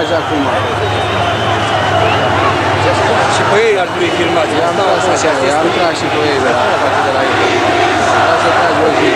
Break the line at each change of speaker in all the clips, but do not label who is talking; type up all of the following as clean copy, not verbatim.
imagine acum.
Și pe ei ar trebui filmați.
I-am tras și pe ei de la ei. Vreau să tragi o zi.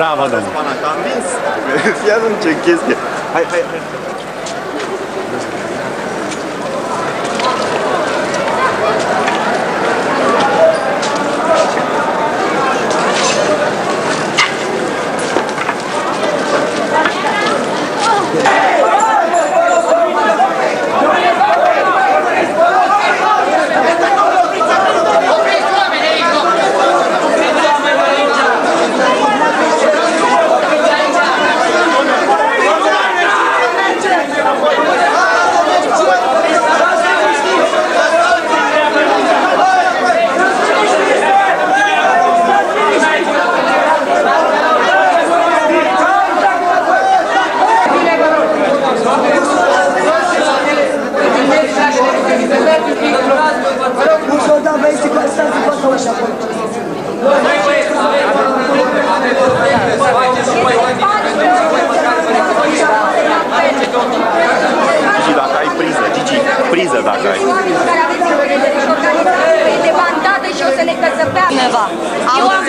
Bravo, domnule.
Am vins. Ia nu ce chestie. Hai. Gigi, dacă ai priză, Gigi, priză dacă ai.
De bandadă și o să ne căsăpească. Eu am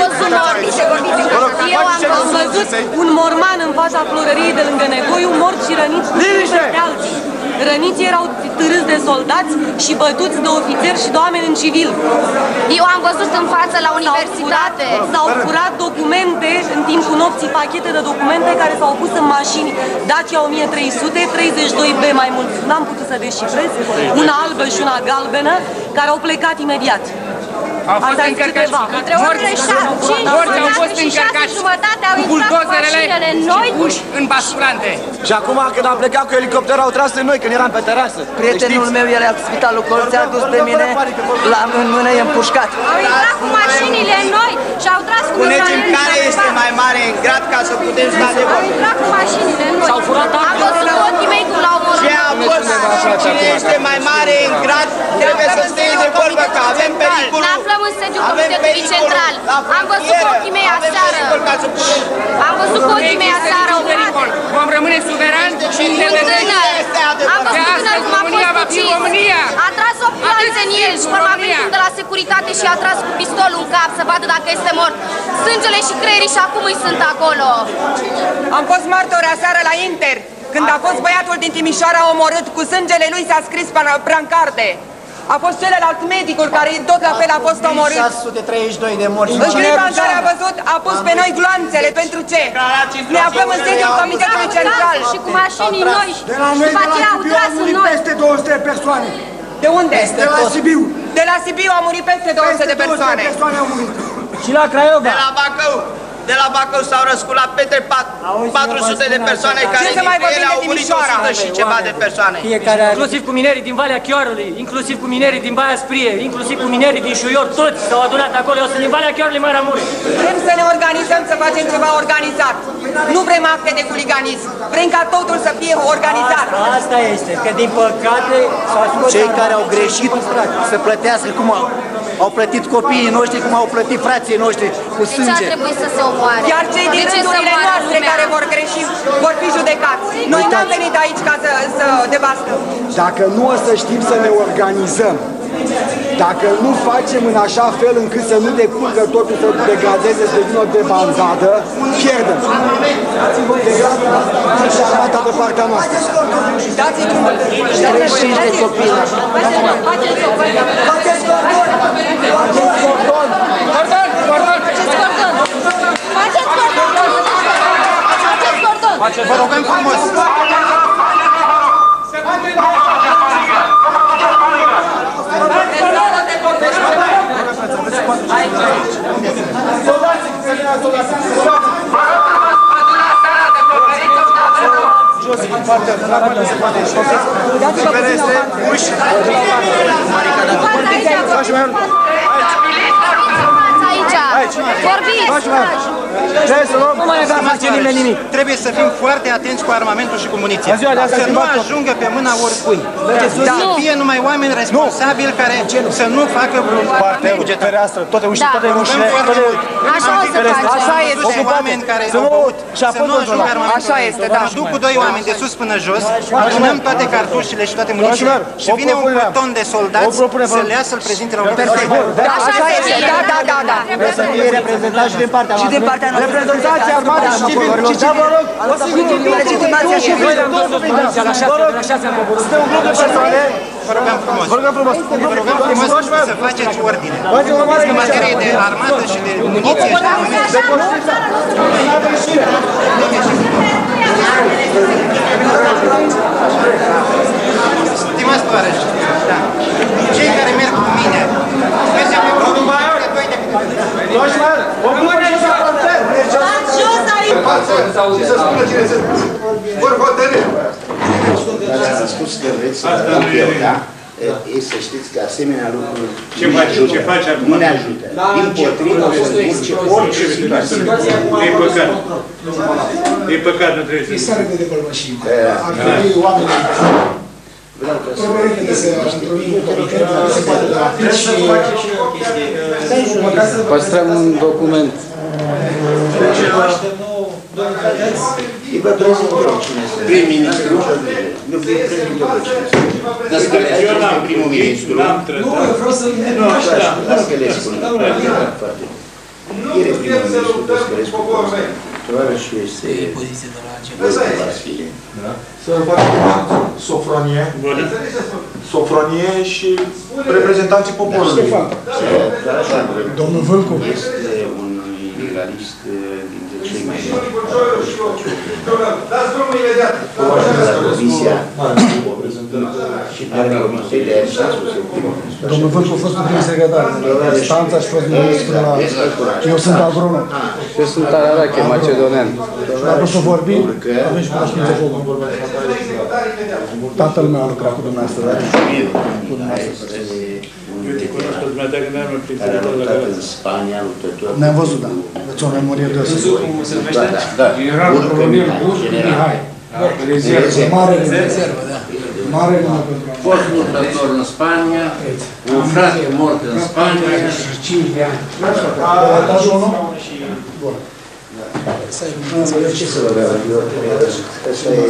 văzut
un morman în fața florăriei de lângă Negoiu, mort și rănit cu de alții. Răniții erau târâți de soldați și bătuți de ofițeri și de oameni în civil.
Eu am văzut în față la universitate.
S-au furat documente în timpul nopții, pachete de documente care s-au pus în mașini Dacia 1300, 32B mai mult, n-am putut să descifrez, una albă și una galbenă, care au plecat imediat.
Au fost încărcați.
Între orele 5 și 6 jumătate au intrat cu mașinile noi.
Puși în basculante.
Și acum când am plecat cu elicopterul au tras în noi când eram pe terasă.
Prietenul meu era la spitalul Colț, a dus pe mine, în mână e împușcat.
Au intrat cu mașinile noi și au tras cu
Spuneți-mi care este mai mare în grad ca să putem sta de vorbă.
Au intrat cu mașinile noi. Am văzut cu ochii mei cum l-au omorât.
Ce a fost? Cine este mai mare în grad trebuie să stea de vorbă, că avem pericolul.
Ne aflăm în sediul Comitetului Central. Am văzut cu ochii mei aseară. Am văzut cu ochii mei aseară o fată.
Vom rămâne suverani și
independenti. Am văzut tânăr cum a fost ucis. A tras o planță în el și urma venit de la securitate și a tras cu pistolul în cap să vadă dacă este mort. Sângele și creierii și acum îi sunt acolo.
Am fost martor aseară la Inter, când a fost băiatul din Timișoara omorât, cu sângele lui s-a scris pe brancarte. A fost celălalt medicul care tot la fel a fost omorât.
632 de morți.
În clipa în care a văzut, a pus pe noi gloanțele. Pentru ce? Ne aflăm în sediul Comitetului Central.
Și cu mașinii noi. După aceea au tras în noi.
Peste 200 de persoane.
De unde?
De la Sibiu.
De la Sibiu au murit peste 200 de persoane.
Au murit.
Și la Craiova. De la Bacău. De la Bacău s-au răsculat peste 400 de persoane care dintre ele au murit 100 și ceva de persoane.
Inclusiv cu minerii din Valea Chiorului, inclusiv cu minerii din Baia Sprie, inclusiv cu minerii din Șuior, toți s-au adunat acolo. Eu sunt din Valea Chiorului, Maramureș.
Vrem să ne organizăm, să facem ceva organizat. Nu vrem acte de huliganism. Vrem ca totul să fie organizat.
Asta este, că din păcate s-au scos
cei care au greșit să plătească cum au plătit copiii noștri, cum au plătit frații noștri cu sânge.
De ce ar trebui să se omoare?
Iar cei din rândurile noastre care vor greși vor fi judecați. Noi n-am venit aici ca să devastăm.
Dacă nu o să știm să ne organizăm, dacă nu facem în așa fel încât să nu decurgă totul, să degradeze, să devină o debandadă, pierdem. Și armata de partea noastră.
Dați-i drumul.
35 de copii.
Faceți cordon!
Faceți cordon!
Faceți cordon!
Vă rugăm frumos! Jos, în partea se poate șoseți. Care este uși.
Aici! Vorbiți!
Nu face nimeni nimic. Trebuie să fim foarte atenți cu armamentul și cu muniția. Să nu ajungă pe mâna oricui. Să fie numai oameni responsabili care să nu facă vreun partea bugetar.
Toate ușile, toate ușile.
Așa o să faci.
Așa este.
Oameni care au băut, să nu ajungă armamentul.
Așa este, da.
Duc cu doi oameni de sus până jos, adunăm toate cartușele și toate munițiile și vine un pluton de soldați să le ia să-l prezinte la un
Așa este, da.
Trebuie să fie reprezentat și din partea noastră.
Și din partea
reprezentanții armate și civili. Da, vă rog, o să vă rog, legitimația și voi la domnul Vindeați. Vă rog, este un grup de persoane. Vă rugăm frumos.
Vă rugăm frumos să faceți ordine. În materie de armată și de muniție și de armament. Stimați tovarăși, cei care merg cu mine, mergem pe domnul Baior,
Doșman, o bună și o frontier.
Să spună cine se vor hotărâi.
Ați spus că vreți să da? E să știți că asemenea lucruri nu ne ajută. Din potrivă, o să duce orice situație.
E păcat. E păcat, nu trebuie să...
E seară de depălmășim. Ar trebui oamenii... Trebuie să într-un comitet, se poate de la și...
Păstrăm un document.
Vă prezint eu cine este. Prim-ministru. Nu vă prezint eu cine este. Eu n-am primul ministru.
Nu, eu vreau să...
Nu, așa, las că le spun. El e primul ministru, Păscărescu Costa. Tovarășul este... poziție de la Vasile.
Să facem Sofronie și reprezentanții poporului. Domnul Vâlcu.
Este un ilegalist dintre cei mai Comisia și
domnul Vâlcu a fost un prim secretar de stanța și a fost ministru la... Eu sunt agronom.
Eu sunt Ararache, macedonean.
Dacă o să vorbim, avem și cunoștință focul. Tatăl meu a lucrat cu dumneavoastră, dar cu dumneavoastră.
Care a luptat în Spania, luptător.
Ne-am văzut, da. Veți o memorie deosebită.
Cum se numește? Da. General colonel Mihai.
Mare rezervă, da. Mare număr pentru că...
Fost luptător în Spania, un frate mort în Spania.
5 de ani. Da, domnul? Bun.
Ce să vă vreau? Asta e...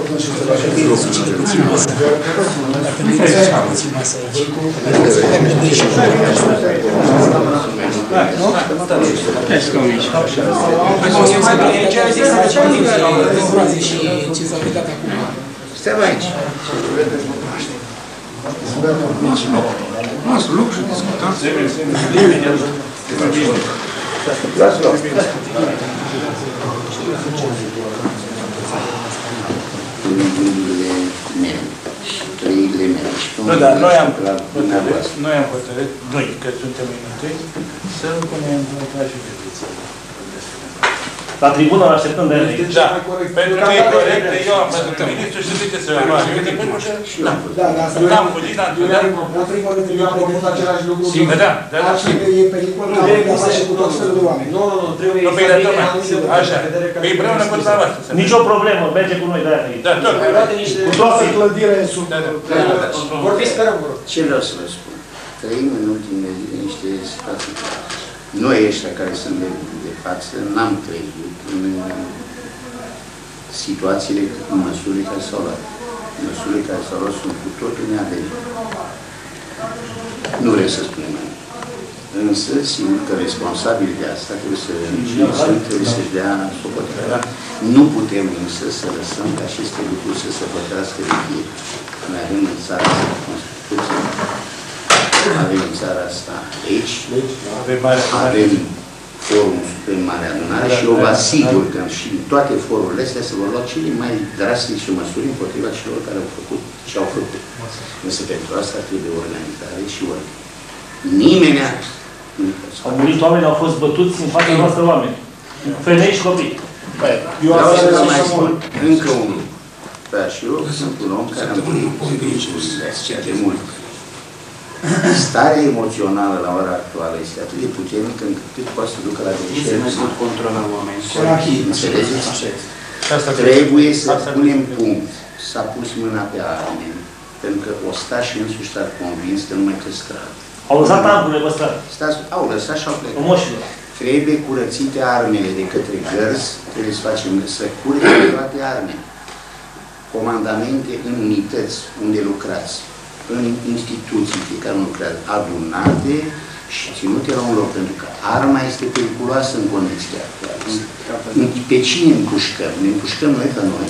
Stai aici.
Lasă loc și discutați.
Lasă loc. Trăirile mele.
Nu, dar noi am hotărât, noi, că suntem în întâi, să nu punem în place vedeți.
La tribună îl așteptăm de ele.
Da, pentru că e corect, eu am văzut că ministru și ziceți să mă n-am fugit, n-am fugit.
Eu am propus același lucru.
Sigur, da.
E pericol ca să face cu tot felul de oameni. Nu, trebuie
să fie așa. Pe împreună cu dumneavoastră.
Nicio problemă, merge cu noi de aia.
Da, tot.
Cu toată clădirea în sub. Vorbiți pe rău.
Ce vreau să vă spun? Trăim în ultimele zile niște situații. Noi ăștia care sunt de față, n-am trăit în situațiile, în măsurile care s-au luat. Măsurile care s-au luat sunt cu totul neadevărate. Nu vreau să spunem mai mult. Însă, sigur că responsabilii de asta trebuie să-și dea socoteală. Nu putem însă să lăsăm ca aceste lucruri să se pătrească de fie. Noi avem în țara asta Constituție, avem în țara asta legi, avem forumul Suprem Mare Adunare și eu vă asigur că și în toate forurile astea se vor lua cele mai drastice măsuri împotriva celor care au făcut și au făcut. Însă pentru asta trebuie organizare și ordine. Nimeni
au murit oameni, au fost bătuți în fața noastră oameni. Femei și copii.
Vreau să vă mai spun încă unul. Da, și eu sunt un om care am trăit de mult. Starea emoțională la ora actuală este atât de puternică încât poate să ducă la greșeli.
Nu sunt controla oameni.
Înțelegeți? Trebuie să punem punct. S-a pus mâna pe arme, pentru că ostașii însuși s-ar convins că nu mai cresc stradă.
Au lăsat tancurile pe stradă.
Au lăsat și au plecat. Trebuie curățite armele de către gărzi, trebuie să facem să curățe toate armele. Comandamente în unități unde lucrați, în instituții care nu lucrează, adunate și ținute la un loc, pentru că arma este periculoasă în condiții actuale. Pe cine împușcăm? Ne împușcăm noi pe noi.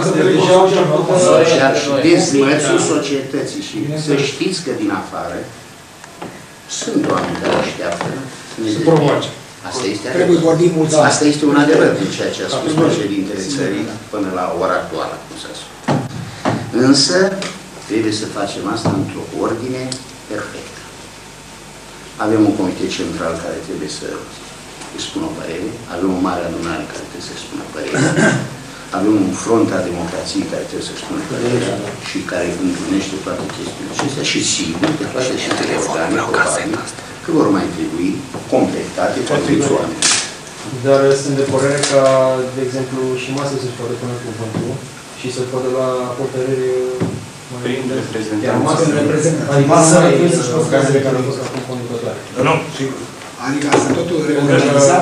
Și dezmățul societății. Și să știți că din afară sunt oameni care așteaptă să provoace. Asta este un adevăr din ceea ce a spus președintele țării până la ora actuală, cum s-a spus. Însă, trebuie să facem asta într-o ordine perfectă. Avem un comitet central care trebuie să își spună o părere, avem o mare adunare care trebuie să-și spună părere, avem un front al democrației care trebuie să-și spună părere și care întâlnește toate chestiunile acestea și sigur că toate aceste organe probabil că vor mai trebui completate cu anumiți oameni.
Dar sunt de părere ca, de exemplu, și masă să-și poate pune cuvântul și să poate la hotărâri prin reprezentanți. Adică să-și organele care au fost acum conducătoare.
Nu.
Adică asta totul reorganizat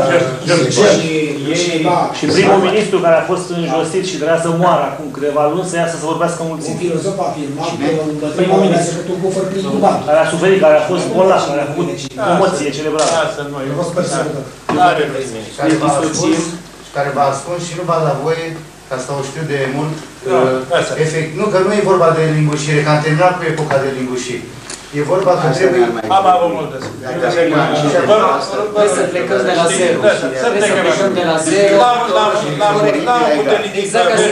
și primul ministru care a fost înjosit și trebuia să moară acum câteva luni să iasă să vorbească mulțim.
Un filozof a afirmat că un primul ministru
care a suferit, care a fost bolnav, care a făcut emoție celebrată.
Care v-a spus și nu v-a la voie, ca asta o știu de mult, efect, nu, că nu e vorba de lingușire, că am terminat cu epoca de lingușire. E vorba că trebuie...
Am avut multe.
Trebuie să plecăm de la zero. Trebuie să plecăm de la zero. Exact ca să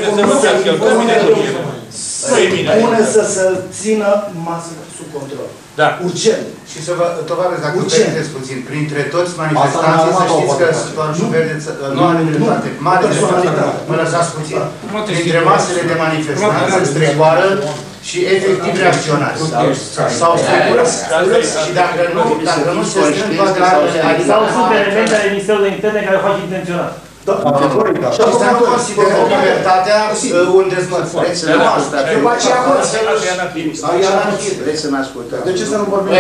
pune să se țină masa sub control.
Da.
Urgent.
Și să vă, tovarăși, dacă permiteți puțin, printre toți manifestanții, să știți că tovarășul Verde nu are dreptate. Mare dreptate. Mă lăsați puțin. Printre masele de manifestanți se strecoară și efectiv reacționați. Sau strecurat. Și dacă nu se strâng toate armele...
Sau sunt elemente ale Ministerului de Interne care o fac intenționat.
Și asta nu consideră libertatea un dezmăț. Vreți să mă ascultați? Vreți să mă ascultați?
De ce să nu vorbim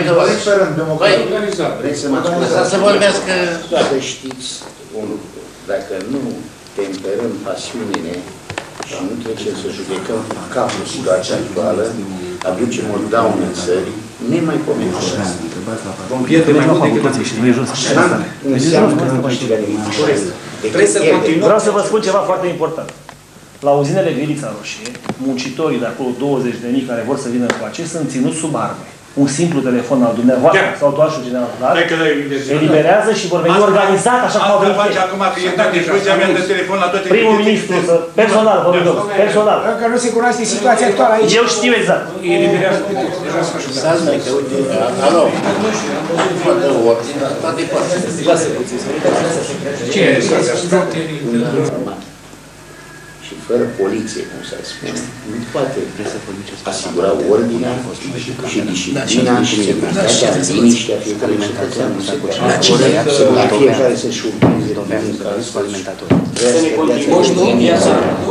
Vreți să mă ascultați?
Să vorbească...
Să știți un lucru. Dacă nu temperăm pasiunile și nu trecem să judecăm cu capul situația actuală, aducem o daună în țări, nemaipomenit.
Vom pierde mai mult decât atunci. Nu e jos.
Înseamnă că nu câștigă nimic.
Trebuie să continuăm.
Vreau să vă spun ceva foarte important. La uzinele Vilița Roșie, muncitorii de acolo, 20.000 care vor să vină încoace, sunt ținuți sub arme. Un simplu telefon al dumneavoastră sau toașul general eliberează și vor veni organizat așa cum au venit. Primul ministru, personal, vă rog, personal.
Că nu se cunoaște situația actuală aici.
Eu știu exact.
Eliberează.
Stați mai că uite, alo, toate ordine, toate părțile.
Lasă puțin. Ce e?
Și fără poliție, cum s-ar spune, nu poate asigura ordinea și disciplina și securitatea, liniștea fiecărui cetățean. Nu se poate. La fiecare să-și urmeze să ne continuăm viața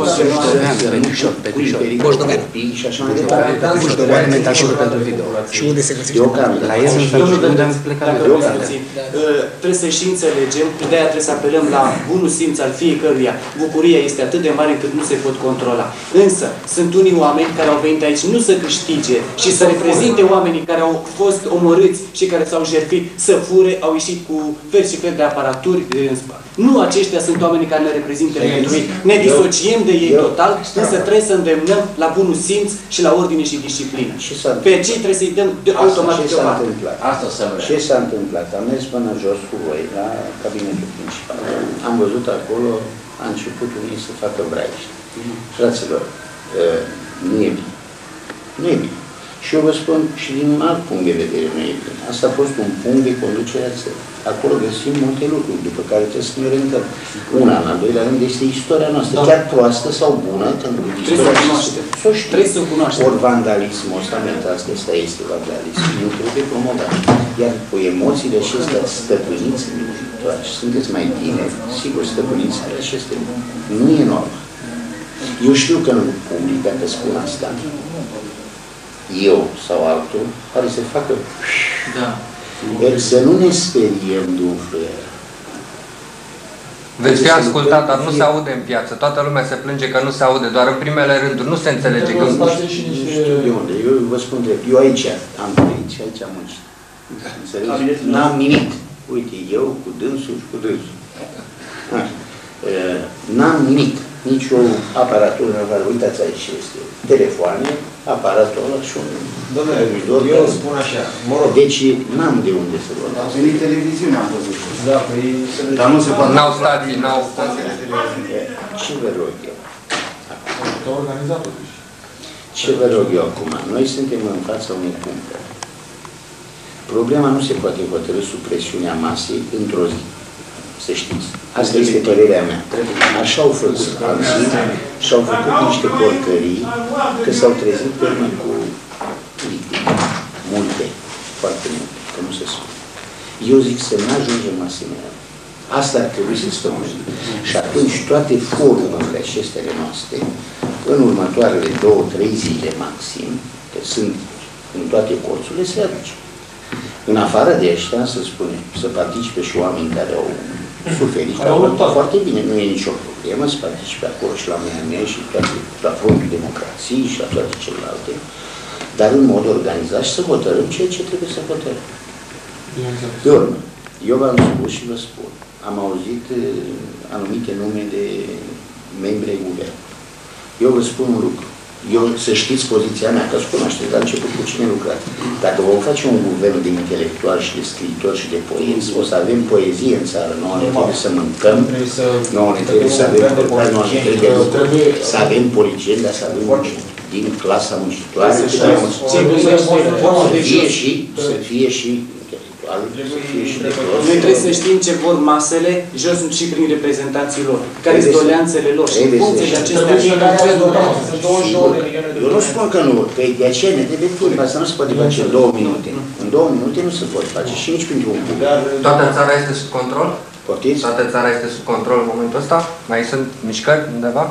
copii și așa mai departe.
Și unde se găsește?
La el unde am plecat. Trebuie să și înțelegem, de-aia trebuie să apelăm la bunul simț al fiecăruia. Bucuria este atât de mare încât nu se pot controla. Însă, sunt unii oameni care au venit aici nu să câștige și să reprezinte oamenii care au fost omorâți și care s-au jertfit să fure, au ieșit cu fel și fel de aparaturi în spate. Nu aceștia sunt oamenii care ne reprezintă pentru ei. Ne disociem de ei total, însă trebuie să îndemnăm la bunul simț și la ordine și disciplină. Pe cei trebuie să-i dăm automat deoparte.
Ce s-a întâmplat? Am mers până jos cu voi, la cabinetul principal. Am văzut acolo, a început unii să facă braiște. Fraților, nu e bine. Nu e bine. Și eu vă spun și din un alt punct de vedere nu e bine. Asta a fost un punct de conducere a țării. Acolo găsim multe lucruri, după care trebuie să ne orientăm. Una, în al doilea rând, este istoria noastră, chiar proastă sau bună, pentru că
trebuie să o cunoaștem.
Ori vandalismul ăsta, asta este vandalism, nu trebuie promovat. Iar cu emoțiile acestea stăpâniți, sunteți mai tineri, sigur stăpâniți ale acestea, nu e normal. Eu știu că în public, dacă spun asta, eu sau altul, care se facă să nu ne speriem de un fluier.
Veți fi ascultat, dar nu se aude în piață. Toată lumea se plânge că nu se aude, doar în primele rânduri. Nu se înțelege că...
Nu știu de unde. Eu vă spun drept. Eu aici am trăit și aici am muncit. N-am nimic. Uite, eu cu dânsul și cu dânsul. N-am nimic. Nici o aparatură în care, uitați aici, este telefoane, aparatul ăla și un...
Domnule, eu spun așa, mă rog.
Deci n-am de unde să vorbesc.
A venit televiziunea, am văzut. Da, păi...
Dar nu se poate...
N-au stații, n-au...
Ce vă rog eu?
Că a organizat totuși.
Ce vă rog eu acum? Noi suntem în fața unei cumpări. Problema nu se poate hotărî sub presiunea masei într-o zi. Să știți. Asta este părerea mea. Așa au făcut alții și au făcut niște porcării că s-au trezit pe urmă cu victime. Multe. Foarte multe. Că nu se spune. Eu zic să nu ajungem la asemenea. Asta ar trebui să stăm. Și atunci toate forumurile acestea noastre, în următoarele 2-3 zile maxim, că sunt în toate colțurile, se aduce. În afară de ăștia, să spunem, să participe și oameni care au suferit, care au luptat foarte bine, nu e nicio problemă, să participe acolo și la MNM și la Frontul Democrației și la toate celelalte, dar în mod organizat și să hotărâm ceea ce trebuie să hotărâm. Pe urmă, eu v-am spus și vă spun, am auzit anumite nume de membri ai guvernului. Eu vă spun un lucru. Eu, să știți poziția mea, că cunoașteți la început cu cine lucrați. Dacă vom face un guvern de intelectuali și de scriitori și de poeți, o să avem poezie în țară. Nouă ne trebuie să mâncăm, nouă ne trebuie să avem portari, nouă ne trebuie să avem politicieni, dar să avem din clasa muncitoare, să fie și
noi trebuie să știm ce vor masele, jos și prin reprezentanții lor. Care sunt doleanțele lor și funcție de acestea.
Eu nu spun că nu, că de aceea ne trebuie timp, asta nu se poate face în 2 minute. În 2 minute nu se poate face și nici pentru un punct.
Toată țara este sub control?
Poftiți?
Toată țara este sub control în momentul ăsta? Mai sunt mișcări undeva?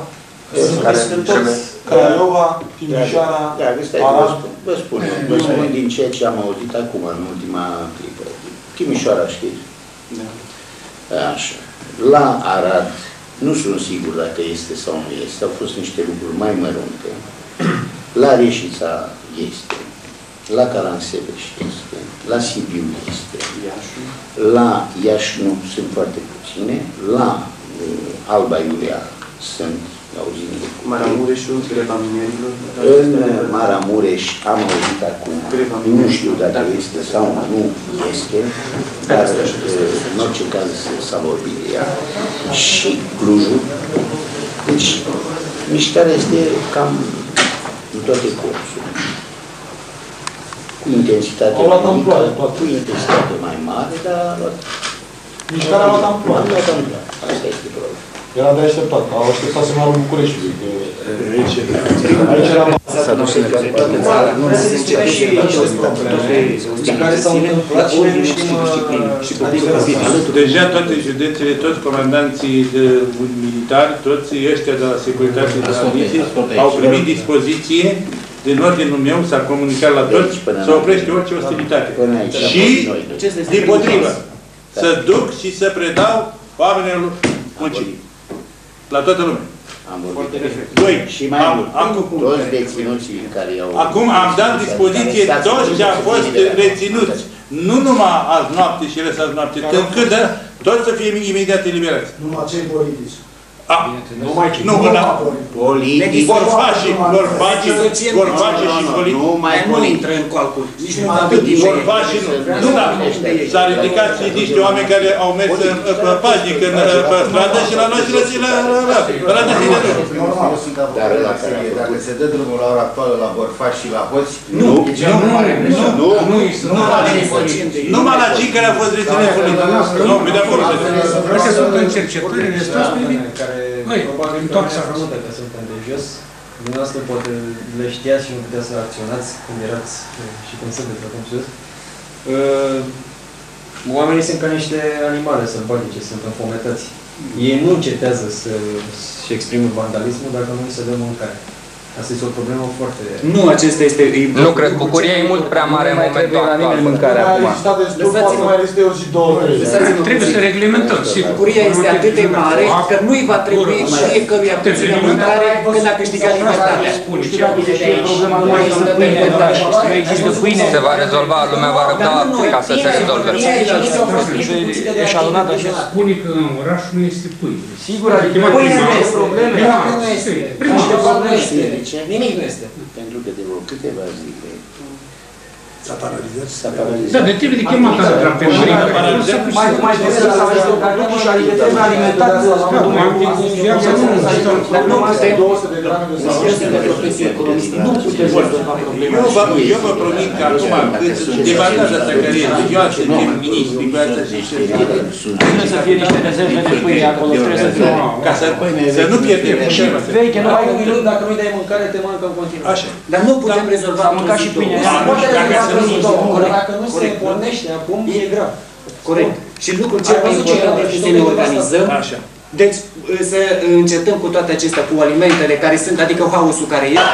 Craiova, Timișoara, Arad.
Vă spun din ceea ce am auzit acum, în ultima clipă. Timișoara, știți? Da. Așa. La Arad, nu sunt sigur dacă este sau nu este, au fost niște lucruri mai mărunte. La Reșița este. La Caransebeș este. La Sibiu este. La Iași nu, sunt foarte puține. La Alba Iulia sunt.
Maramureșul, greva minerilor?
În Maramureș am auzit acum, nu știu dacă este sau nu este, dar în orice caz s-a vorbit de ea. Și Clujul. Deci, mișcarea este cam în toate colțurile. Cu intensitate mai mare, dar
mișcarea a luat amploare.
Asta este problema.
Era de așteptat, au așteptat semnalul Bucureștiului. Aici era...
S-a dus în toată țara. Nu se începe și
care s-au întâmplat și noi nu știm.
Deja toate județele, toți comandanții militari, toți ăștia de la securitate de la poliție au primit dispoziție din ordinul meu, s-a comunicat la toți, să oprește orice ostilitate. Și, dimpotrivă, să duc și să predau oamenilor muncii. La toată lumea.
Am vorbit.
Doi.
Și mai mult. Toți deținuții care au...
Acum am dat dispoziție toți ce au fost reținuți. Nu numai azi noapte și rest azi noapte, încât toți să fie imediat eliberați.
Numai cei politici.
Nu, politici. Vor face și politici.
Nu intră în calcul. Nici nu
vor face, nu, da. S-a ridicat și niște oameni care au mers paznic pe stradă și la noi și la deține.
Dacă se dă drumul la ora actuală la Borfaș și la Hoți,
numai la cei care au fost reținuți politic. Nu, mi de acord.
Astea sunt în cercetări,
probabil că suntem de jos. Dumneavoastră poate le știați și nu puteți să acționați când erați și când sunteți acum sus. Oamenii sunt ca niște animale sălbatice, sunt înfometați. Ei nu încetează să-și exprime vandalismul dacă nu se dă mâncare. Asta este o problemă foarte...
Nu, acesta este...
Nu cred, bucuria e mult prea mare în momentul actual.
Lăsați-mă, mai este o zi, două, trei.
Trebuie să reglementăm, sigur.
Bucuria este atât de mare că nu-i va trebui fiecăruia puțină mâncare când a câștigat libertatea.
Se va rezolva, lumea va răbda ca să se rezolve.
Spune că în oraș nu este pâine.
Sigur, adică pâine nu este probleme.
Nu este. Nimic nu este.
Pentru că de vreo câteva zile
S-a paralizat?
Da, de trebuie de chemat la primărie.
Mai trebuie să mai totuși, adică trebuie alimentat.
Nu putem 200 de grame de nu putem rezolva problema.
Eu vă promit că acum, debandaja asta care este, eu suntem miniștri cu asta și
trebuie să fie niște rezerve de pâine acolo, trebuie să fie.
Ca să nu pierdem.
Veche, nu ai un minut, dacă nu-i dai mâncare, te mănâncă în continuare.
Așa.
Dar nu putem rezolva
mânca și pâine.
Dacă nu se pornește acum, e grav.
Corect. Și lucrul cel mai important este să ne organizăm. Deci să încetăm cu toate acestea, cu alimentele care sunt, adică haosul care e.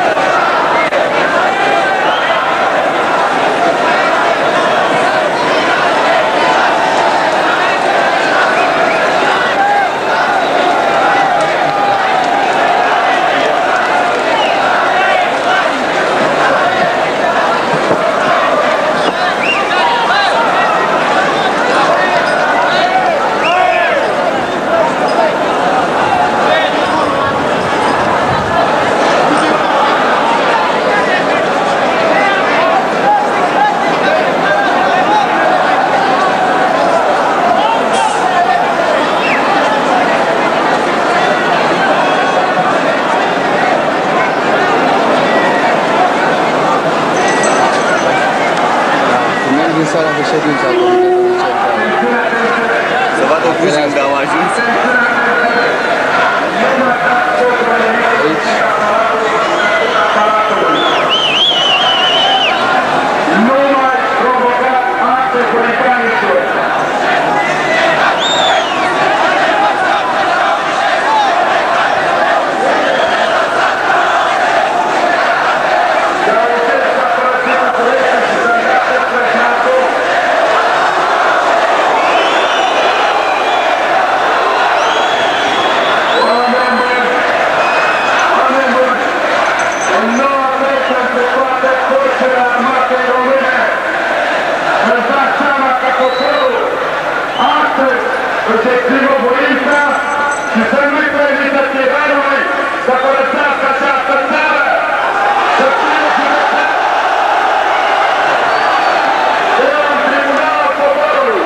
Să vadă o puși unde am ajuns.
Nu mai provoca acte politice. Își exprimă voința și să nu-i permită tiranului să părăsească această țară, să fie judecat de un tribunal al poporului.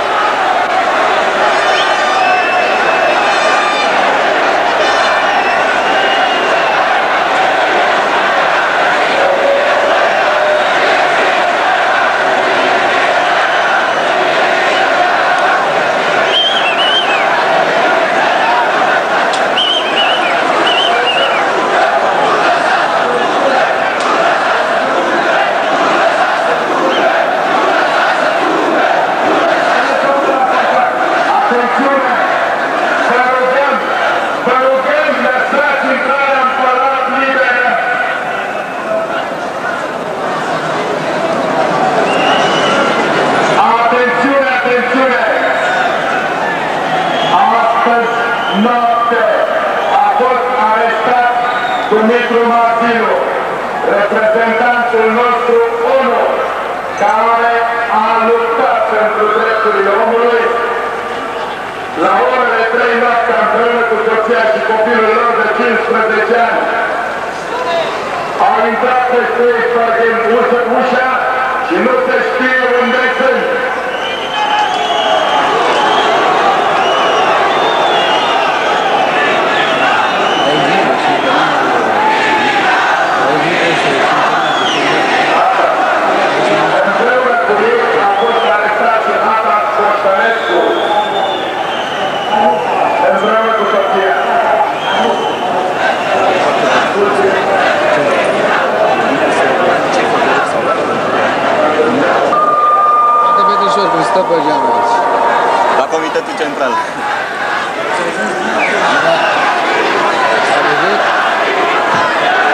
Dumitru Martinu, reprezentantul nostru ONU, care a luptat pentru drepturile omului, la orele 3 noaptea împreună cu soția și copilul lor de 15 ani. Au intrat pe străzi, spargând ușa și nu se știe unde sunt.
Stă pe geam aici.
La Comitetul Central.
A văzut?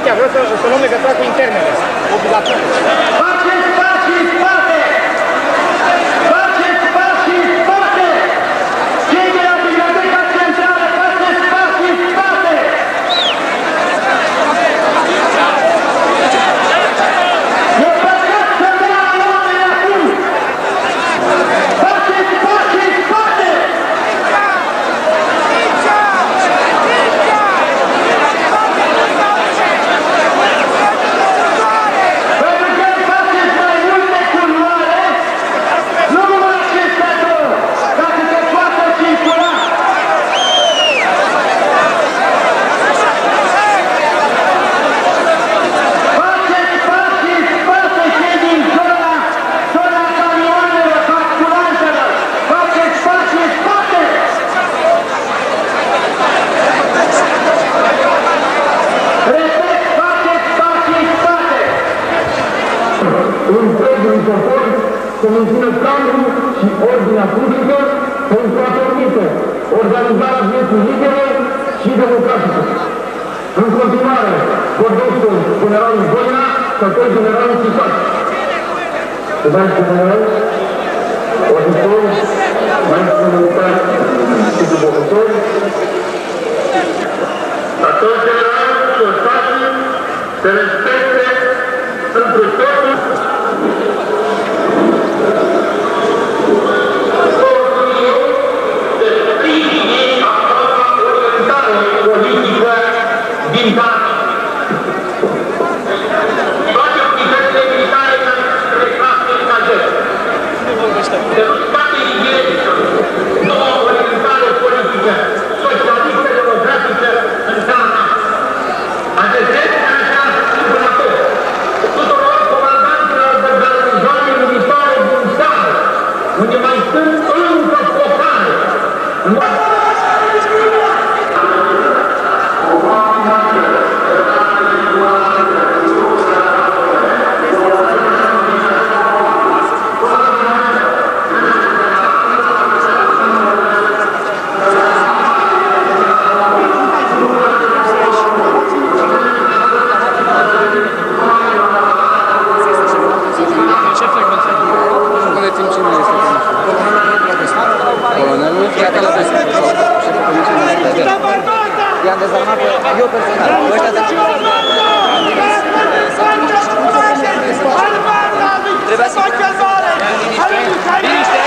opoziția, vreau să luăm legătura cu internele. Obligatoriu.
Faceți pași în spate! Faceți pași în spate! Cei de la Biblioteca Centrală, faceți pași în spate! E păcat să dea oameni acum! Faceți pași în spate! Întregul popor să mențină calmul și ordinea publică pentru a permite organizarea vieții libere și democratică. În continuare, vorbește generalul Voina, secretar generalul Țipat. Maestru general, auditor, maestru militar și dubător, secretar general și ostatii se respecte întru totul politică din țară. Toate unitățile militare care reclasă în cazet. De nu spate idee, nouă orientare politică, socialistă, democratică în țara noastră. Adresez așa informator tuturor comandanților de garnizoane militare din țară, unde mai sunt încă focare.
I-am dezarmat pe eu personal. Ăștia de trebuia să liniște!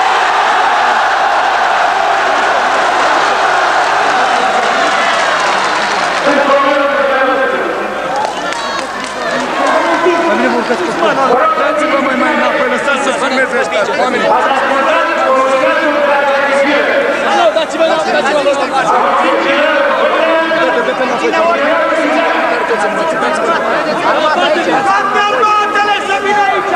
Dați-vă mai înapoi, lăsați să filmeze ăștia oamenii! Dați-vă armatele să vină aici!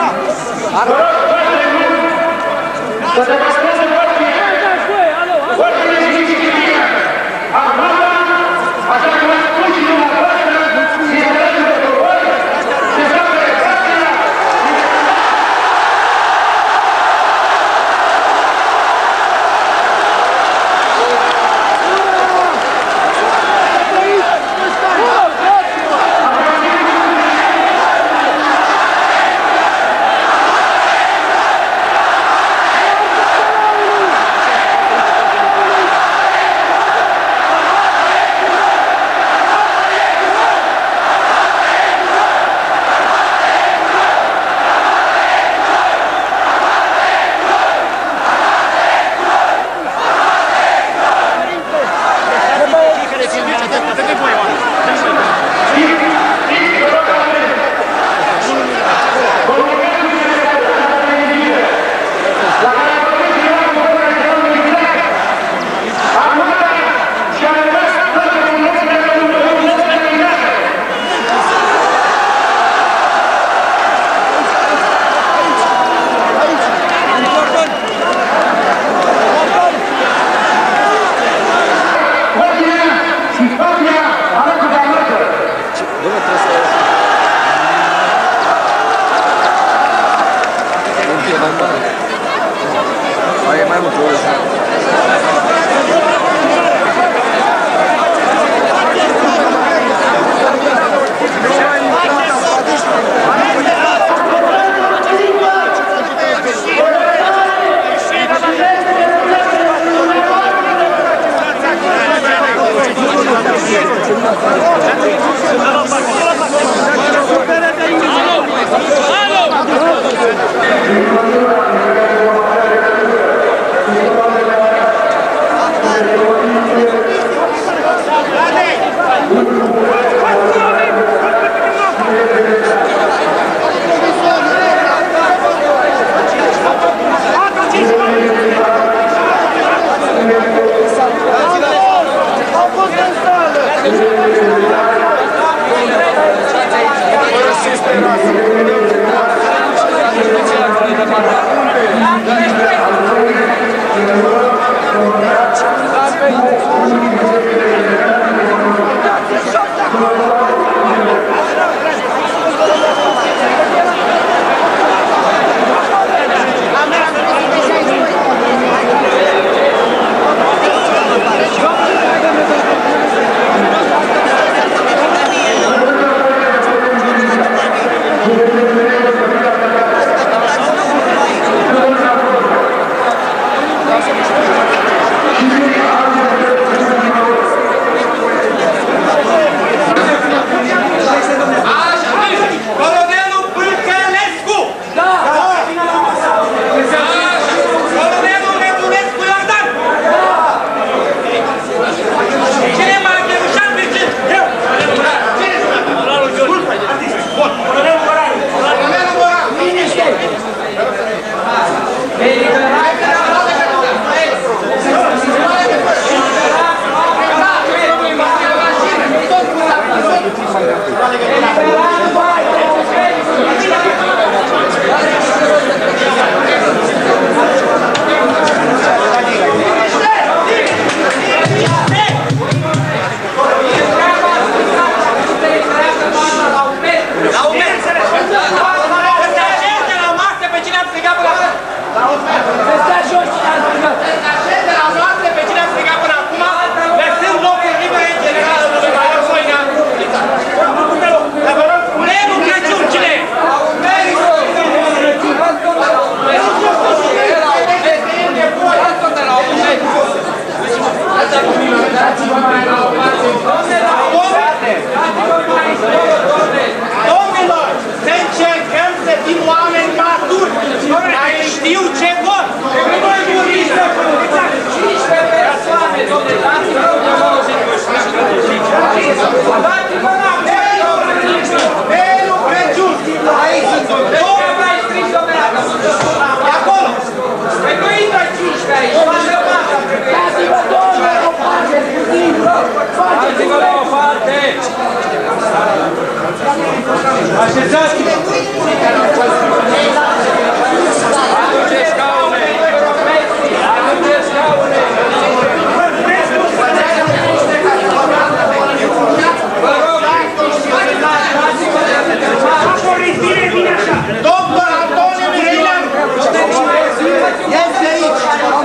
Așa cum a spus și dumneavoastră, este răzbător, se facă reacția.
Domnilor, să încercăm să fim oameni maturi, care știu ce vor. Dați-vă la Belu Crăciun! Aici sunt domnule! De acolo! Păi nu intră 15 aici! Dați-vă domnule o parte puțin! Dați-vă la o parte! Așezați-vă! Aduceți scaune! Aduceți scaune! Vă rog! Doctor Antoniu Mireileanu! Este aici!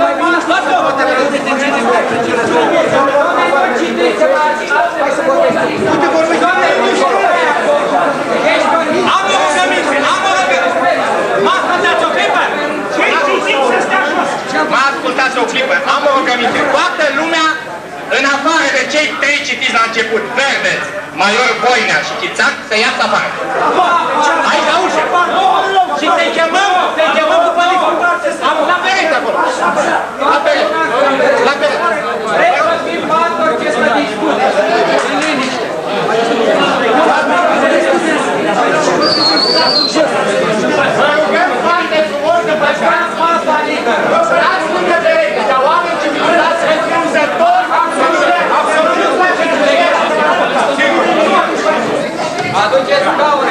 Am o rugăminte! Am o rugăminte! Mă ascultați o clipă! Mă ascultați o clipă! Am o rugăminte! Toată lumea, în afară de cei trei citiți la început, Verbeț, Maior Voinea și Chițac, să iasă afară. Aici la ușă! Și te-i chemăm după listă! La perete acolo! La perete! La perete! Vreau să fim martori ce să discute! În liniște! Vă rugăm foarte frumos să păstrați masa liberă! Stați lângă perete, ca oameni civilizați, răspunzători, absolut nu faceți legări! Aduceți scaune!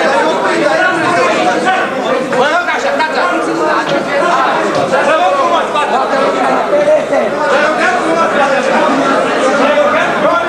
Vă rog așa, stați! Vă rog frumos, față! Vă rugăm frumos, față! Vă rugăm frumos!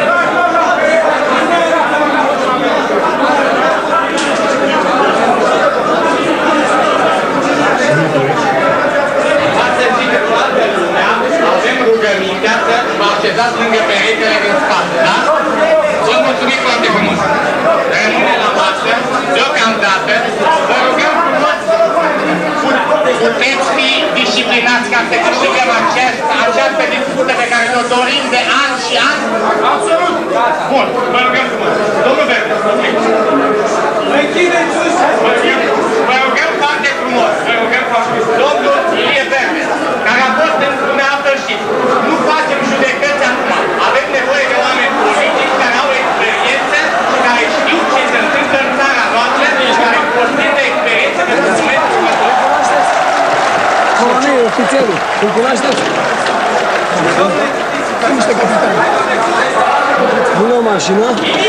Să zică toată lumea, avem rugămintea să vă așezați lângă peretele din spate, da? Vă mulțumim foarte frumos! Rămâne la masă, deocamdată, vă rugăm frumos, puteți fi disciplinați ca să câștigăm această dispută pe care ne-o dorim de ani și ani? Absolut! Bun, vă rugăm frumos! Domnul Verbe, închideți ușa! Vă rugăm foarte frumos! Vă rugăm foarte frumos! Domnul Ilie Verbe, care a fost în dumneavoastră știți, nu facem judecăți acum. Avem nevoie de oameni politici care au experiență și care știu ce se întâmplă în țara noastră și care pornind de experiență în momentul următor.
Colonel, ofițerul, îl cunoașteți? Niște capitani.
Vine o mașină?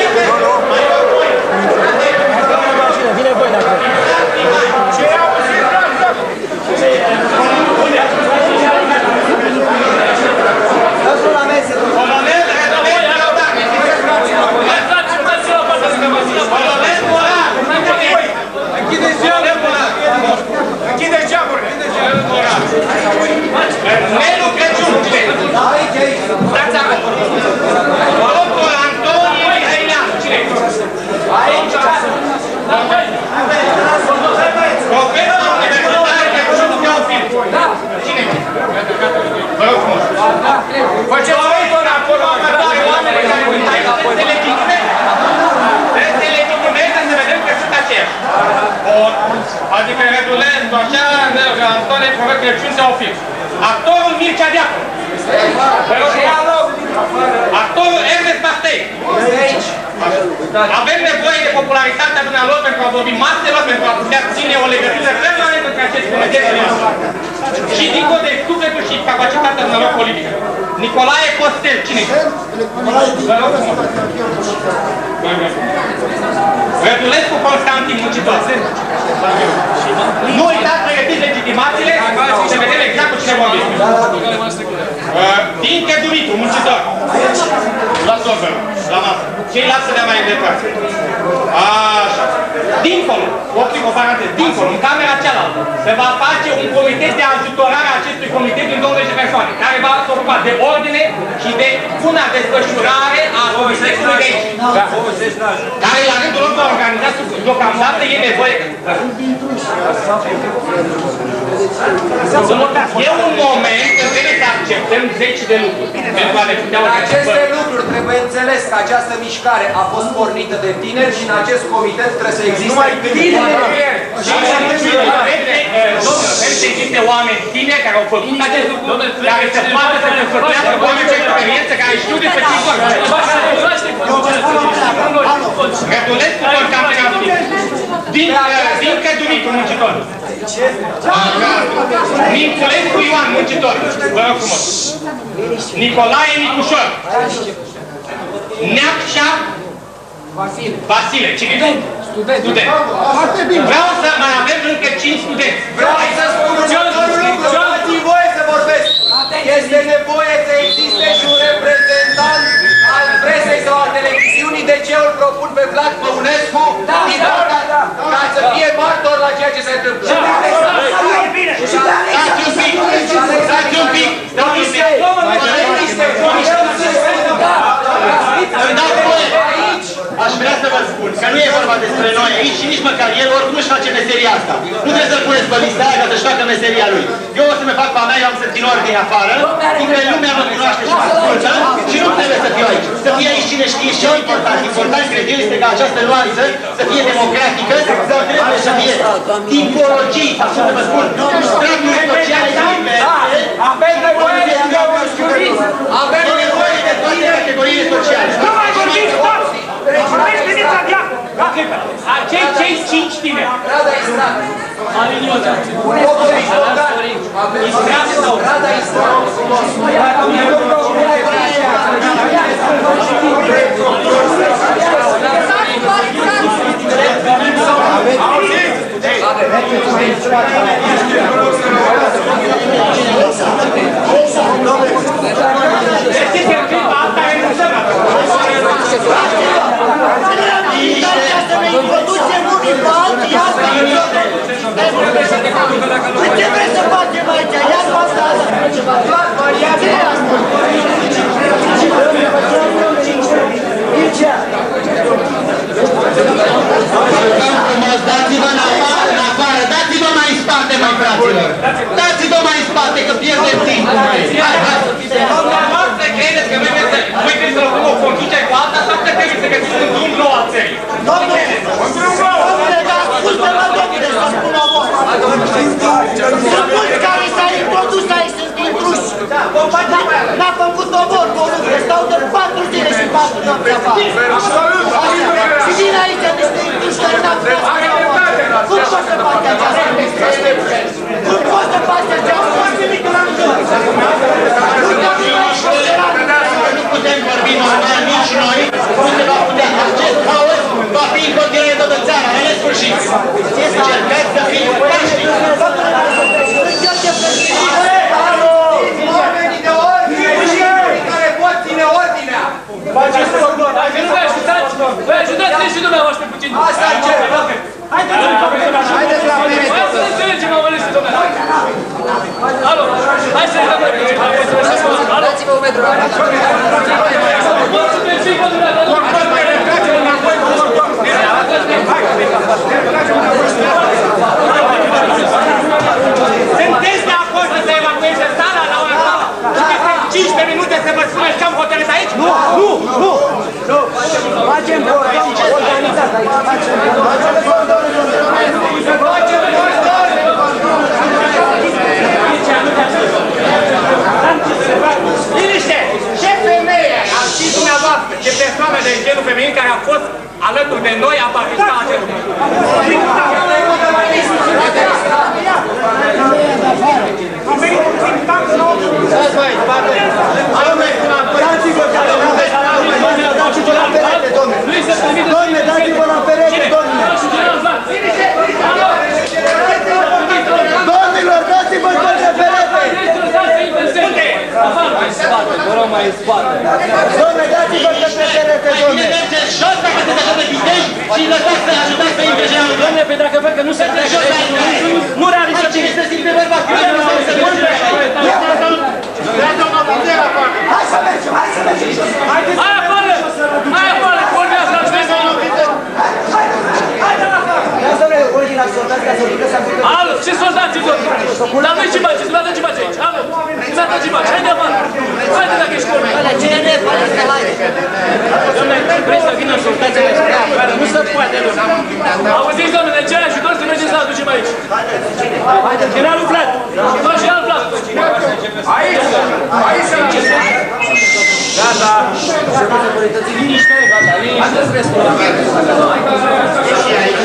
Vine voi dacă...
Dați-o la mese.
Închideți geamurile! Nelu Crăciun! Aici, aici! Stați acolo! Doctor Antonie Mihaileanu! Cine? Aici! Profesor universitar Crăciun Teofil! Cine? Vă rog frumos! Faceți voi acolo mătare oameni care uitați să le legitimeze! Să le legitimeze să vedem că sunt aceiași! Adică Rădulențu, așa, Antonie Profesor Crăciun Teofil. Actorul Mircea Deacon. Actorul Ernest Pastei. Avem nevoie de popularitatea dumnealor pentru a vorbi maselor, pentru a putea ține o legătură permanentă între acest comiteți și dincolo de sufletul și capacitatea dumnealor politică. Nicolae Costel, cine? Rădulescu Constantin, muncitor. Nu uitați, pregătiți legitimațiile să vedem exact cu cine vorbim. Dincă Dumitru, muncitor. La sofă, la masă. Ceilalți să dea mai îndepărți. Așa. Dincolo, optic o paranteză, dincolo, în camera cealaltă, se va face un comitet de ajutorare a acestui comitet din 20 de persoane, care va se ocupa de ordine și de buna desfășurare a comitetului de aici. Care la rândul lor va organiza deocamdată e nevoie. E un moment în care să acceptăm 10 de lucruri pentru a le putea organiza.
Aceste lucruri trebuie înțeles că această mișcare a fost pornită de tineri și în acest comitet trebuie să existe tineri.
Trebuie să existe oameni tineri care au făcut acest lucru, care se poată să confruntească cu oameni cu experiență, care știu despre ce vorba. Rădulescu Constantin Dincă Dumitru, muncitor. Niculescu Ioan, muncitor. Vă rog frumos. Nicolae Nicușor. Neacșa Vasile. Cine? Student. Vreau să mai avem încă 5 studenți.
Vreau să spun următorul lucru. Dați-mi voie să vorbesc. Este nevoie să existe și un reprezentant al presei sau al televiziunii. De ce îl propun pe Vlad Păunescu? Ca să fie martor la ceea ce se întâmplă.
Dați un pic.
Aș vrea să vă spun că nu e vorba despre noi aici și nici măcar el oricum își face meseria asta. Nu trebuie să-l puneți pe lista aia ca să-și facă meseria lui. Eu o să-mi fac pe a mea, eu am să țin ordine afară, fiindcă lumea mă cunoaște și mă ascultă și nu trebuie să fiu aici. Să fie aici cine știe și ce important. Important, cred eu, este ca această nuanță să fie democratică, sau trebuie să fie tipologii, sau să vă spun, straturi sociale diverse. Avem nevoie de avem nevoie de toate categoriile sociale.
Cei 5 tineri.
Rada Istrat.
Istrat sau?
Rada Istrat.
Ce vrei să facem aici? Ia-ți asta! Vlad, Maria, ce e asta? Mircea!
Dați-vă în afară, dați-vă mai în spate, mai fraților! Dați-vă mai în spate, că pierdem timpul!
Dumneavoastră credeți că noi trebuie să lucrăm o conducere cu alta sau că trebuie să găsim un drum nou al țării?
Domnule, dar ascultă-mă, domnule, să spun o vorbă! Sunt mulți care s-au introdus aici, sunt intruși! N-a făcut omor, corupție, stau de 4 zile și 4 nopți afară! Și vin aici niște intruși care n-au fost cum poți să faci aceasta? Cum poți să faci aceasta?
Nu putem vorbi normal nici noi,
Liniște! Ce femeie ați știți dumneavoastră, ce persoană de genul feminin care a fost alături de noi a participat la acest lucru? Am venit cu simptanți nou.
Dați-vă la perete, domne! Domne, dați-vă la perete, domne! Domnilor, dați-vă tot la perete!
Vă rog, mai în spate.
Domne, dați-vă tot la perete, domne!
Jos dacă se dă de vitești și lăsați să ajutați pe impresionul.
Domne, pe dacă văd că nu se trece, nu realizați ce este simple bărbat.
Hai să mergem, hai să mergem!
Hai afară! Hai afară! Vorbeați la ceva! Alo, ce soldați vă? Dar noi ce faceți? Dumneavoastră ce faceți? Alo, dumneavoastră ce faceți? Haide afară! Haide dacă ești corect!
CNR, poate să haide!
Dom'le, vrei să vină soldații la spre nu se poate, dom'le! Auziți, dom'le, de ce ajutor să mergem să aducem aici? Generalul Vlad! Tot generalul Vlad!
Aici! Aici să mergem!
Gata! Liniște! Gata, liniște!
Și aici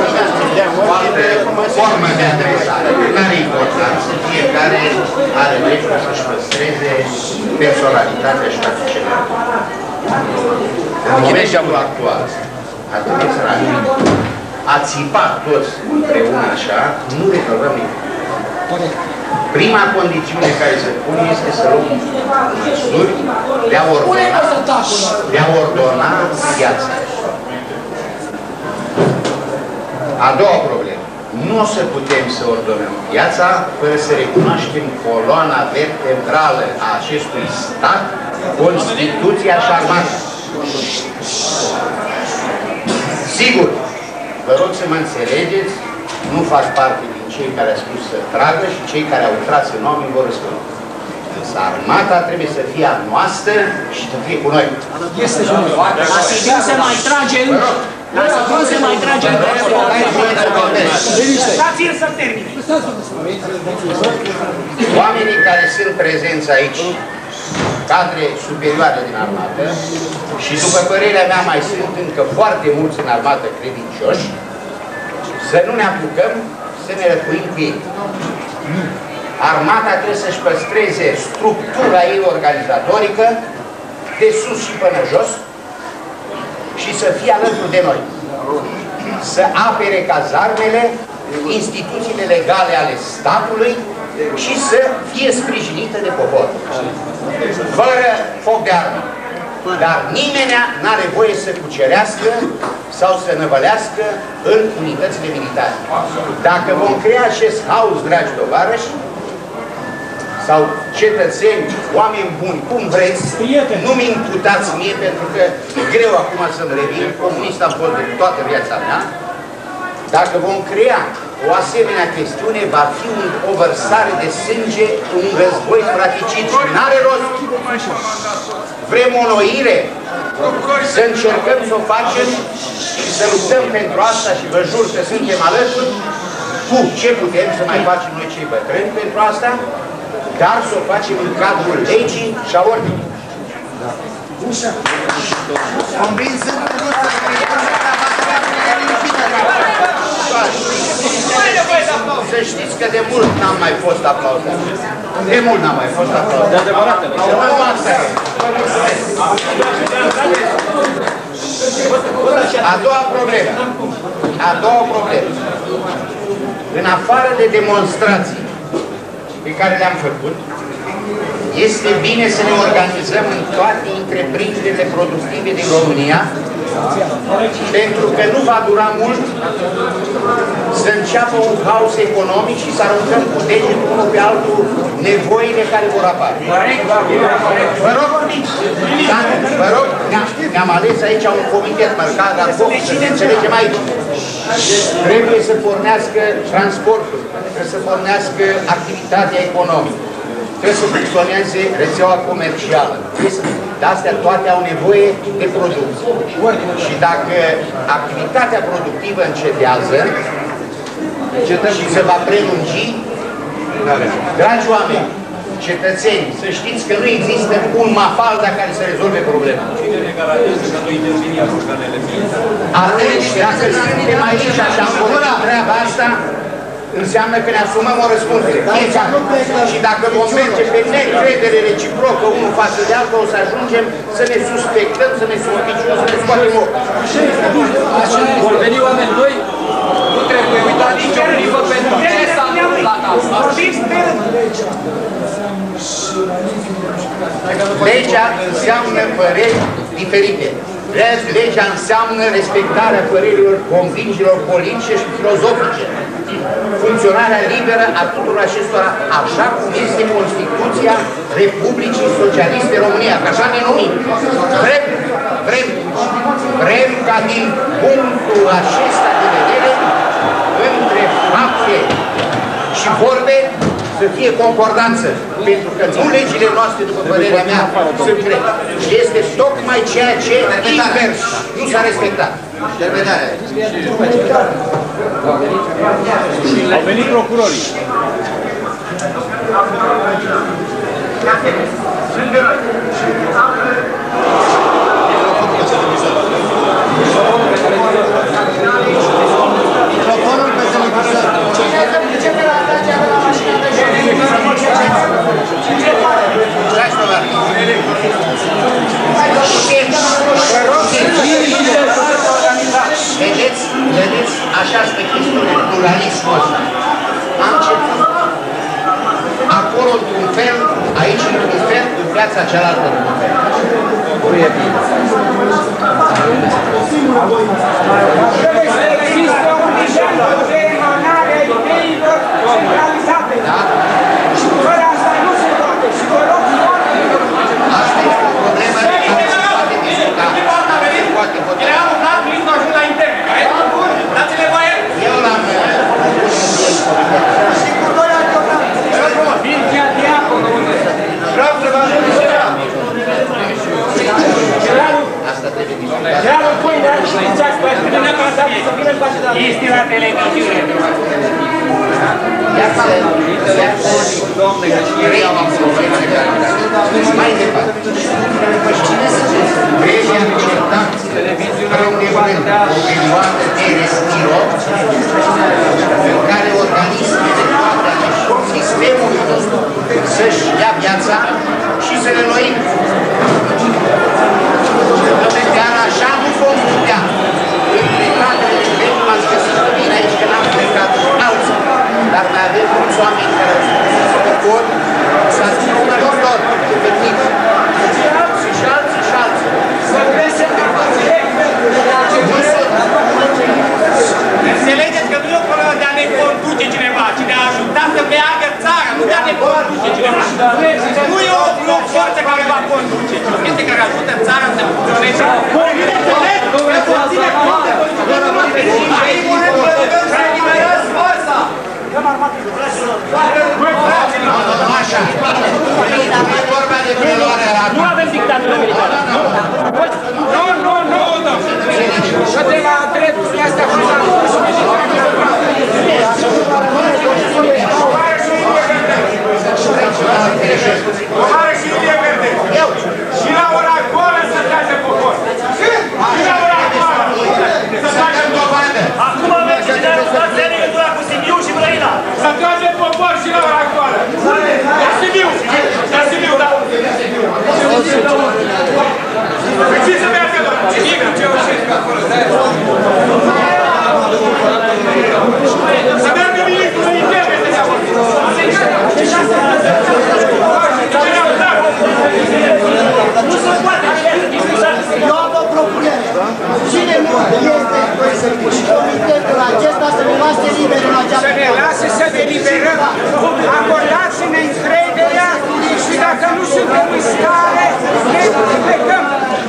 formă de adresare. Care e importanță? Fiecare are dreptul să-și păstreze personalitatea și toate celelalte. În momentul actual, atunci a țipat toți împreună așa, nu rezolvăm nimic. Prima condiție care se pune este să luăm măsuri de a ordona viața. A doua problemă. Nu o să putem să ordonăm viața fără să recunoaștem coloana vertebrală a acestui stat, Constituția și Armata. Sigur, vă rog să mă înțelegeți, nu fac parte din cei care au spus să tragă și cei care au tras în oameni vor răspunde. Însă armata trebuie să fie a noastră și să fie cu noi.
Este nu se mai trage în... Nu se mai trage în...
Dați-l să termine!
Oamenii care sunt prezenți aici, cadre superioare din armată, și după părerea mea mai sunt încă foarte mulți în armată credincioși, să nu ne apucăm să ne răcuim cu ei. Armata trebuie să-și păstreze structura ei organizatorică de sus și până jos și să fie alături de noi. Să apere cazarmele, instituțiile legale ale statului și să fie sprijinită de popor. Fără foc de armă. Dar nimeni n-are voie să cucerească sau să năvălească în unitățile militare. Dacă vom crea acest haos, dragi tovarăși, sau cetățeni, oameni buni, cum vreți, nu-mi imputați mie, pentru că e greu acum să-mi revin, comunist am fost de toată viața mea. Dacă vom crea o asemenea chestiune, va fi o vărsare de sânge, un război fratricid și n-are rost. Vrem o noire, să încercăm să o facem și să luptăm pentru asta și vă jur că suntem alături cu ce putem să mai facem noi cei bătrâni pentru asta, dar să o facem în cadrul legii și a ordinii. Să știți că de mult n-am mai fost aplauzat. De mult n-am mai fost aplauzat. De adevărat. A doua problemă. A doua problemă. În afară de demonstrații pe care le-am făcut, este bine să ne organizăm în toate întreprinderile productive din România, pentru că nu va dura mult să înceapă un haos economic și să aruncăm cu degetul unul pe altul nevoile care vor apare. Vă rog, ne-am ales aici un comitet marcat, dar să ne înțelegem aici. Trebuie să pornească transportul, trebuie să pornească activitatea economică. trebuie să funcționeze rețeaua comercială. De astea toate au nevoie de producție. Și dacă activitatea productivă încetează și se va prelungi, dragi oameni, cetățeni, să știți că nu există un mafalda care să rezolve problema. Atunci, dacă suntem aici și am vorbit treaba asta, înseamnă că ne asumăm o răspundere. Și dacă vom merge pe necredere reciprocă unul față de altul, o să ajungem să ne suspectăm, să ne suspiciunăm, să ne scoatem ochi.
Vor veni oameni noi, nu trebuie uitat nicio clipă pentru ce s-a întâmplat asta.
Legea înseamnă păreri diferite. Legea înseamnă respectarea părerilor, convingerilor politice și filozofice. Funcționarea liberă a tuturor acestora, așa cum este Constituția Republicii Socialiste România, așa ne numim. Vrem ca din punctul acesta de vedere, între fapte și vorbe, să fie concordanță, pentru că nu legile noastre, după părerea mea, sunt grele. Și este tocmai ceea ce invers nu s-a respectat.
Au venit procurorii.
Microfonul pe televizor. Cine la trage de la mașină de
Vedeți această chestiune, pluralismul ăsta. Am început acolo într-un fel, aici într-un fel, în viața cealaltă într-un fel. Nu e bine.
Există un nivel de emanare a ideilor centralizate. Și fără asta nu se poate. Și vă rog foarte mult.
Asta este o problemă care se poate discuta. Se poate vota.
El a aflat prin ajuda internă. Dați-le voie.
Eu l-am...
Și cu doi adionați.
Virgia diaconul. Vreau să vă ajut să
Asta trebuie discutat.
Generalul Pâine, știți asta, să vină în face de la...
este la televiziune.
Mai departe. Trebuie acceptat preundevând o perioadă de respiro în care organismele toate ale sistemului nostru să-și ia viața și să le înnoim. Dar așa nu vom putea. Între cadrele vechi m-ați găsit pe mine aici că n-am plecat alții. Dar mai avem mulți oameni care au spus că ori s-a ținut un ajutor efectiv. Și alții și alții. Să crezi că
Înțelegeți că nu e o problemă de a ne conduce cineva, ci de a ajuta să meargă țara, nu de a ne conduce cineva. Nu e o forță care va conduce, ci o chestie care ajută țara să funcționeze.
Nu avem dictatură militară.
Nu! Și de la dreptul astea și la ora goală să trage popor. Și la ora goală să trage dovadă.
Acum avem și de legătura cu Sibiu și Brăila.
Să trage popor și la ora goală. La Sibiu, da. Ce să meargă, doamne? Să meargă ministrul interne să dea vorbit.
Nu se poate.
Eu am o propunere. Cine nu este și comitetul acesta să ne lase liber în această
Să ne lase să deliberăm. Acordați-ne încrederea și dacă nu suntem în stare, ne plecăm.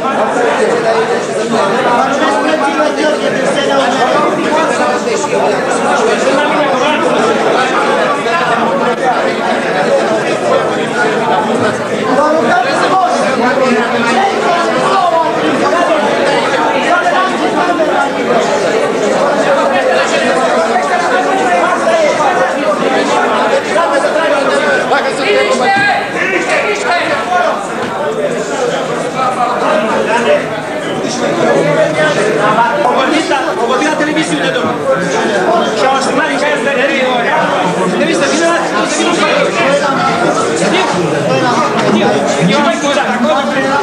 Mulțumesc plăților Gheorghe Brâsena Unele.
Au vorbit la televiziune, domnul. Și au asumat din care este de ori. Trebuie să vină la... Eu mai cu cealaltă, acolo.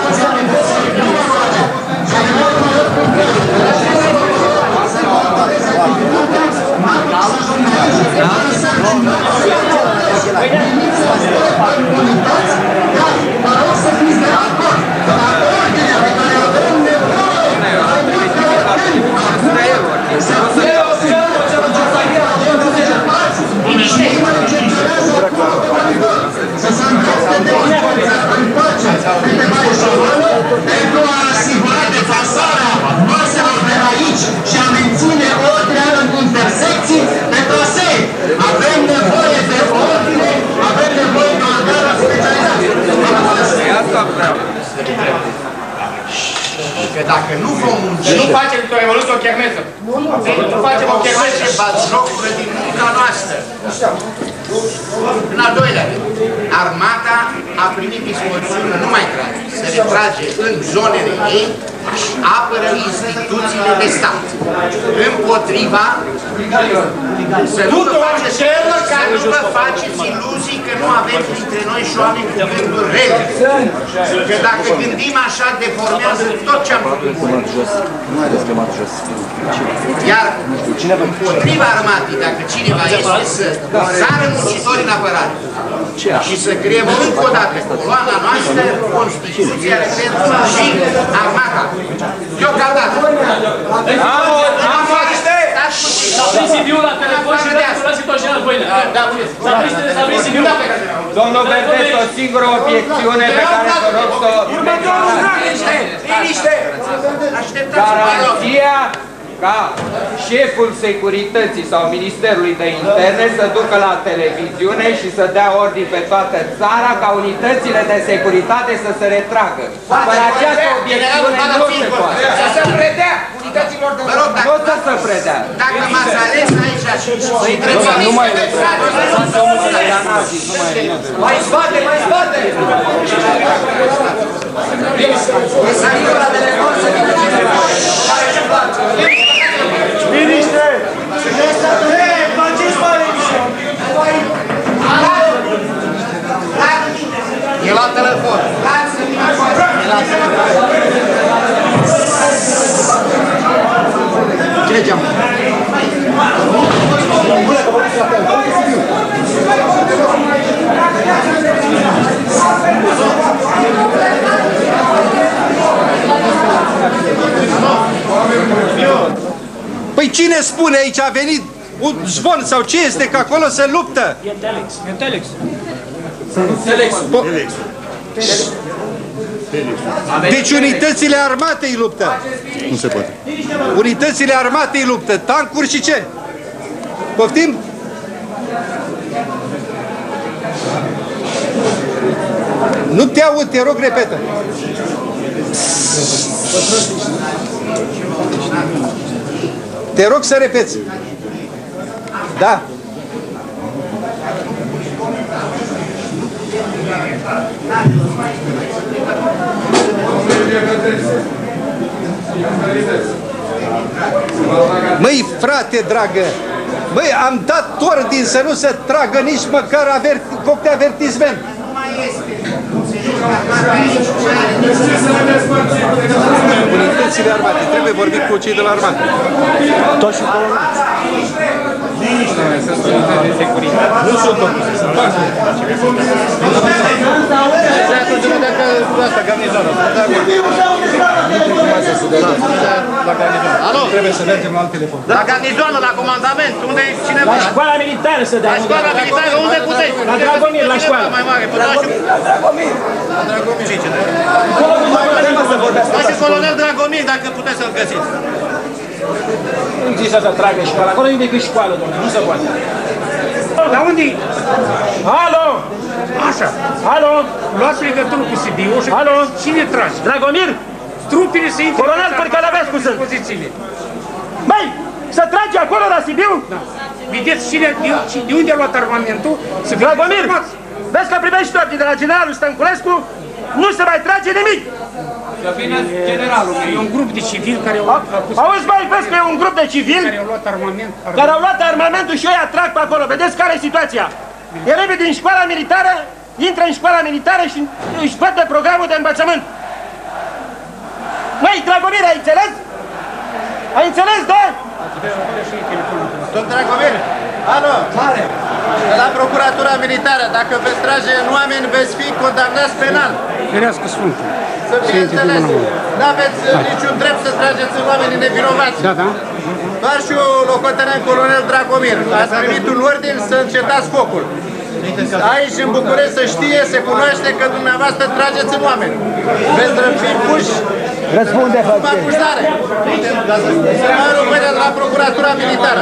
Pentru a asigura deplasarea maselor de aici și a menține ordinea în intersecții de trasee. Avem nevoie de ordine, avem nevoie de organă specializată.
Că dacă nu vom munci, nu facem o revoluție, o chermeză. Nu facem o chermeză. Bați jocurile din munca noastră. În al doilea rând, armata a primit dispozițiune nu mai trage, se retrage în zonele ei și apără instituțiile de stat. Împotriva, să nu vă faceți iluzii că nu avem dintre noi și oameni cu gânduri rele. Că dacă gândim așa, deformează tot ce am făcut. Iar împotriva armatei, dacă cineva este să sară muncitorii în apărare și să creăm încă o dată coloana noastră, Constituția și armata. Deocamdată.
S-a prins CV-ul la telefon și s-a situația în voină. S-a prins CV-ul.
Domnul Verdes, o singură obiecțiune pe care vă rog să o...
Liniște!
Garanția ca șeful securității sau Ministerului de Interne să ducă la televiziune și să dea ordini pe toată țara ca unitățile de securitate să se retragă. Fără această obiecțiune nu se poate.
Să se predea unităților de...
Nu o să se predea.
Dacă m-ați ales aici și să-i întrebați...
Nu mai e.
Mai spate, mai spate! Să vină la telefon să vină cineva.
Liniște! Faceți mare emisiune!
E la telefon. E la telefon. Cine geamă?
Păi cine spune aici? A venit un zvon sau ce este că acolo se luptă?
E Telex. E Telex.
Telex. Deci unitățile armatei luptă.
Nu se poate.
Unitățile armatei luptă. Tancuri și ce? Poftim? Nu te aud, te rog, repetă. Te rog să repeți. Da. Măi, frate dragă, măi, am dat ordin să nu se tragă nici măcar foc de avertisment. Unitățile armate, trebuie vorbit cu cei de la armată.
Toți și coloniți.
Sunt unități de securitate. Nu sunt totuși, sunt parte. Atunci nu dacă asta, garnizonul.
Alo?
Trebuie să mergem la alt telefon.
La garnizonul, la comandament, unde e cineva?
La școala militară să dea.
La școala militară, unde puteți?
La Dragomir, la școală.
La Dragomir. La Dragomir. La colonel Dragomir, dacă puteți să-l găsiți.
Nu există să tragă școala. Acolo e decât școală, domnule. Nu se poate.
La unde e?
Alo!
Așa.
Alo!
Luați legătură cu Sibiu și
alo!
Cine trage?
Dragomir!
Trupele să intre...
Colonel Părcălăvescu sunt!
Pozițiile.
Băi! Să trage acolo la Sibiu?
Da. Vedeți de unde a luat armamentul?
Dragomir! Vezi că primești ordine de la generalul Stănculescu? Nu se mai trage nimic!
Să vină generalul. E un grup de civili care au...
Auzi, băi, vezi că e un grup de civili
care au luat armament.
Care au luat armamentul și ei atrag pe acolo. Vedeți care e situația? Elevii din școala militară intră în școala militară și își văd de programul de învățământ. Măi, Dragomir, ai înțeles? Ai înțeles, da?
Domn Dragomir, alo, de la Procuratura Militară, dacă veți trage în oameni, veți fi condamnați penal.
Ferească Sfântul.
Să fie înțeles, nu aveți niciun drept să trageți în oamenii nevinovați.
Da, da.
Doar și eu, locotenent colonel Dragomir, ați primit un ordin să încetați focul. Aici, în București, să știe, se cunoaște că dumneavoastră trageți în oameni. Veți fi puși
Răspunde,
cu acuzare. Să de la Procuratura Militară.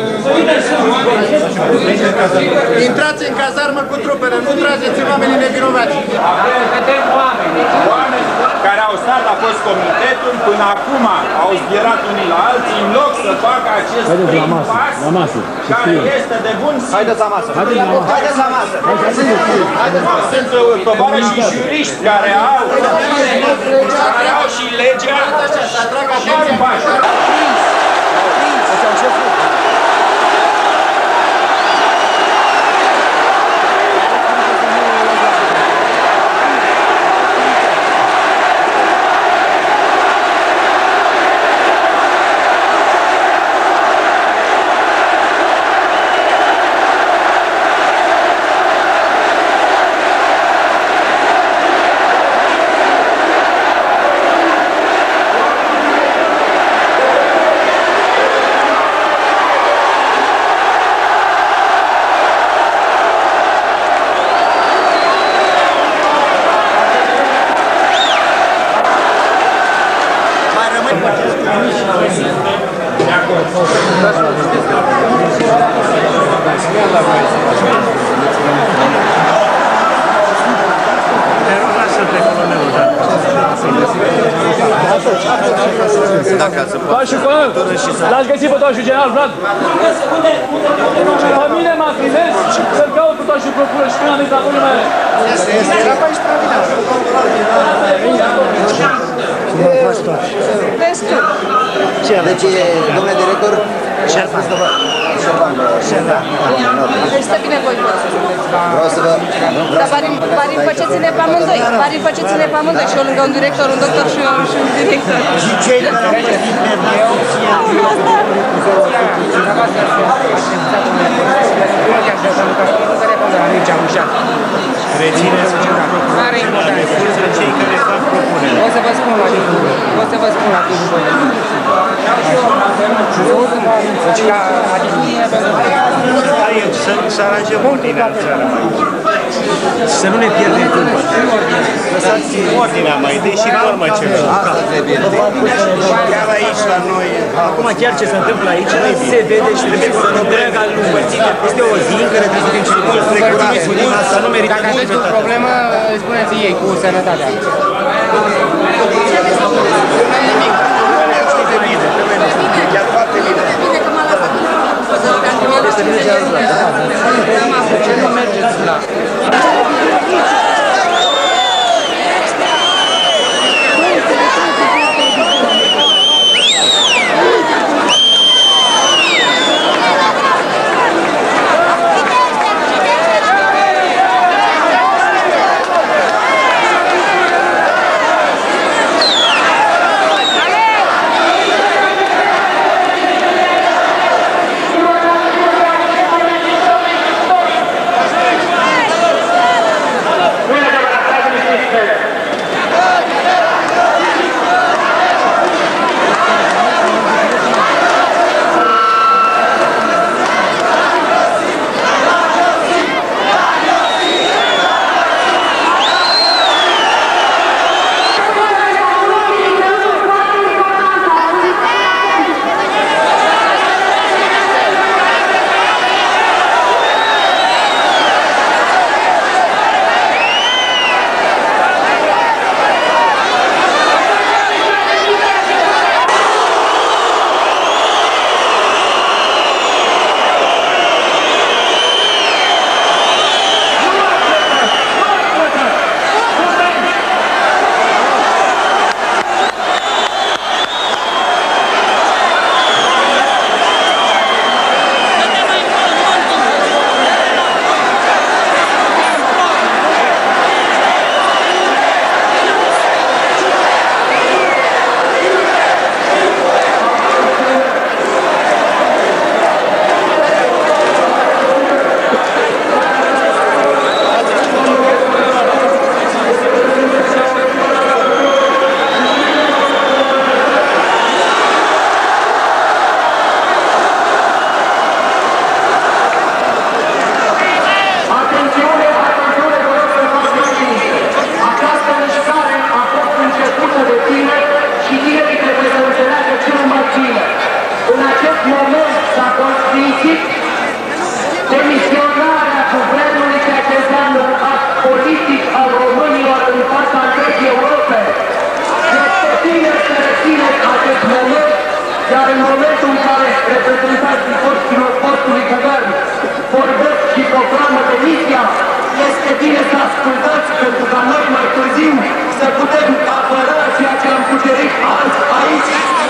Intrați în cazarmă cu trupele, nu trageți în oamenii nevinovați.
Vedem oameni care au stat la fost comitetul, până acum au zbierat unii la alții, în loc să facă acest prim pas, care este de bun simț.
Haideți la masă!
Haideți la masă! Sunt tovarăși și juriști care au și legea și fac pași.
Toașul colonel, l-aș găsi pe toașul general Vlad. Pe mine m-a trimis să-l caut pe toașul procuror și când am zis acolo nu mai are.
Destul. Deci, domnule director,
Deci să bine voi
vreau să vă...
Dar pari faceți-ne pe amândoi. Pari faceți-ne pe amândoi. Și eu lângă un director, un doctor și un director.
Și cei care
Rețineți are importanță cei care fac propuneri. O să vă spun la timpul. O să vă spun la timpul.
Aici, să aranjăm ordinea în țară mai.
Să nu ne pierdem timpul.
Lăsați ordinea mai întâi și urmă ceva. Asta trebuie. Chiar aici la noi.
Acum chiar ce se întâmplă aici se vede și trebuie să nu întreaga lume. Este o zi în care trebuie să fim și noi. Asta nu merită. Dacă aveți o problemă, spuneți ei cu sănătatea.
Chiar foarte bine.
Bine că m-a lăsat în urmă. Dacă mi-a luat
Ce nu mergeți la...
sfârșit demisionarea guvernului ceea ce înseamnă act politic al românilor în fața întregii Europe. Este bine să rețineți acest moment, iar în momentul în care reprezentanții forților postului guvern vorbesc și proclamă demisia, este bine să ascultați pentru ca noi mai târziu să putem apăra ceea ce am cucerit azi aici.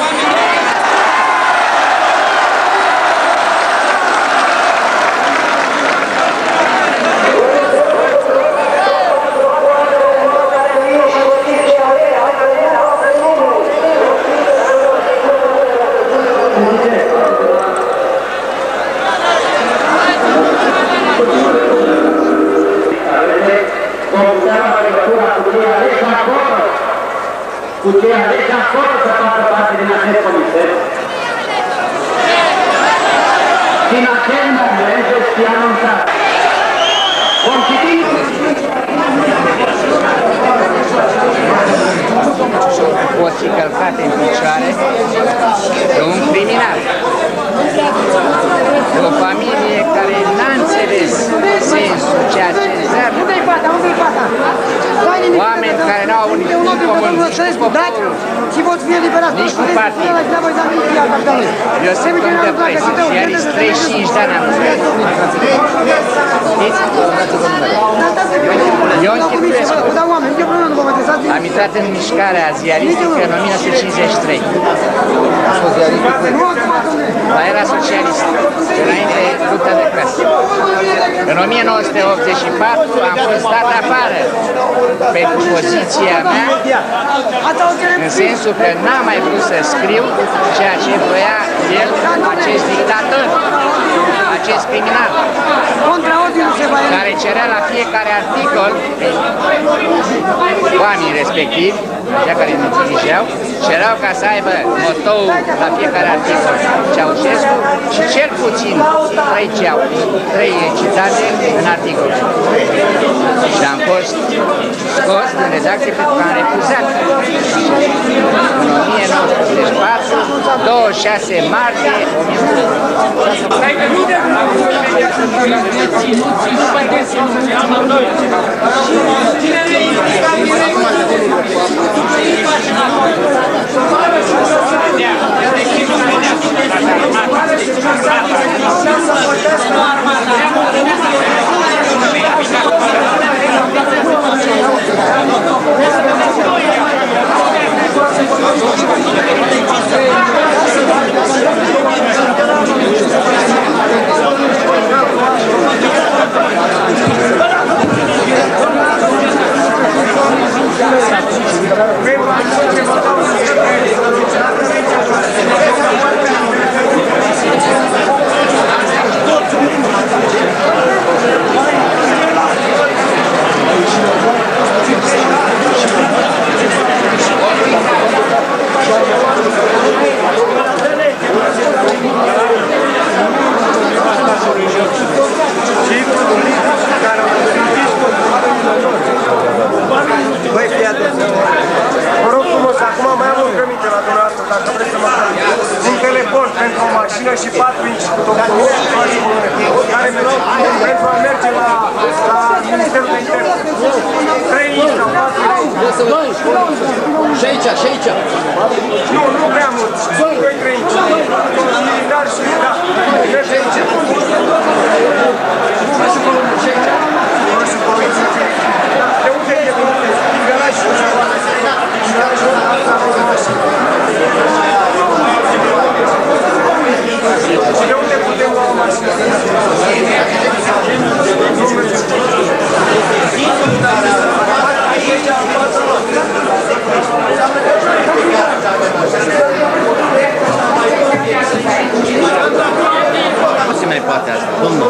Cu cei aleși acolo să facă parte din acest comitet. Din acel moment este anunțat. Vom citi
pot fi călcate în picioare de un criminal, de o familie care n-a înțeles sensul ceea ce înseamnă, oameni care n-au nimic în comun, nici cu poporul, nici cu partid. Eu sunt om de presă, ziarist 35 de ani am fost. Știți? Ion Chirculescu. Am intrat în mișcarea ziaristică în 1953. La era socialist, înainte lupta de clasă. În 1984 am fost dat afară pentru poziția mea, în sensul că n-am mai vrut să scriu ceea ce voia el, acest dictator, acest criminal, care cerea la fiecare articol, oamenii respectivi, cea care ne dirigeau, cereau ca să aibă motoul la fiecare articol Ceaușescu și cel puțin 3 citate în articol. Și am fost scos din redacție pentru că am refuzat. În 1984, 26 martie
4 inci care mi luau pentru a merge la Ministerul de Interne. 3 inci sau 4 inci. Și aici, și aici. Nu prea mult. 2-3 inci. Militar și da. Merge aici. De unde e? Din garaj și de unde putem lua o mașină?
Nu se mai poate asta, domnul.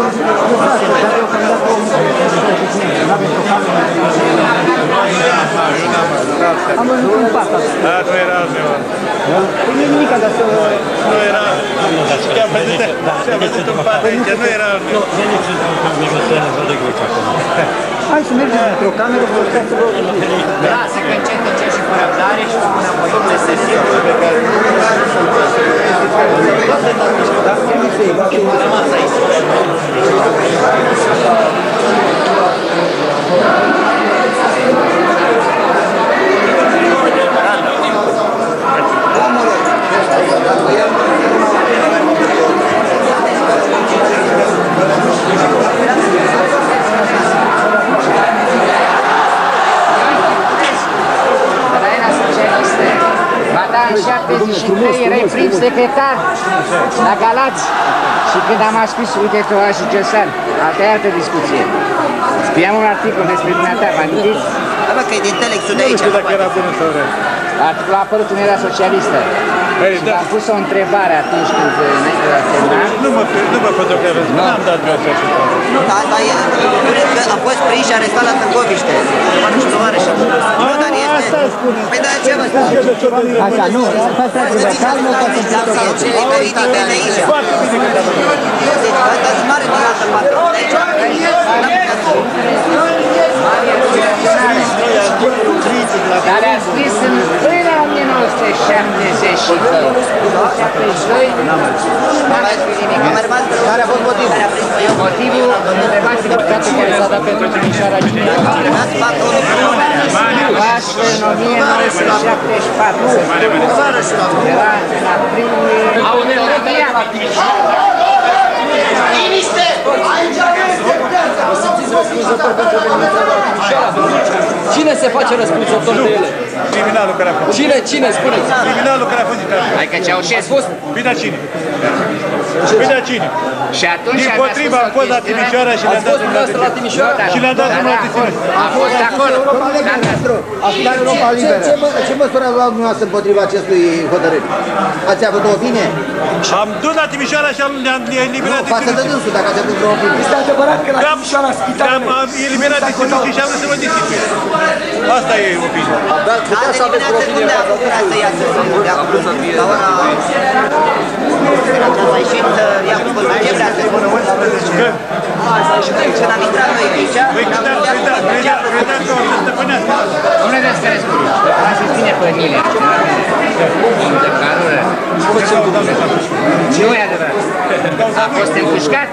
Am văzut un pat asta. Da, nu era altceva. Nu e nimic, dar să... Nu era... Chiar văzut un pat aici, nu era altceva. Hai să mergem într-o cameră, vă să vă...
Da, să încet și cu răbdare și cu un apoi de sesiune pe care... Da, trebuie să-i secretar la Galați și când am scris, uite, tovarășul Ciosan, altă iartă discuție. Scriam un articol despre dumneata, vă amintiți?
Da, bă, că e din Telexul de aici.
Nu știu dacă era bună sau rea.
Articolul a apărut în era socialistă. Și am pus o întrebare atunci când, înainte de a termina.
Nu mă fotografez, nu am dat vreau așa.
Nu, dar asta e, a fost prins și arestat la Târgoviște. Nu știu, tovarășă. Nu, dar este... Păi, dar ce vă spun?
Așa, nu, stați-vă, calmă, ca să
ce veritate de aici. Deci, asta nu are din altă parte.
Dar a scris până la 1972.
Care a fost motivul?
Motivul, întrebați deputatul care s-a dat pentru Timișoara Ginești. Pași în 1974. Era în aprilie.
Liniște! Aici aveți
Cine se face răspunzător de ele?
Criminalul care a fost.
Cine, spuneți?
Criminalul care a fost dictator.
Adică Ceaușescu?
Bine cine? Bine cine?
Și atunci
din potriva am fost la Timișoara și le-am dat drumul la Timișoara. Și le-am dat drumul la Timișoara.
A fost acolo.
Ce măsură a luat dumneavoastră împotriva acestui hotărâri? Ați avut o opinie?
Am dus la Timișoara și le-am eliminat
din față de dânsul, dacă ați avut vreo opinie.
Este adevărat că la Timișoara spitalele...
Am eliminat disciplii și am vrut să mă discipline. Asta e opinia.
Dar puteți să aveți vreo opinie față de dânsul. Să iasă de acolo, la ora... Ați ieșit, i-a făcut ce vrea să spună mult? Când am intrat noi aici...
Păi credeam că o să stăpânească.
Domnule Descărescu, ați ține pe Emilia. Nu e adevărat. A fost împușcat?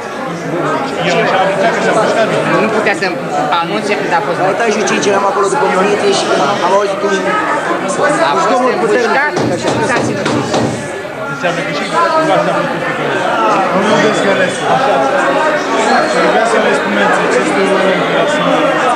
Nu putea să anunțe când a fost...
Am uitat și cinci, eram acolo după muniție și am auzit cum...
A fost împușcat? S-a ținut.
Înseamnă că și asta a fost împușcat.
Domnul Descărescu, vreau să le spuneți aceste lucruri ca să...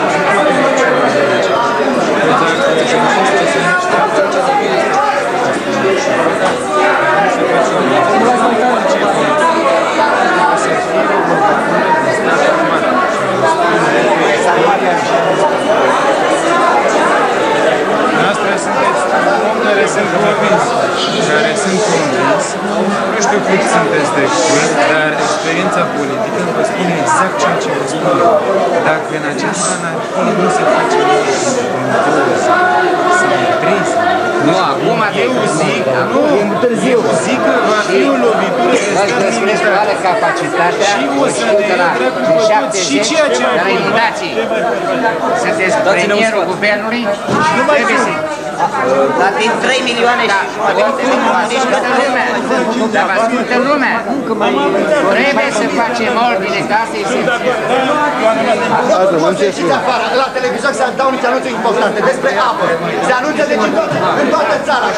Noastră sunteți om care sunt convins, care sunt convins. Nu știu cât sunteți de curs, dar experiența politică vă spune exact ceea ce vă spun eu. Dacă în această anarhie nu se face nimic în 2 sau în 3 sau
nu, acum eu zic
că va fi o lovitură
de are capacitatea de la 70 de la inundații. Sunteți premierul guvernului și trebuie să...
Dar din 3 milioane și
dar vă ascultă lumea. Trebuie să facem ordine, ca asta e esențial.
La televizor se dau niște anunțuri importante despre apă. Se anunță deci în toată țara.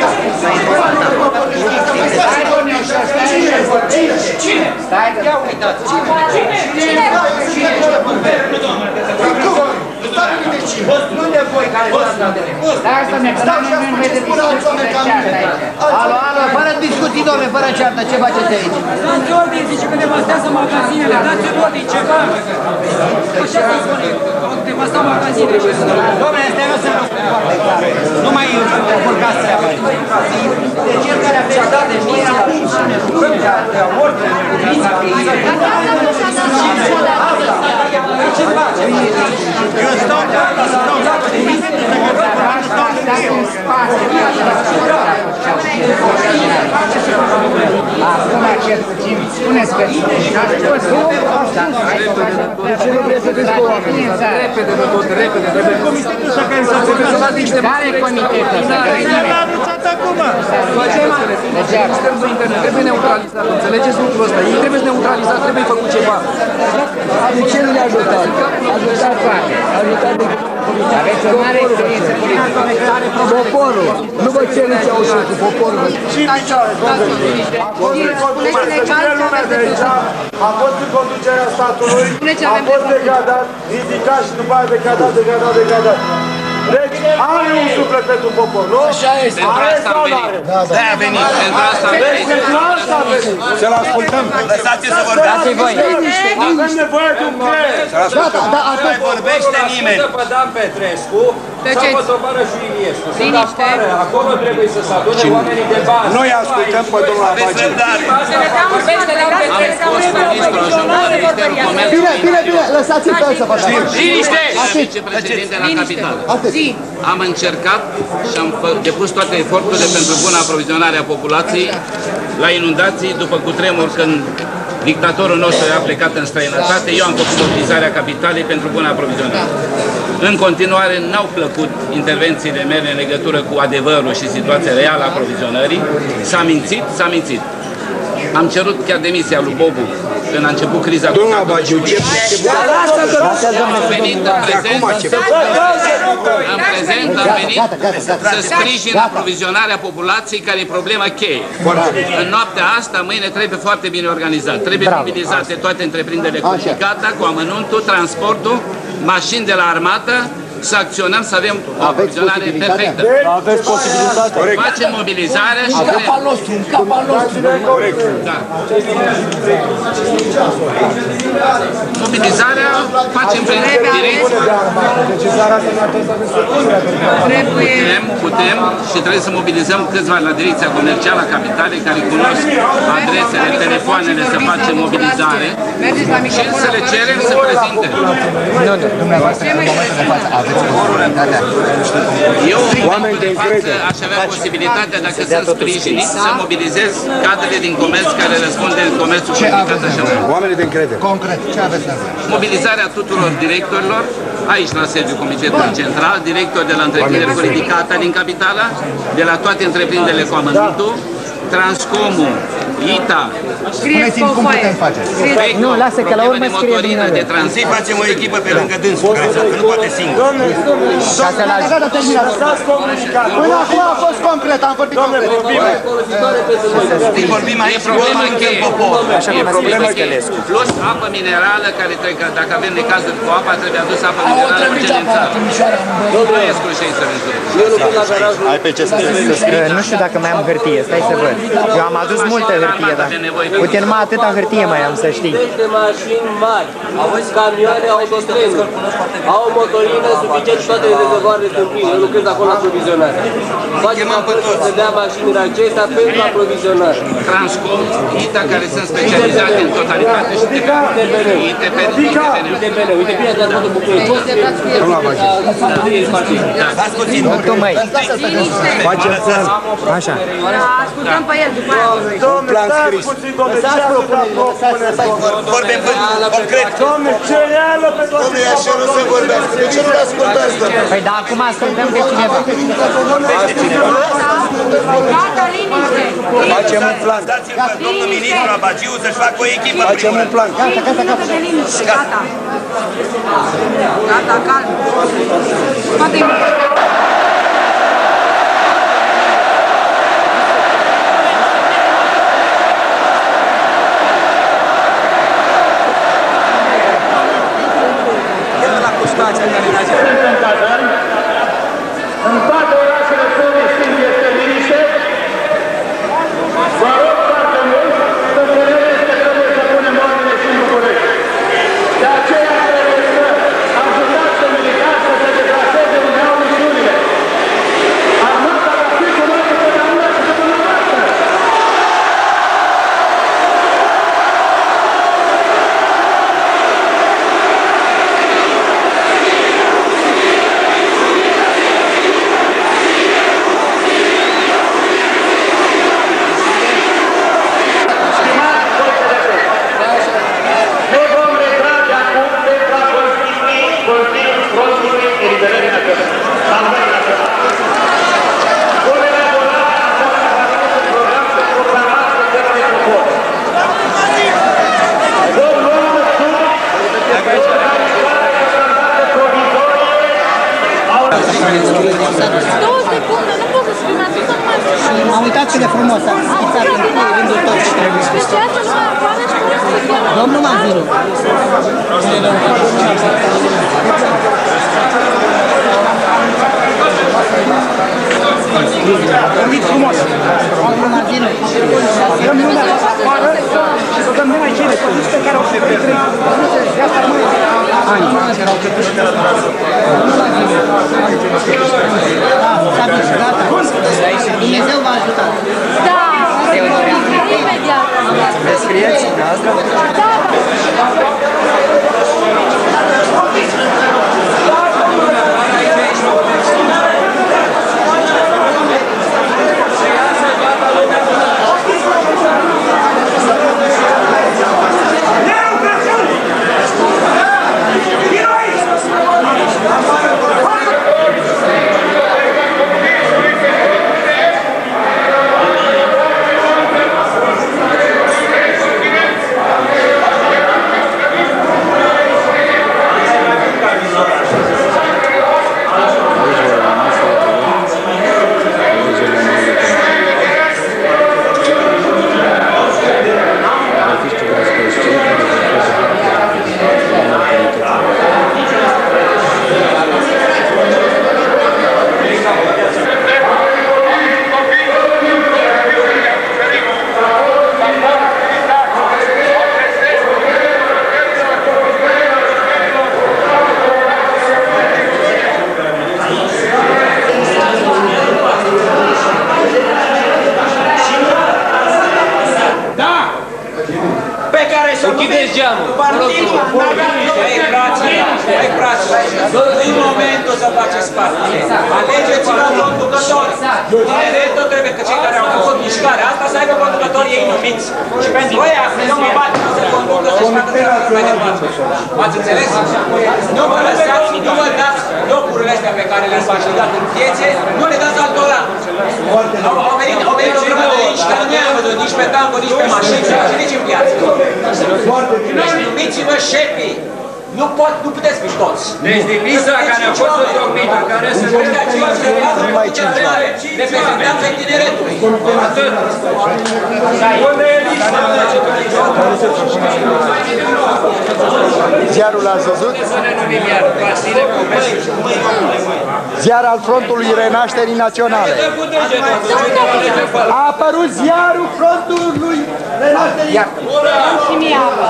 Cine? Stai, ia uitați. Cine?
Nu de voi care stați la televizor.
Stai să ne
Alo, fără discuții, domnule, fără ceartă, ce faceți aici?
Dați ordine, zice că devastează magazinele, dați ordine, ceva. Așa se spune, devasta magazinele.
Domnule, este rău să nu mai încurcați treaba. De cel care a dat de mie, de ordine, ce face?
Eu stau de asta, stau de
acum cel puțin, spuneți că ați fost
repede, trebuie
comitetul ăsta care s-a făcut.
Care comitetul ăsta?
L-a anunțat acum.
Ministerul de Interne trebuie neutralizat, înțelegeți lucrul ăsta, ei trebuie neutralizat, trebuie făcut ceva.
De ce nu le ajutați?
Ajutați toate. Aveți o mare experiență politică.
Poporul. Nu vă cere Ceaușescu, poporul.
Cine aici?
A fost în conducerea statului, a fost degradat, ridicat și după aia degradat.
are un suflet pentru popor, nu? Așa este. Are sau nu are?
De-aia a venit. Pentru asta a venit.
Pentru asta a venit.
Să-l ascultăm. Lăsați-i să vorbească.
Dați-i voi. Avem nevoie de un creier.
Gata, da, nu mai vorbește nimeni.
Să Dan Petrescu sau Cotobară și Iliescu. Sunt afară, acolo trebuie să se adune oamenii de bază.
Noi ascultăm pe domnul Abagiu.
Bine, lăsați-l pe el să vorbească.
Liniște! Vicepreședinte la capitală. Am încercat și am depus toate eforturile pentru bună aprovizionare a populației la inundații, după cutremur când dictatorul nostru a plecat în străinătate. Eu am făcut mobilizarea capitalei pentru bună aprovizionare. În continuare, n-au plăcut intervențiile mele în legătură cu adevărul și situația reală a aprovizionării. S-a mințit. Am cerut chiar demisia lui Bobu când a început criza cu Abagiu. Am venit în prezent să sprijin aprovizionarea populației, care e problema cheie. În noaptea asta, mâine trebuie foarte bine organizat. Trebuie mobilizate toate întreprinderile comunicate cu amănuntul, transportul, mașini de la armată, să acționăm, să avem o aprovizionare perfectă.
Aveți posibilitate.
Facem mobilizarea și
capul nostru,
Corect. Da. Mobilizarea facem prin direcție. Putem și trebuie să mobilizăm câțiva la direcția comercială a capitalei care cunosc adresele, telefoanele, să facem mobilizare și să le cerem să prezinte.
Dumneavoastră, în momentul de față, aveți posibilitatea.
Eu, în momentul de față, aș avea posibilitatea, dacă sunt sprijinit, să mobilizez cadrele din comerț care răspund de comerțul comunicat așa.
Oamenii de încredere.
Concret, ce aveți nevoie?
Mobilizarea tuturor directorilor, aici la sediul Comitetului Central, directori de la întreprinderi cu ridicata din capitală, de la toate întreprinderile cu amănuntul, Transcomul, ITA.
Spuneți-mi cum putem face.
Nu, lasă că la urmă scrie din de tranzit. Facem o echipă pe lângă dânsul, că nu poate singur.
Gata, terminat. Până acum a fost concret, am vorbit concret.
Vorbim aici problema cheie. E problema cheie. Plus apă minerală, care trebuie, dacă avem necazuri cu apa, trebuie adus apă minerală urgent în țară. Nu e scrușei să rezolvă.
Ai pe ce să scrii? Nu știu dacă mai am hârtie, stai să văd. Eu am adus multă hârtie, dar... Uite, numai atâta hârtie mai am, să știi.
De mașini mari, camioane, autostrenuri, au motorină suficient și toate rezervoarele sunt pline. Eu lucrez acolo la aprovizionare. Facem apel să dea mașinile acestea pentru aprovizionare.
Transcom, ITA, care sunt specializate în totalitate și
ITPN. Uite, bine ați dat toată bucurie.
Dați puțin. Tu, măi. Facem plan. Așa.
Ascultăm pe el după aia.
Un plan scris.
Vorbim concret.
Dom'le, ce reală pe toate.
Dom'le, așa nu se vorbească. De ce nu ascultați, dom'le?
Păi, dar acum ascultăm pe cineva.
Gata, liniște.
Facem un plan.
Dați-l pe domnul ministru Abagiu să-și facă o echipă.
Facem un plan.
Gata. Gata, calm. Poate
în toate orașele țării Sfinții este liniște. Vă rog foarte mult să înțelegeți că trebuie să punem ordine și în București. De aceea trebuie să ajutați pe militari să se deplaseze unde au misiunile. Armata va fi cu noi întotdeauna și cu dumneavoastră.
M-am uitat cât de frumos a schițat în rândul tot ce trebuie spus. Domnul Manzilu.
Vorbit frumos. Dăm lumea afară și să dăm numai cele poziții pe care au se petrec. De asta rămâne ani.
Dumnezeu v-a ajutat.
Da, imediat.
Vă scrieți, dumneavoastră?
Da.
Închideți geamul!
Hai, fraților! În momentul să faceți parte. Alegeți-vă conducători! Tineretul trebuie că cei care au făcut mișcarea asta să aibă conducători ei numiți. Și pentru ăia, nu mă bat, nu se conducă să-și facă treaba mai departe. M-ați înțeles? Nu vă lăsați, nu vă dați locurile astea pe care le-ați facilitat în piețe, nu le dați altora. Au venit o grămadă de aici, care nu i-am văzut nici pe tancuri, nici pe mașini, nici în piață. Numiți-vă șefii! Nu puteți fi toți!
Deci din lista care a fost întocmită, care se
reprezentanța tineretului.
Atât! Unde e lista?
Ziarul l-ați văzut?
Să ne numim iar Vasile Popescu.
Ziar al Frontului Renașterii Naționale. A apărut ziarul Frontului Renașterii Naționale.
Și mie apă,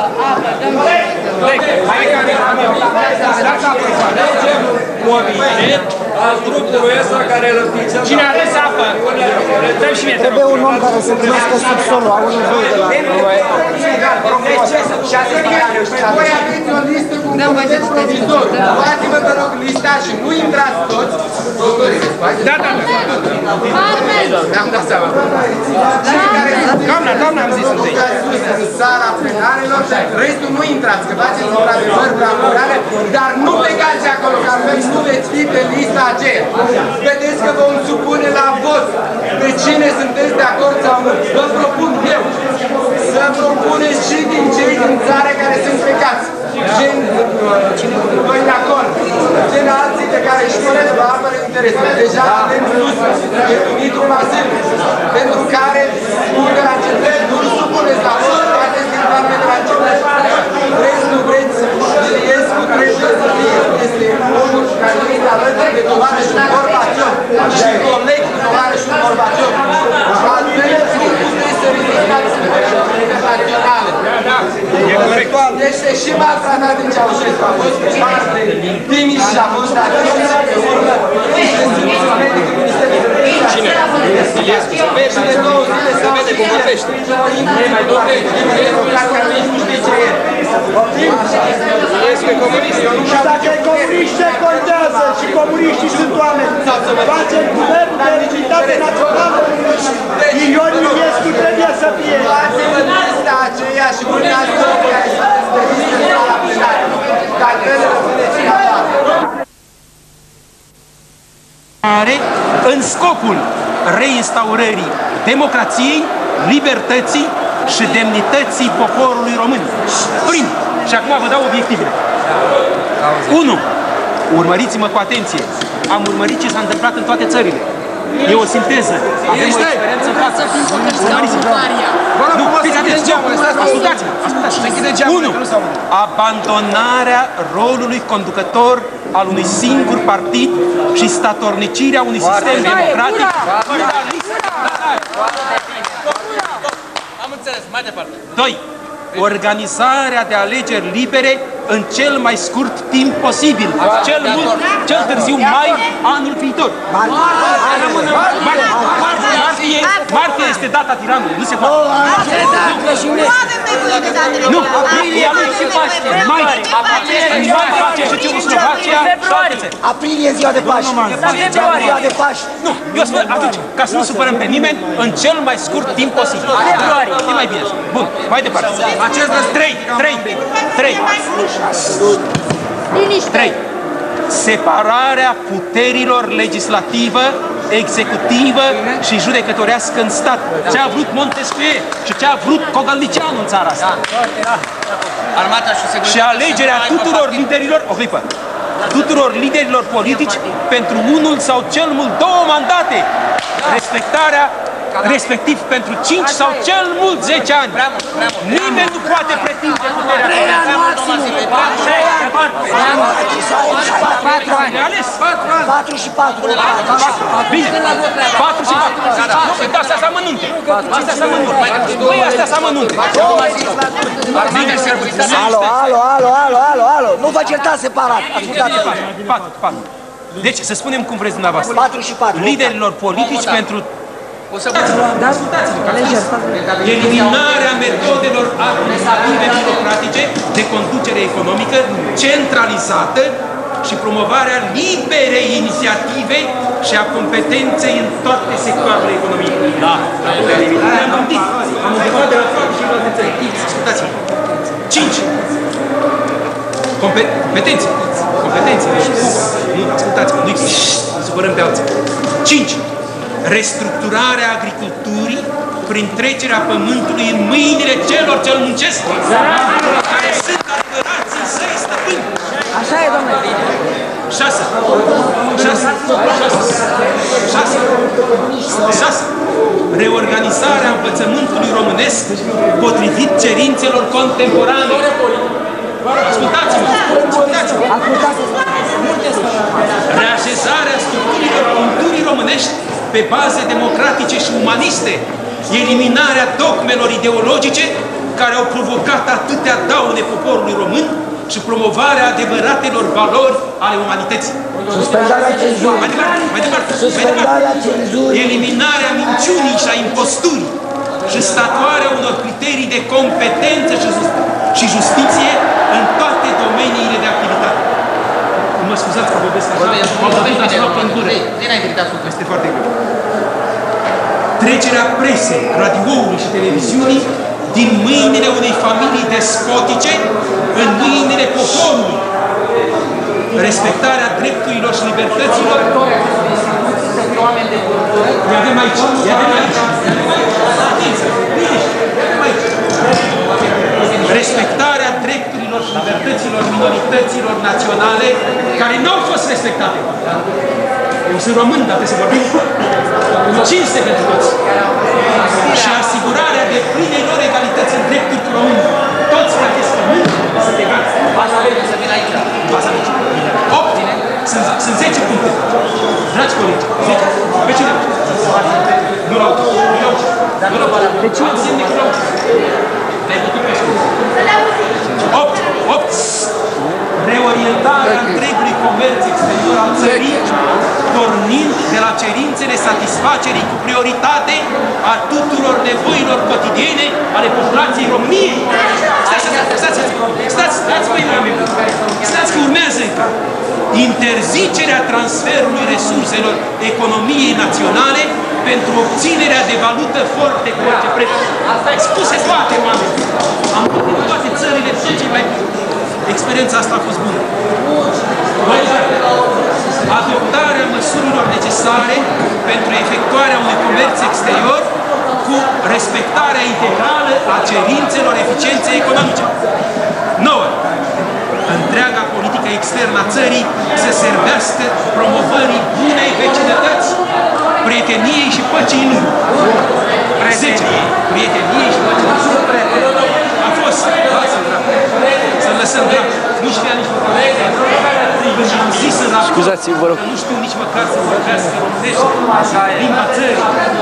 Moviment al trupului ăsta care îl împiță.
Cine a ales apă? Dăm și mie.
Trebuie un om care să cunoască subsolul, au unul voi de la noi.
Voi aveți o listă cu un comitet provizor. Luați-vă, vă rog, lista și nu intrați toți.
Da. Mi-am dat seama. Doamna, am zis întâi.
În sala plenarelor, restul nu intrați, că faceți într-adevăr bravurale, dar nu plecați acolo, că altfel nu veți fi pe lista aceea. Vedeți că vom supune la vot pe cine sunteți de acord sau nu. Vă propun eu să propuneți și din cei din țară care sunt plecați. Gen voi la cont, gen alții de care își doresc vă apără interesul. Deja avem sus pe Dumitru Vasile, pentru care spun de la început, nu-l supuneți la vot, faceți din doamne de la început. Vreți, nu vreți, Iliescu trebuie să fie, este omul care este alături de tovarășul Gorbaciov și coleg cu tovarășul Gorbaciov. Altfel, nu puteți să ridicați internaționale. Este și maltratat din Ceaușescu, a fost parte Timiș și a fost atins pe urmă.
Cine? Iliescu se vede? Se vede cum vorbește. Iliescu e comunist.
Și dacă e comunist, ce contează? Și comuniștii sunt oameni. Facem guvernul de unitate națională. Ion Iliescu trebuie să fie.
Luați-vă lista aceea și puneați-vă care sunteți pe listă la plenară. Dacă le rămâneți în afară.
În scopul reinstaurării democrației, libertății și demnității poporului român. Prim, și acum vă dau obiectivele. 1. Urmăriți-mă cu atenție. Am urmărit ce s-a întâmplat în toate țările. E o sinteză. Avem o experiență în față. Urmăriți-mă. Nu, fiți atenți. Ascultați-mă. 1. Abandonarea rolului conducător al unui singur partid și statornicirea unui sistem democratic.
Am înțeles, mai departe.
2. Organizarea de alegeri libere în cel mai scurt timp posibil, cel târziu mai anul viitor. Martie este data tiranului, nu se poate. Nu, e lui și Paște. Mai face și Ceoslovacia și alte țări.
Aprilie ziua de Paști. Ziua de Paști.
Nu, eu spun atunci, ca să nu supărăm pe nimeni, în cel mai scurt timp posibil. E mai bine. Bun, mai departe. Acest 3. Separarea puterilor legislativă, executivă și judecătorească în stat. Ce a vrut Montesquieu și ce a vrut Cogălnicianu în țara asta. Și alegerea tuturor liderilor, o clipă, tuturor liderilor politici pentru unul sau cel mult 2 mandate. Respectarea respectiv pentru 5 sau cel mult 10 ani. Nimeni nu poate pretinde puterea.
4 ani. 4 și 4.
Bine, 4 și 4. Astea sunt amănunte. Băi, astea sunt amănunte.
Alo, nu vă certați separat.
4. Deci, să spunem cum vreți dumneavoastră.
4 și 4.
Liderilor politici pentru eliminarea metodelor administrative birocratice de conducere economică centralizată și promovarea liberei inițiative și a competenței în toate sectoarele economiei. Da. Am întrebat de la toate și toate țări. Ascultați-mă. 5. Competențe. Nu, ascultați-mă, nu supărăm pe alții. 5. Restructurarea agriculturii prin trecerea pământului în mâinile celor ce îl muncesc, care sunt adevărații săi stăpâni.
Așa e, domnule.
6. Reorganizarea învățământului românesc potrivit cerințelor contemporane. Ascultați-mă! Reașezarea structurilor culturii românești pe baze democratice și umaniste, eliminarea dogmelor ideologice care au provocat atâtea daune poporului român și promovarea adevăratelor valori ale umanității.
Suspendarea cenzurii.
Mai departe. Eliminarea minciunii și a imposturii și statuarea unor criterii de competență și justiție în toate domeniile de activitate. Mă scuzați că vorbesc așa. Este foarte greu. Trecerea presei, radioului și televiziunii din mâinile unei familii despotice în mâinile poporului. Respectarea drepturilor și libertăților. Avem aici. Respectarea drepturilor și libertăților minorităților naționale care nu au fost respectate. Eu sunt român, dar trebuie să vorbim cinste pentru toți. Și asigurarea de plinei lor egalități în drepturi cu români. Toți pe acest pământ sunt egali.
Asta vrem să vină aici.
8. Sunt 10 puncte. Dragi colegi, 10. Pe cine? Nu l-au. Pe cine? Le-ai bătut pe scurt. 8. Reorientarea întregului comerț exterior al țării, pornind de la cerințele satisfacerii cu prioritate a tuturor nevoilor cotidiene ale populației României. Stați, băi, oameni! Stați că urmează încă. Interzicerea transferului resurselor economiei naționale pentru obținerea de valută forte cu orice preț. Spuse toate, oameni! Am făcut toate țările, experiența asta a fost bună. Adoptarea măsurilor necesare pentru efectuarea unui comerț exterior cu respectarea integrală a cerințelor eficienței economice. 9. Întreaga politică externă a țării să servească promovării bunei vecinătăți, prieteniei și păcii în lume. 10. Prieteniei și păcii în lume. A fost. Să-l lăsăm drept. Nu știa nici măcar. Când am zis
Opreți-vă, vă rog.
Nu știu nici măcar să vorbească românește, limba țării.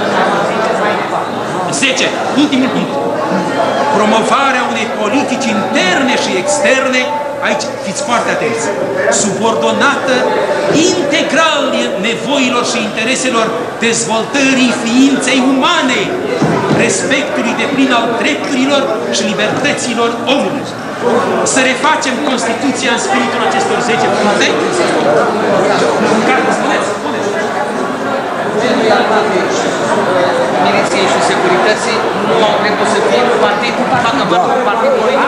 10. Ultimul punct. Promovarea unei politici interne și externe, aici fiți foarte atenți, subordonată integral nevoilor și intereselor dezvoltării ființei umane, respectului deplin al drepturilor și libertăților omului. Să refacem Constituția în spiritul acestor 10 puncte. Spuneți.
Miliției și securității nu au dreptul să fie partid, facă partid politic.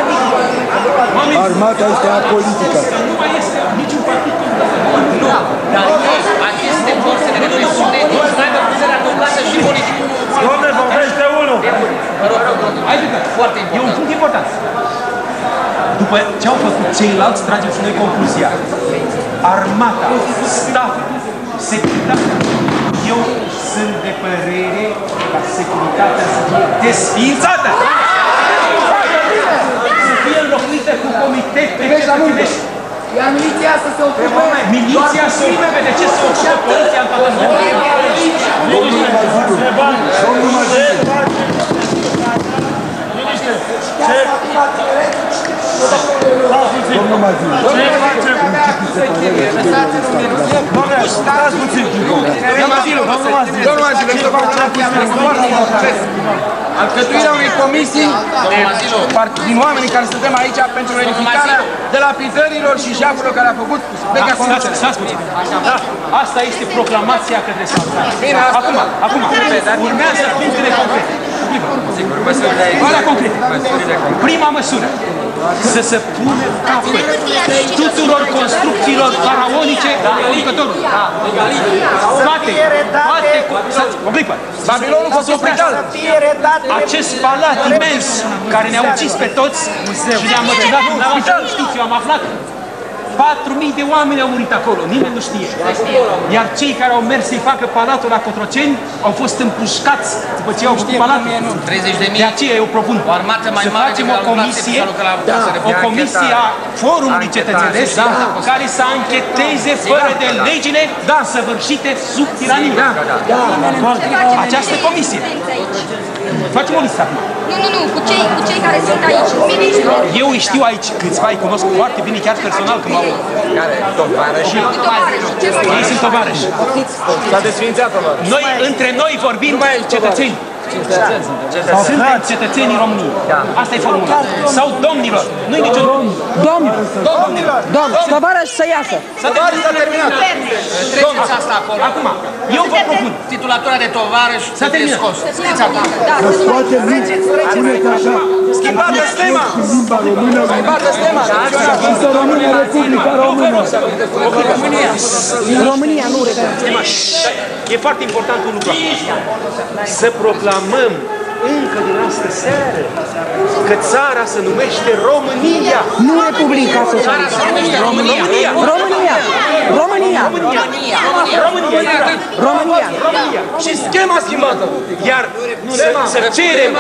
Armata este apolitică.
Nu mai este niciun partid.
Nu, dar aceste forțe de represiune să aibă puterea adăugată și politică.
Dom'le, vorbește unul!
Vă rog, foarte important.
E un punct important. După ce au făcut ceilalți, tragem și noi concluzia. Armata, statul, securitatea. Eu sunt de părere ca securitatea să fie desființată. Să fie înlocuită cu comitete executive.
Iar miliția să se ocupe.
Miliția se ocupe. De ce se ocupă poliția în toată lumea?
Domnul Maziu,
Stați puțin! Domnul Maziu, alcătuirea unei comisii din oamenii care suntem aici pentru verificarea de lapidărilor și jafurilor care a făcut vechea conducere.
Stați puțin! Asta este proclamația către salutare. Acum, urmează punctele concrete. Alea concrete. Prima măsură. Să se pună capăt tuturor construcțiilor faraonice conducătorului. Toate.
Babilonul fost opritat.
Acest palat imens care ne-a ucis pe toți și ne-a măcinat în spital. Știți, eu am aflat. 4.000 de oameni au murit acolo, nimeni nu știe. Iar cei care au mers să-i facă palatul la Cotroceni au fost împușcați după ce au făcut palatul.
30.000.
De aceea eu propun să facem o comisie a forumului cetățenesc care să ancheteze fără de legile săvârșite sub tiranie. Această comisie. Facem o listă acum.
Nu, cu cei care sunt aici, miniștrilor.
Eu îi știu aici câțiva, îi cunosc foarte bine, chiar personal, că m-au...
Care? Tovarăși?
Ei sunt tovarăși.
S-a desfințat tovarăși.
Noi, între noi vorbim cetățeni. Suntem cetățenii României. Asta e formula. Sau domnilor. Nu-i niciun...
Domnilor. Tovarăși să iasă.
Tovarăși s-a terminat.
Treceți asta acolo.
Acum, eu vă propun.
Titulatura de tovarăș să fie scos. Știți acum.
Schimbată stema! Schimbată stema!
să rămână Republica Română.
România, nu Republica.
E foarte important un lucru. Să proclamăm încă din astă seară că țara se numește România.
Nu Republica Socialistă.
România.
Și schema schimbată.
Iar să cerem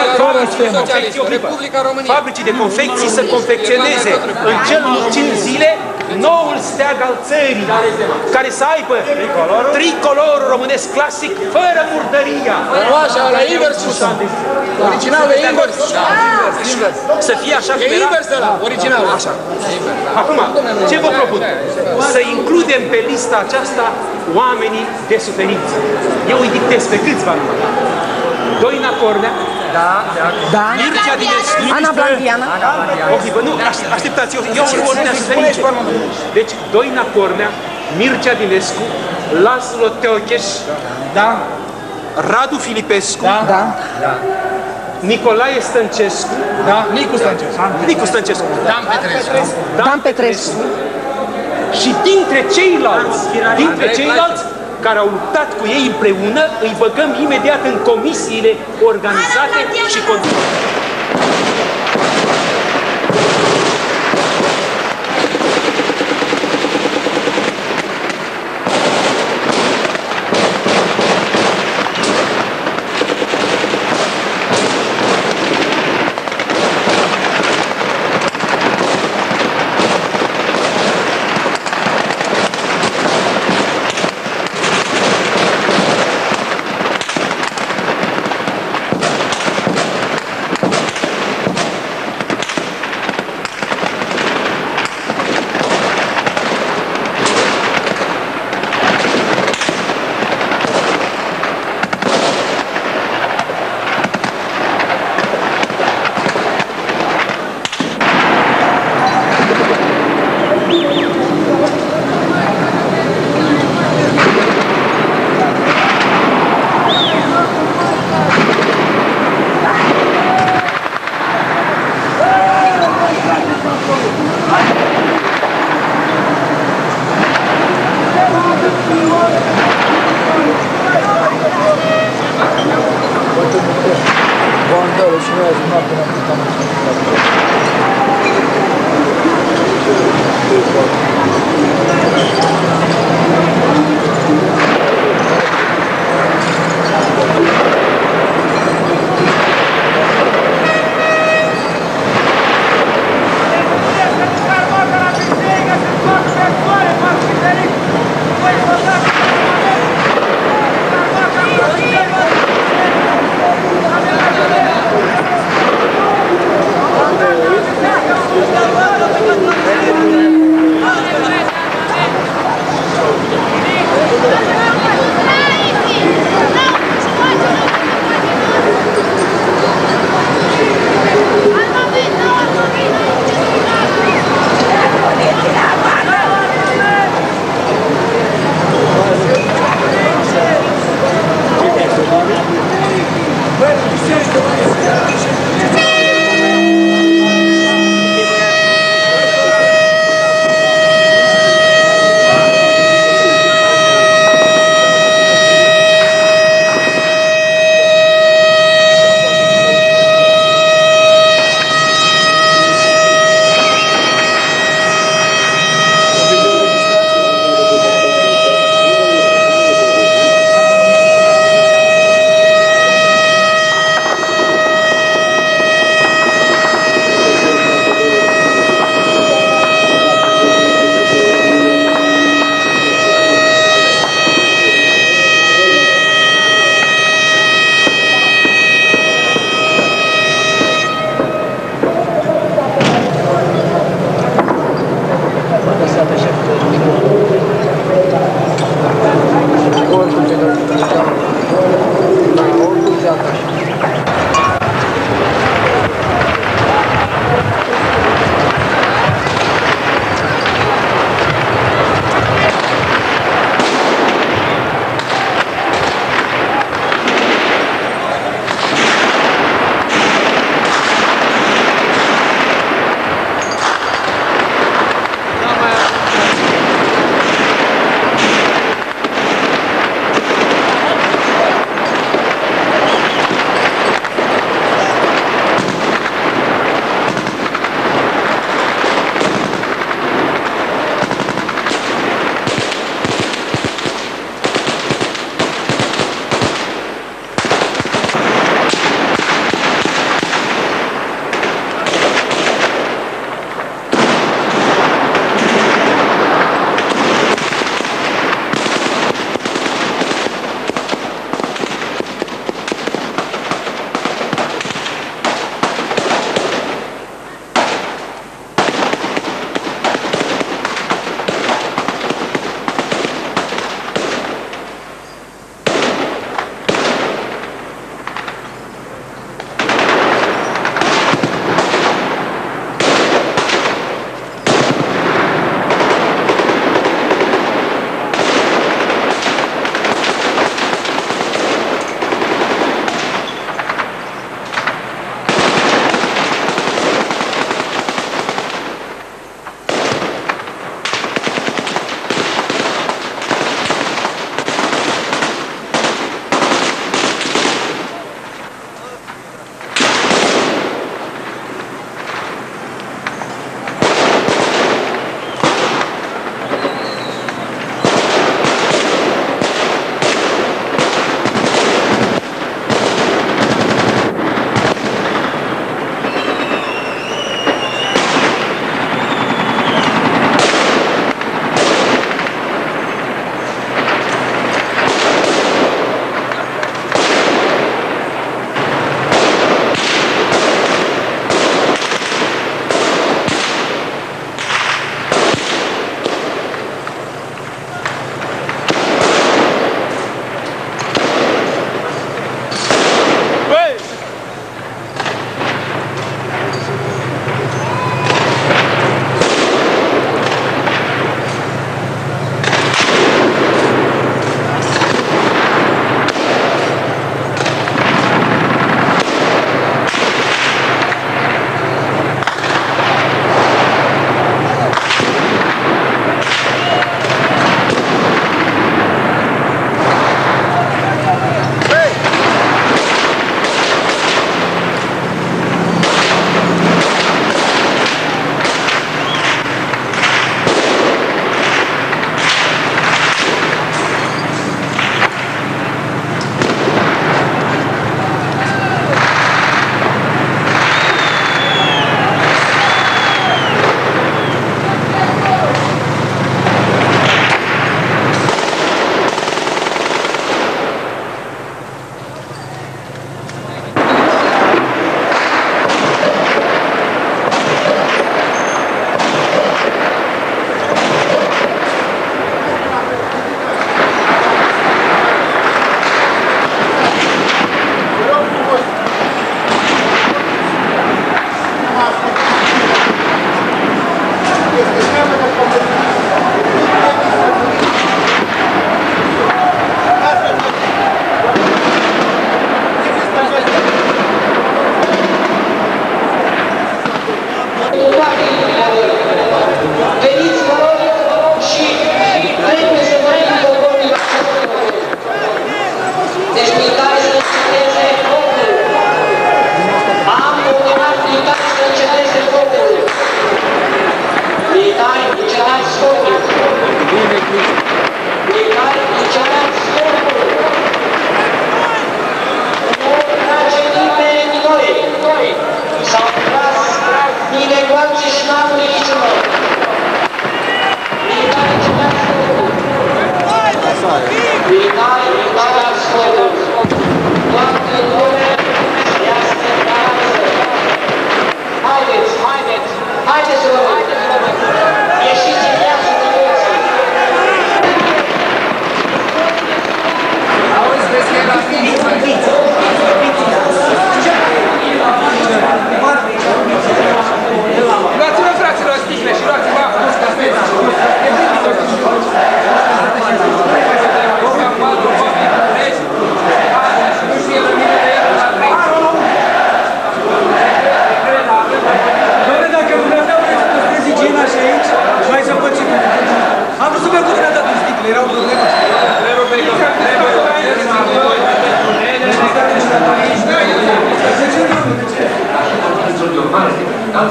fabricii de confecții să confecționeze în cel puțin zile noul steag al țării, care să aibă tricolorul românesc clasic, fără murdăria.
Nu așa, la invers pus. Original de invers.
Să fie așa cum
era. E invers ăla, original.
Așa. Acum, ce vă propun? Să includem pe lista aceasta oamenii de suferință. Eu îi dictez pe câțiva numai. Doina Cornea.
Da.
Mircea Dinescu.
Ana Blandiana.
O clipă, nu, așteptați, eu ordinea aici. Deci, Doina Cornea, Mircea Dinescu, Laszlo Teocheș, da? Radu Filipescu,
da.
Nicolae Stăncescu,
da? Nicu Stăncescu.
Dan Petrescu.
Și dintre ceilalți care au luptat cu ei împreună, îi băgăm imediat în comisiile organizate și controlate.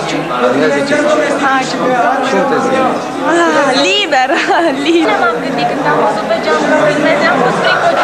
Ia ziceți. Sunteți.
Liber, liber. M-am gândit când am văzut pe geamul urmeze, am fost fricotit.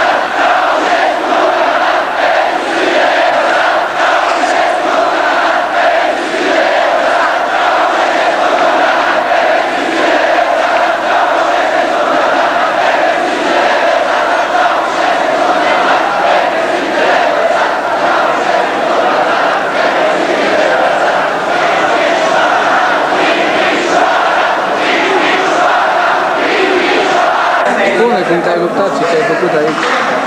Când te-ai luptat și ce ai făcut aici?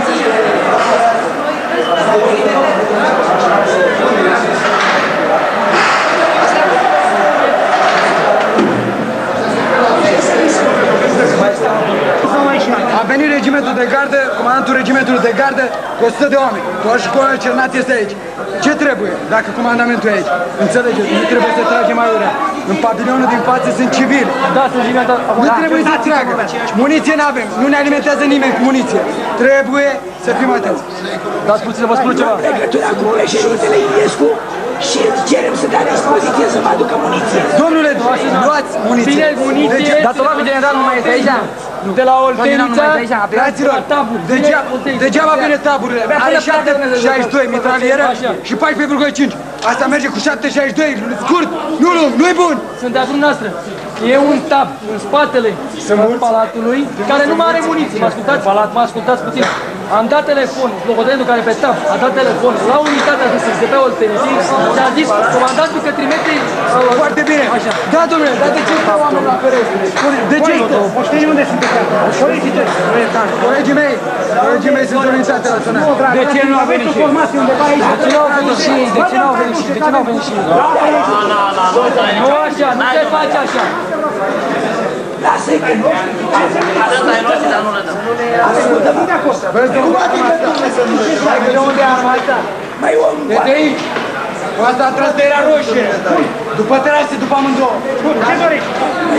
A venit regimentul de gardă, comandantul regimentului de gardă cu 100 de oameni. Doar și colonel Cernat este aici. Ce trebuie dacă comandamentul e aici? Înțelegeți, nu trebuie să tragem aiurea. În pavilionul din față sunt civili.
Da, sunt civili.
Nu trebuie să tragă. Muniție n-avem. Nu ne alimentează nimeni cu muniție. Trebuie să fim atenți.
Dați puțin să vă spun ceva.
Legătura cu președintele Iliescu și îl cerem să dea dispoziție să vă aducă muniție.
Domnule, luați muniție.
Bine, muniție.
Dar Tolapul general nu mai este aici?
De la Oltenița,
fraților, degeaba vine taburile. Are 7,62 mitralieră și 14,5. Asta merge cu 7,62, scurt, nu lung, nu-i bun.
Sunt de asupra noastră. E un tab în spatele palatului care nu mai are muniție. Mă ascultați puțin. Am dat telefon, locotenentul care pe tab a dat telefon la unitatea de sus de pe Olteniții și a zis comandantul că trimite...
Foarte bine.
Așa.
Da, domnule, dar de ce stau oamenii la pereți? De ce stă?
Poștenii unde sunt?
Colegii mei sunt în unitate națională.
De ce nu au venit și ei? De ce nu au venit și ei? De ce nu au venit și ei? De ce nu au venit și ei? Nu așa, nu se face așa.
Lasă-i că nu știu.
Atâta e noastră, dar nu le dăm.
Ascultă-mă de acolo.
Vezi, domnule, de unde e arma asta?
Mai om,
de aici. Cu asta a tras de era roșie. După terase, după amândouă.
Bun, ce doriți?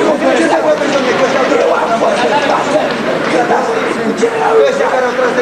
Eu am fost în față. Că da, cu generalul ăsta care au tras de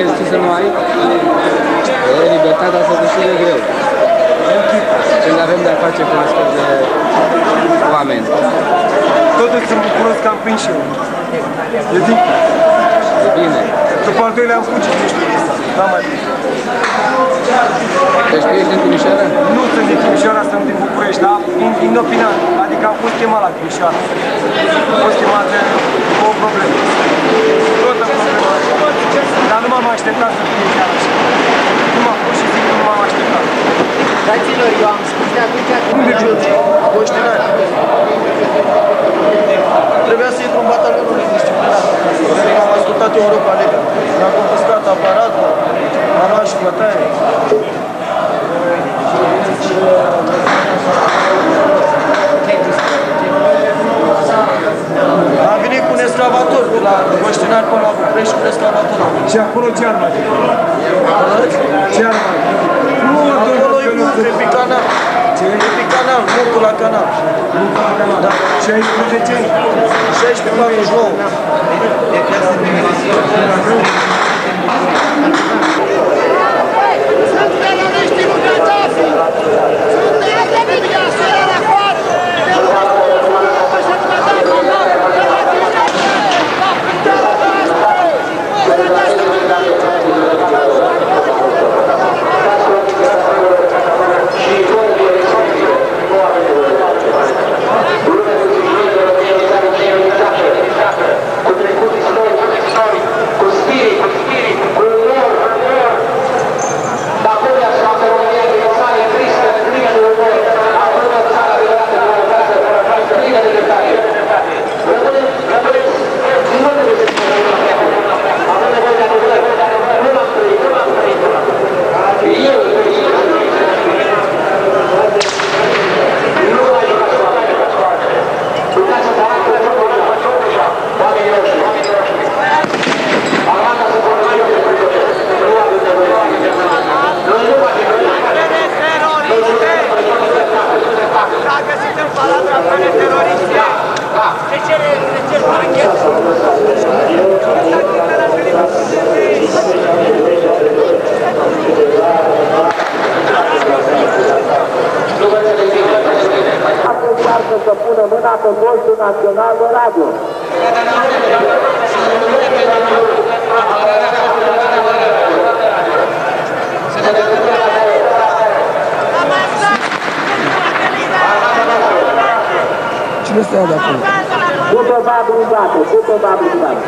fericit să nu ai, e libertatea să câștige greu. Când avem de-a face cu astfel de oameni.
Totuși sunt bucuros că am prins și eu. E bine.
E bine.
După al doilea am fugit, nu știu, n-am mai prins.
Deci tu ești din Timișoara?
Nu sunt din Timișoara, sunt din București, dar inopinat. Adică am fost chemat la Timișoara. Am fost chemat de o problemă. Tot o problemă. Dar nu m-am așteptat să fie chiar așa. Nu m-am pus și zic că nu m-am așteptat.
Fraților, eu am spus de atunci că a poștinat. Trebuia să intru în batalionul disciplinat. Am ascultat Europa League. Mi-am confiscat aparatul, m-am luat și bătaie. Am venit cu un excavator de la Boștinar până la București cu un excavator.
Și acolo ce armă ai? Ce armă ai?
Acolo e pe canal. E pe canal, muncul la canal.
Da. 16 ani?
16-49.
Să pună mâna pe postul național de radio.
Cine stă de acolo?
Cu probabilitate, cu probabilitate.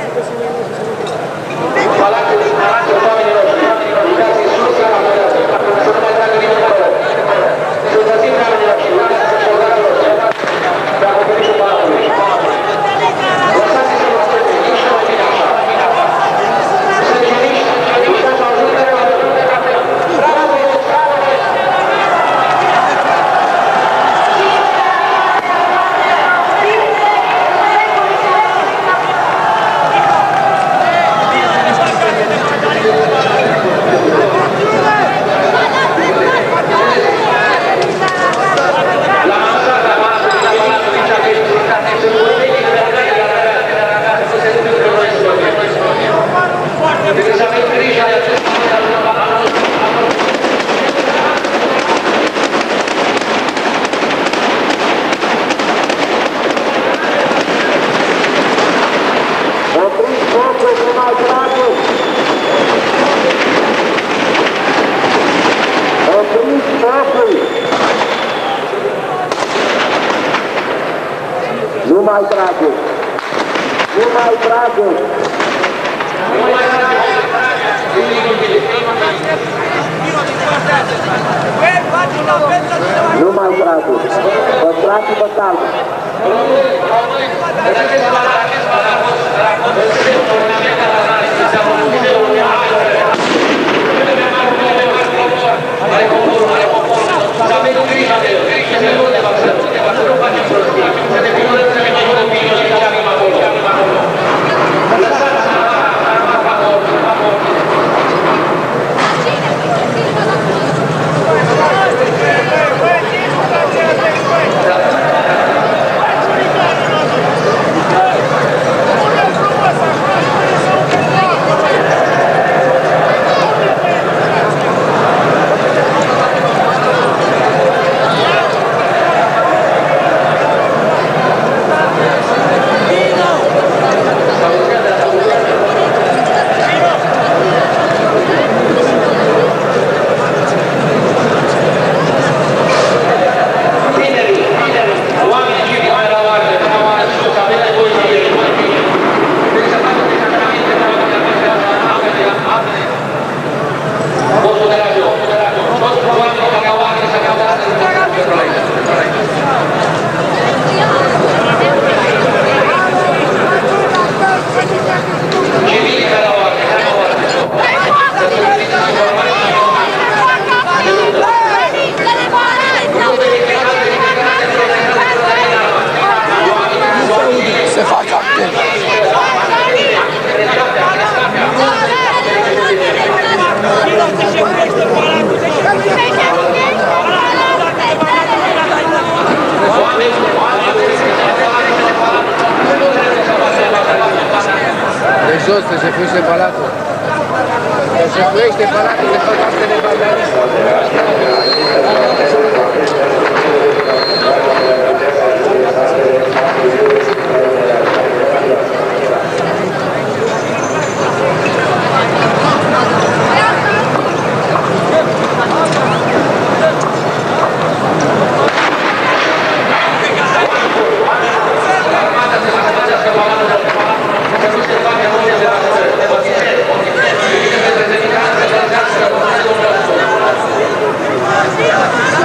Nu mai trage! Nu mai trage! Nu mai trage! Păstrați-vă calm!
jos să se fuște palatul. Că se fuiește palatul de tot acte de vandalism.
Yeah.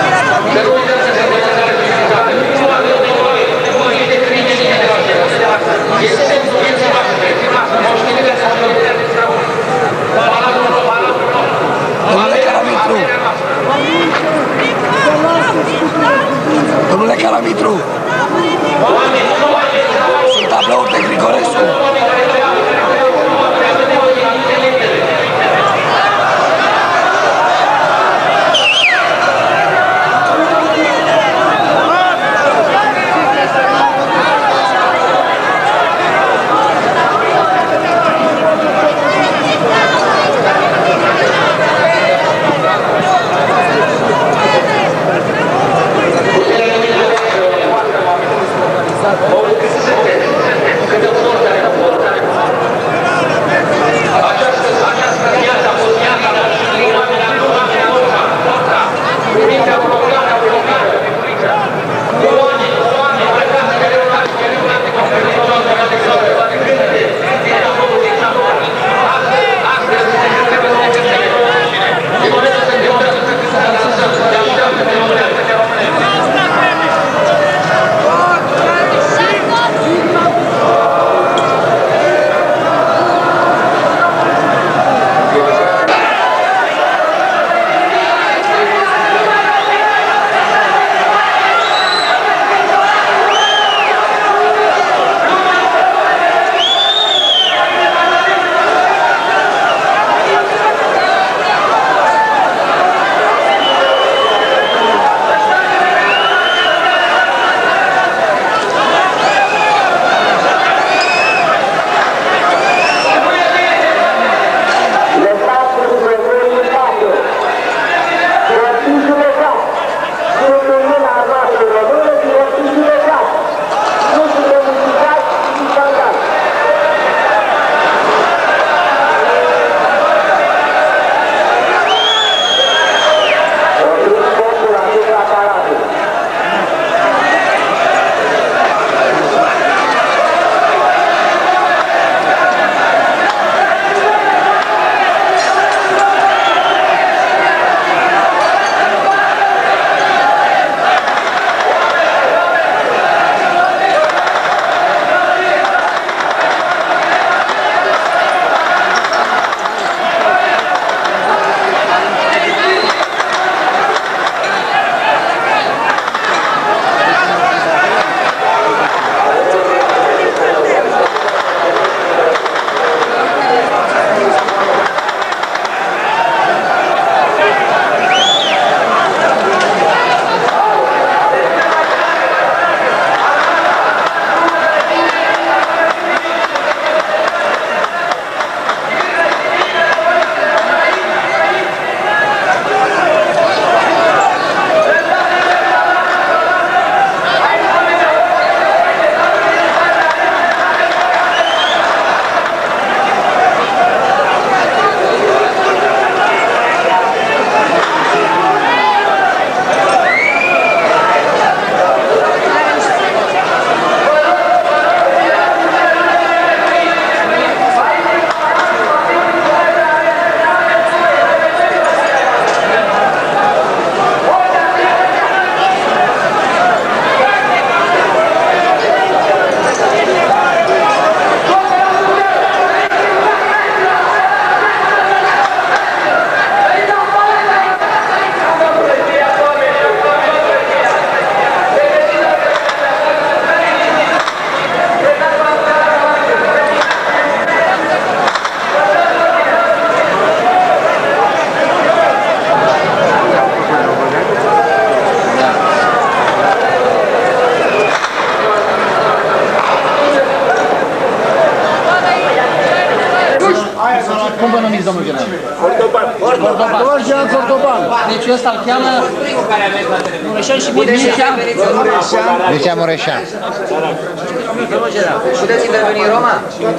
general?
Orgean Cordoban.
Deci ăsta îl cheamă Mureșan și Mureșan.
Mircea Mureșan.
Domnul general, puteți interveni în Roma?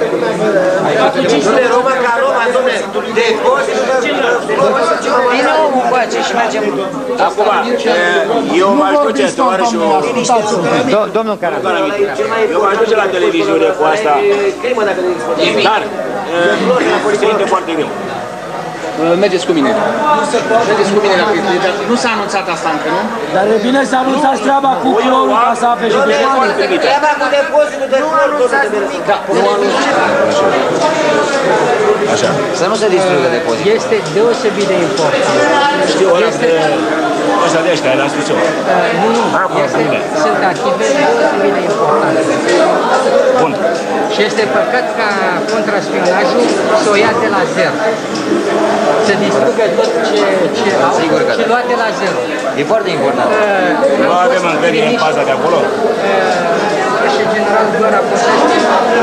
Nu Roma ca Roma, domnule, de post, vine omul cu aceea și mergem.
Acum, eu m-aș duce, tovarășul...
Domnul Caramitru.
Eu m-aș duce la televiziune cu asta, dar se intre foarte greu.
Mergeți cu mine. Mergeți cu mine la Pitești. Nu s-a anunțat asta încă, nu?
Dar e bine să anunțați treaba cu clorul ca să ape și pe
treaba cu depozitul de clor, nu anunțați nimic. Da, nu anunțați.
Așa.
Să nu se distrugă depozitul.
Este deosebit de important.
Știu, ăsta de ăștia, l-am spus eu.
Nu, sunt active deosebit de importante.
Bun.
Și este păcat ca contraspionajul să o ia de la zero. Să distrugă tot ce au și lua de la zero.
E foarte important.
Nu avem încredere în paza de acolo?
Și general Dora Poșești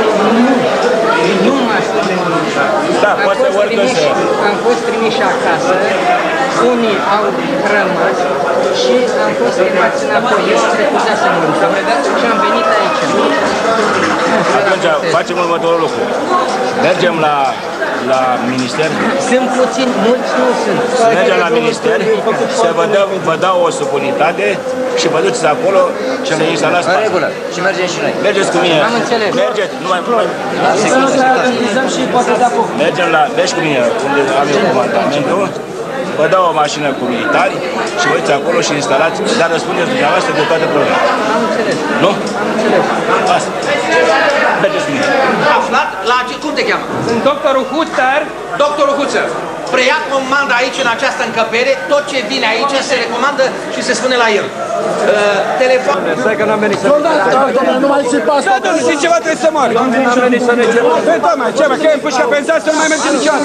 nu mă aștept.
Da, poate orică să...
Am fost trimiși acasă, unii au rămas și am fost chemați înapoi. Eu am refuzat să mă duc și am venit aici.
Atunci facem următorul lucru. Mergem la minister.
Sunt puțini, mulți nu sunt.
Mergem la minister, să vă dau o subunitate și vă duceți acolo să instalați paza.
În regulă. Și mergem și noi.
Mergeți cu mine.
Am înțeles.
Mergeți, nu mai...
Să nu se organizăm și poate de acum.
Mergi cu mine unde am eu comandamentul. Vă dau o mașină cu militari și vă duceți acolo și instalați, dar răspundeți dumneavoastră de toate problemele.
Am înțeles.
Nu?
Am înțeles.
Asta. Mergeți cu mine.
Aflat? Cum te cheamă?
Sunt doctorul Huțăr.
Doctorul Huțăr. Preia comanda aici, în această încăpere, tot ce vine aici se recomandă și se spune la el. Telefon...
Stai că n-am venit să...
Domnule, nu mai ții pas.
Da, domnule, și ceva trebuie să moară. N-am venit să ne cerăm. Păi, doamne, ceva, că e împușcă pe să nu mai merge niciodată.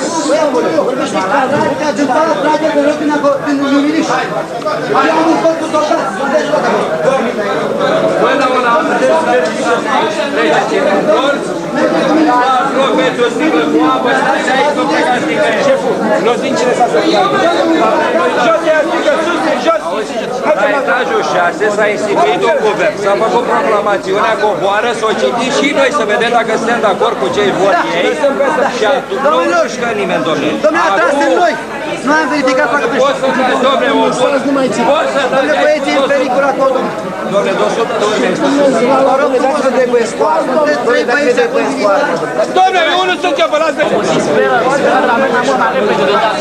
Până una, puteți treceți în colț, aveți o sticlă cu apă, stați aici, nu plecați nicăieri. Șeful, nu-ți din cine s-a sărit. Jos de adică, sus, jos. La etajul 6 s-a instituit un guvern. S-a făcut proclamațiunea, coboară, să o citim și noi să vedem dacă suntem de acord cu cei vor ei. Și atunci nu mișcă nimeni, domnule.
Domnule, atrați de noi! Nu am verificat dacă pe
poți să dați, domnule, o bună. Poți să dați.
Domnule, băieții, în pericol acolo, domnule.
Domnule, 220.
Domnule, dacă trebuie scoară. Trei băieți trebuie scoară.
Domnule, eu nu sunt eu, vă las de...
Speră la mea mult mai repede de dată.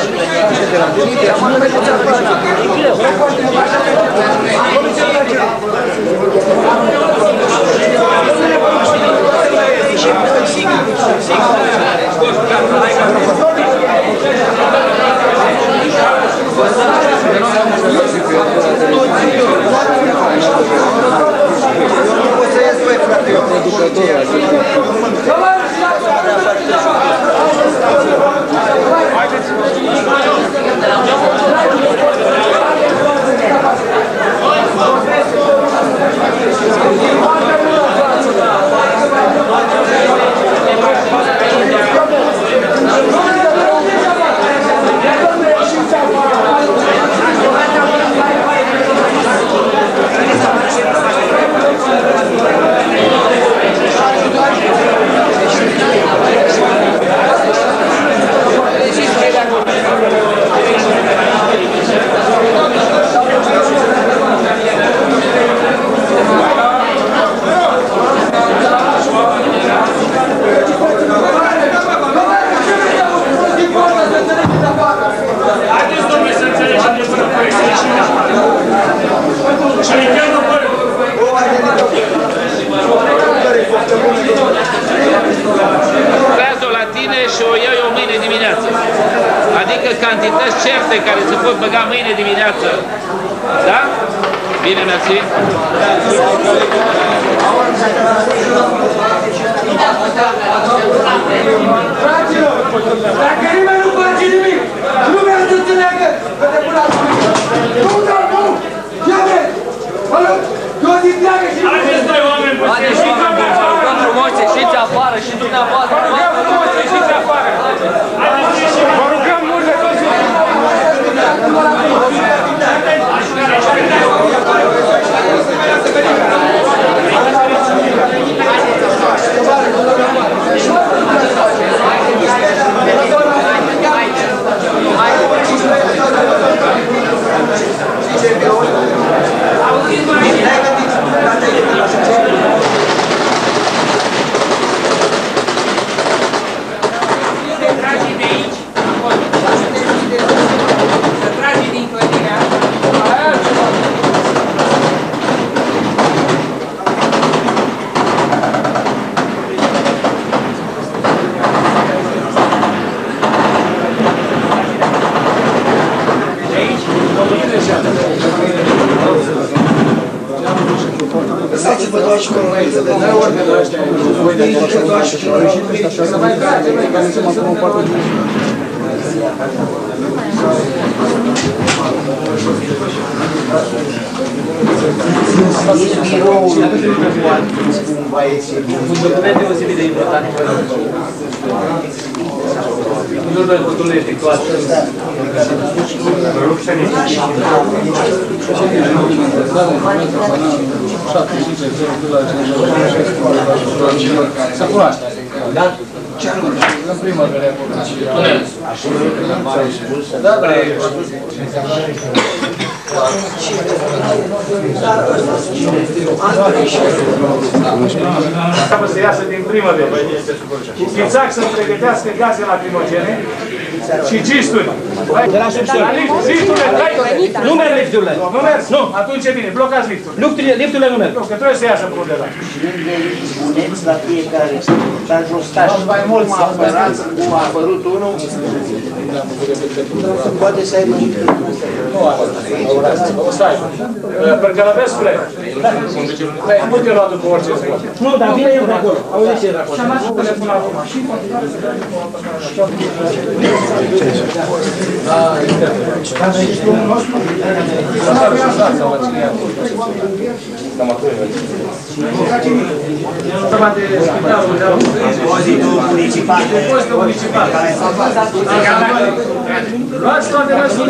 Las-o la tine și o iau eu mâine dimineață. Adică cantități certe care se pot băga mâine dimineață. Da? Bine, mersi.
Fraților, dacă nimeni nu face nimic, lumea să înțeleagă că de până acum. Nu, dar nu! Ia vezi! Eu zi pleacă și...
Haideți doi oameni pe ieșiți afară! Vă rugăm frumos, ieșiți afară și dumneavoastră! Vă rugăm frumos, ieșiți afară! Vă rugăm
deosebit de important. Nu doar cu efectuat.
Să cunoaște. Da? Ce nu? În primăvară. Da, da.
Să iasă din primăvară. Chițac să pregătească gaze lacrimogene și gisturi. Lifturile, nu merg lifturile. Nu merg? Nu. Atunci e bine, blocați lifturile. Lifturile nu merg. Nu, că trebuie să iasă pe undeva.
Puneți la fiecare, să ajustați mai mult apărați, cum a apărut unul, poate să aibă
o să aibă. Percălăvescule, am putut luat după orice să fac.
Nu, dar vine eu de acolo. Auzi ce e de acolo.
Și-am luat telefonul acum.
Luați toate măsurile.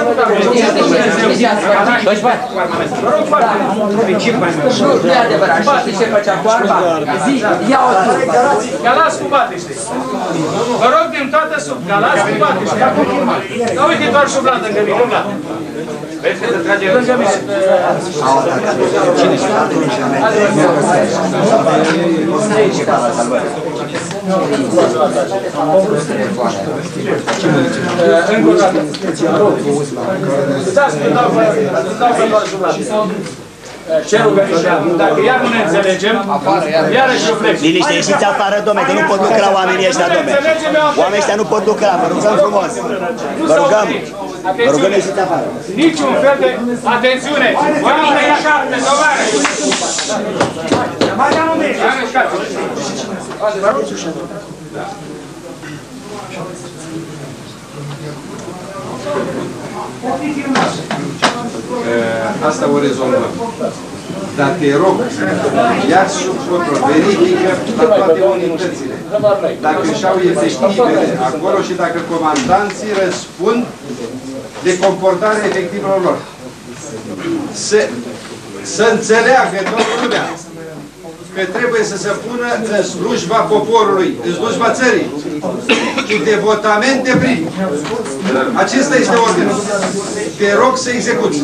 Vă rog foarte mult. Nu e adevărat. Știi ce făcea cu arma? Zi, ia-o tu.
Galați cu batește. Vă rog din toată sub. Galați cu batește. Da, uite doar șublat lângă mine. Vezi că se trage lângă mine.
Încă o dată.
Dați-mi, dau să doar șublat. Ce rugăciune? Dacă iar nu ne înțelegem, iarăși reflex.
Liniște, ieșiți afară, dom'le, că nu pot lucra oamenii ăștia, dom'le. Oamenii ăștia nu pot lucra, vă rugăm frumos. Vă rugăm. Vă rugăm, ieșiți afară.
Niciun fel de atențiune. Oamenii ia șapte, doamne. Mai de-am un mic.
Asta o rezolvăm. Dar te rog, ia sub control, verifică la toate unitățile. Dacă și-au efectivele acolo și dacă comandanții răspund de comportarea efectivelor lor. Să înțeleagă toată lumea că trebuie să se pună în slujba poporului, în slujba țării, cu devotament de plin. Acesta este ordinul. Te rog să execuți.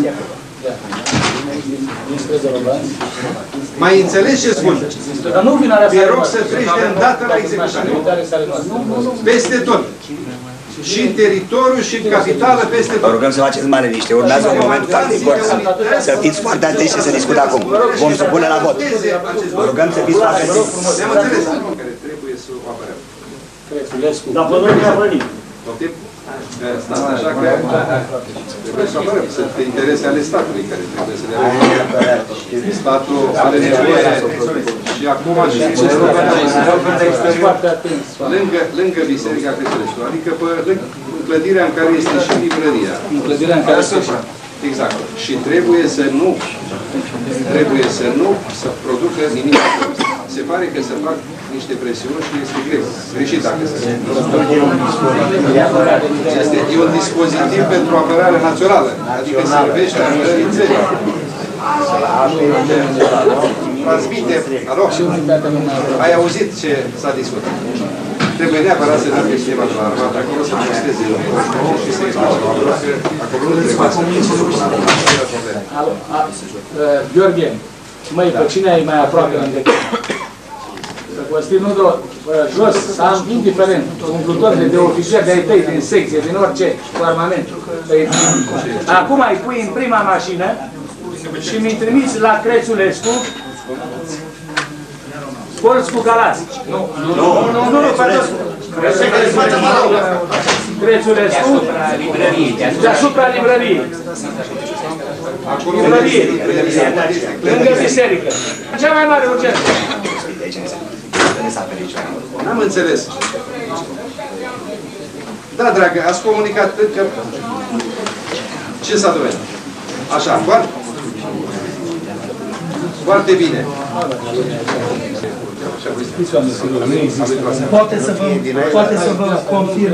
Mai înțelegi ce spun? Te rog să treci de îndată la executare. Peste tot. Și în teritoriu, și în capitală, peste tot.
Vă rugăm să faceți mare liniște. Urmează un moment foarte important. Să fiți foarte atenți și să discutăm acum. Vom supune la vot. Vă rugăm să fiți foarte atenți.
Ne-am înțeles. Trebuie să o apărăm.
Dar pe noi ne-a venit.
Stați așa că trebuie să apărăm. Sunt interese ale statului care trebuie să le realizăm. Statul are nevoie și acum și lângă Biserica Creștinească, adică pe clădirea în care este și librăria.
Clădirea în care este.
Exact. Și trebuie să nu să producă nimic. Se pare că se fac niște presiuni și este greu. Greșit dacă se e un dispozitiv pentru apărare națională. Adică servește apărării țării. Transmite. Alo? Ai auzit ce s-a discutat? Trebuie neapărat să dăm cineva de la armată acolo să posteze și să explice că acolo nu trebuie să
Gheorghe, măi, pe cine ai mai aproape în decât? Să Costin, nu doar jos, să am indiferent, umplutor de ofițeri de-ai tăi, din secție, din orice, cu armamentul. Acum îi pui în prima mașină și mi-i trimiți la Crețulescu colți cu galați. Nu, Crețulescu deasupra librăriei.
Lângă biserică. Cea mai mare urgență.
N-am înțeles. Da, dragă, ați comunicat că... Ce s-a dovedit? Așa, foarte bine.
Poate să vă confirm.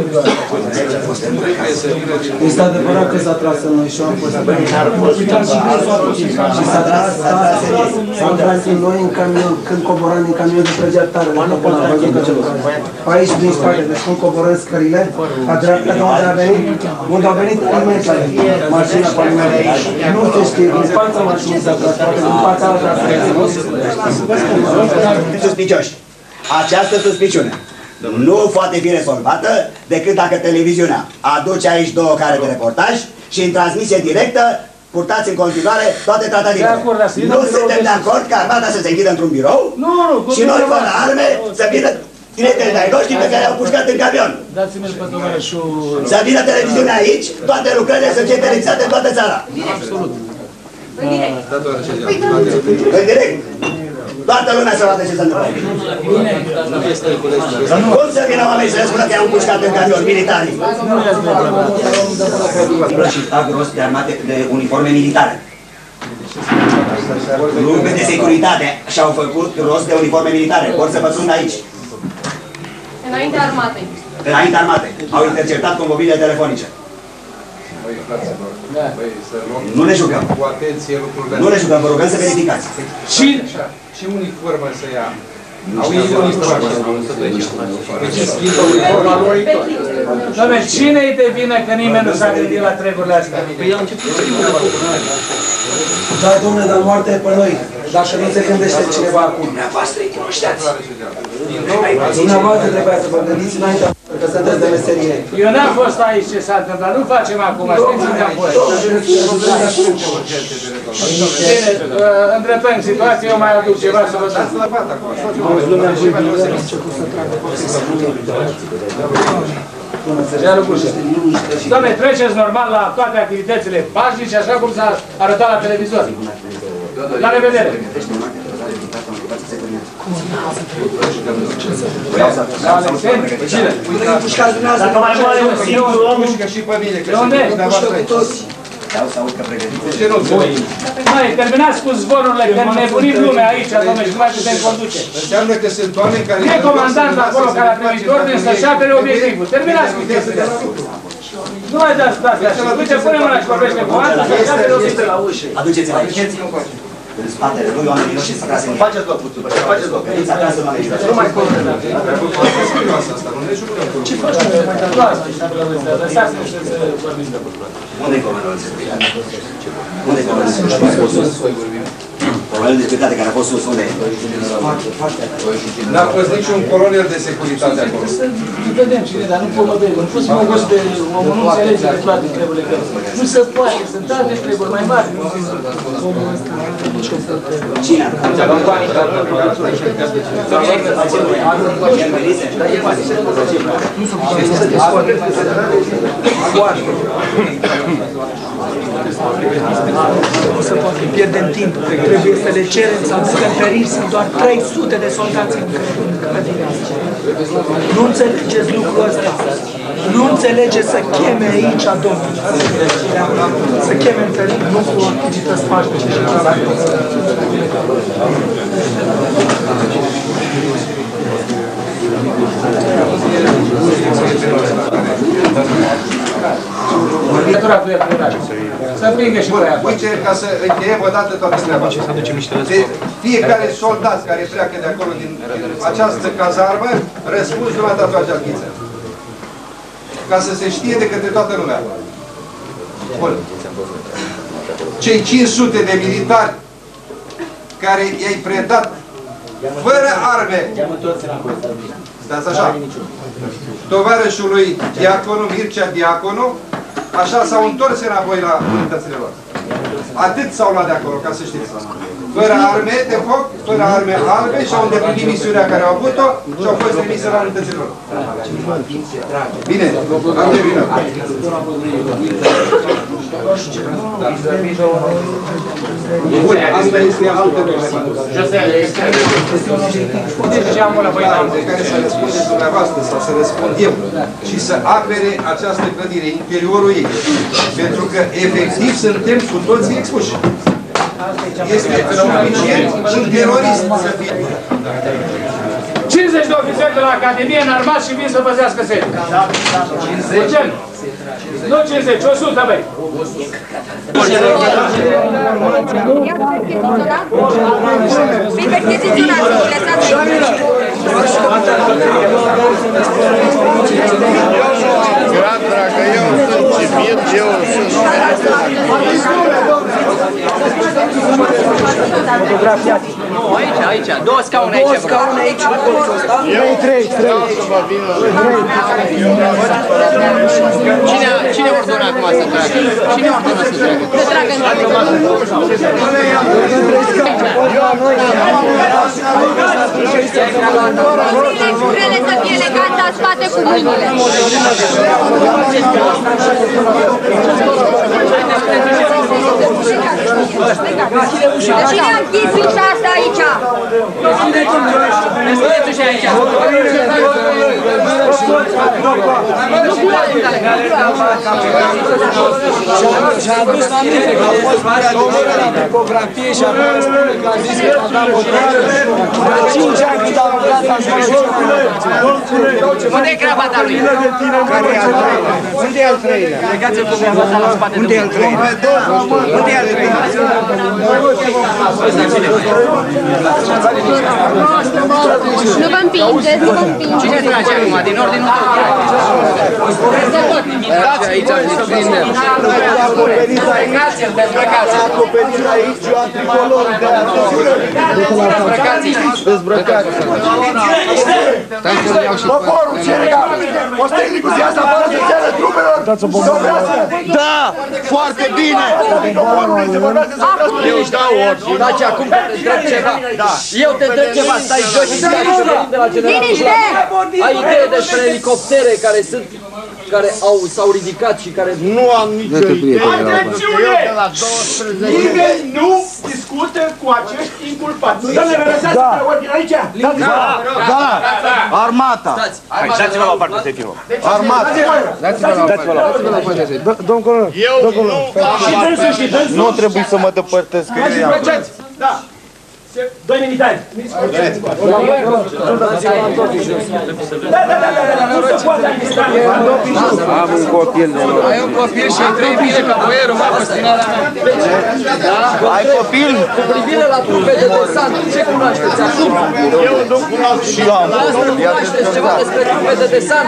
Este adevărat că s-a tras în noi și am fost și s-a tras în noi în camion, când coboram din camion de trăgea tare. Aici din spate, deci când coborăm scările, la dreapta de unde a venit imens mașina pe mine. Nu se știe, din fața mașinii s-a tras, din fața alta s-a tras.
Suspicioși. Această suspiciune nu poate fi rezolvată decât dacă televiziunea aduce aici 2 care de reportaj și în transmisie directă purtați în continuare toate tratativele. Nu suntem de acord ca armata să se închidă într-un birou și noi fără arme să vină tinetele de-ai noștri pe care au pușcat în camion.
Dați-mi-l pe domnășul...
Să vină televiziunea aici, toate lucrările să fie televisate în toată țara.
Absolut.
În direct.
În direct. Toată lumea să vadă ce se întâmplă. Cum să vină oamenii să le spună că i-au împușcat în camion militarii? Și fac rost de armate, de uniforme militare. Grupe de securitate și-au făcut rost de uniforme militare. Vor să pătrundă aici.
Înainte armatei.
Înainte armatei. Au interceptat convobiile telefonice. Nu ne jucăm.
Cu atenție lucrurile.
Nu ne jucăm, vă rugăm să verificați.
Și uniformă să ia. Au ei uniformă. Deci schimbă uniforma lui.
Doamne, cine-i de vină că nimeni nu s-a gândit la treburile astea?
Păi am început da, domnule, dar moartea e pe noi. Dacă nu se gândește cineva acum.
Dumneavoastră-i cunoșteați.
Dumneavoastră trebuia să vă gândiți înainte că sunteți de meserie.
Eu n-am fost aici ce s-a întâmplat, nu facem acum, știți unde am fost. Bine, îndreptăm situația, eu mai aduc ceva să vă dați la pat acum. Doamne, treceți normal la toate activitățile pașnice, așa cum s-a arătat la televizor. La revedere!
Dacă mai moare un singur om,
de unde? Mai, terminați cu zvonurile, că nebunim lumea aici, domnule, și nu mai putem conduce.
Înseamnă că sunt oameni care...
E comandant acolo care a primit ordine să-și apere obiectivul. Terminați cu chestia. Nu mai dați astea așa. Uite, pune mâna și vorbește cu alta să-și apere obiectivul.
Aduceți-l aici. În spatele lui oamenii noștri să trase în faceți loc, faceți loc, veniți acasă în oamenii noștri. Nu mai contă.
Ce faci? Lăsați-mi să vorbim de vorba.
Unde-i comandantul de securitate? Unde-i comandantul de securitate? Comandantul de securitate care a fost sus, unde e?
N-a fost niciun colonel de securitate acolo.
Să vedem cine, dar nu pot mă vedem. Nu pot să mă gust de omul, nu înțelege de toate treburile că nu se poate, sunt alte treburi mai mari.
Cine?
Nu se poate, pierdem timp. Trebuie să le cerem să aducă în peril. Sunt doar 300 de soldați în clădirea asta. Nu înțelegeți lucrul ăsta. Nu înțelegeți să cheme aici, domnul. Să cheme în peril, nu cu activități pașnice și
Legătura cu iertărașul. Să împingă și voi acolo.
Uite, ca să încheiem o dată toată treaba. De fiecare soldat care pleacă de acolo din această cazarmă, răspuns numai tatuaje albițe. Ca să se știe de către toată lumea. Bun. Cei 500 de militari care i-ai predat fără arme. Stați așa. Tovarășul lui Diaconu, Mircea Diaconu, așa s-au întors înapoi la unitățile lor. Atât s-au luat de acolo, ca să știți. Fără arme de foc, fără arme albe și au îndeplinit misiunea care au avut-o și au fost trimise la unitățile lor. Bine, am terminat. Bun, asta este altă problemă. De care să răspundeți dumneavoastră sau să răspund eu și să apere această clădire, interiorul ei. Pentru că, efectiv, suntem cu toții expuși. Este suficient și terorist să fie.
50 de ofițeri de la Academie înarmați și vin să păzească sediul. 50. Nu 50, 100, băi.
Dacă eu sunt civil, eu sunt
Fotografiați. Aici, două scaune aici. Două scaune aici, în colțul ăsta.
Trei.
Cine ordonă acum să tragă? Cine ordonă să tragă? Să tragă în
Vrele să fie legate la spate cu mâinile. Cine a închis ușa asta aici?
Deschideți ușa aici.
Și-a adus la mine că a fost la tipografie și apoi spune că a zis că a dat votare. La 5 ani când a lucrat la școală.
Unde e cravata lui?
Unde e al treilea?
Legați-l cu cravata la spate.
Unde e al treilea? Unde e al treilea?
Nu vă împingeți, nu vă împingeți.
Cine trage acum? Din ordinul
Dați aici, prindem.
Dezbrăcați-l, dezbrăcați-l.
acoperiți aici, eu am tricolor de
Poporul cere ca postelnicul să iasă afară să ceară trupelor.
Da, foarte bine.
Eu își dau ordine. Daci, acum te întreb ceva. Eu te întreb ceva, stai jos și stai de la generalul. Ai idee despre elicoptere care sunt, care s-au ridicat și care...
Nu am nicio idee.
Nimeni nu discută cu acești inculpați. Dom'le, vă lăsați pe ordine aici?
Da, armata.
Dați-vă la o parte, să filmă.
Armata.
Dați-vă la o parte.
Domn colonel, nu trebuie să mă depărtesc.
Da. Doi militari.
Am un copil de noi.
Ai un copil și 3.000 ca boierul, mă, păstinarea mea.
Ai copil?
Cu privire la trupe de desant, ce cunoașteți acum?
Eu nu cunosc și eu am.
Cunoașteți ceva despre trupe de desant?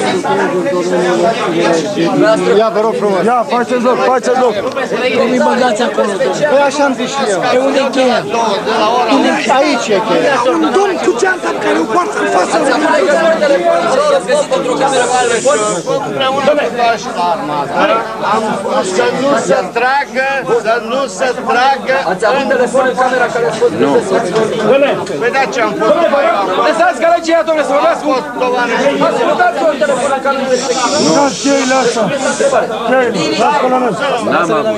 Ia, vă rog frumos. Ia, faceți loc, faceți loc.
Cum îi băgați acolo?
Păi așa am zis și eu.
Pe unde e cheia?
Aici e cheia.
Un domn cu geanta care o poartă în față.
Ați avut legături telefonice? I-ați găsit pentru o cameră cu telefon?
Am spus să nu se tragă, să nu se tragă.
Ați avut telefon în camera care a fost găsiți?
Păi da, ce am fost?
Lăsați gălăgia, domnule, să vorbească cu...
Ascultați-o în telefon în camera respectivă.
Nu dați cheile astea.
N-am avut.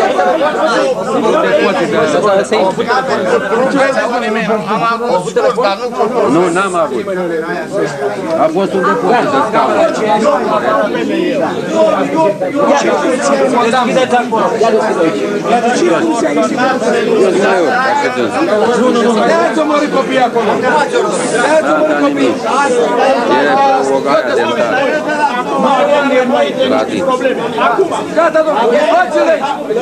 Am avut telefon, dar nu cunosc.
Nu, n-am avut. A fost un depozit de scaune.
Deschideți acolo. Ia
Dați omorât copiii acolo. Dați omorât copiii.
E provocarea dentară.
Gata, domnule, faceți-le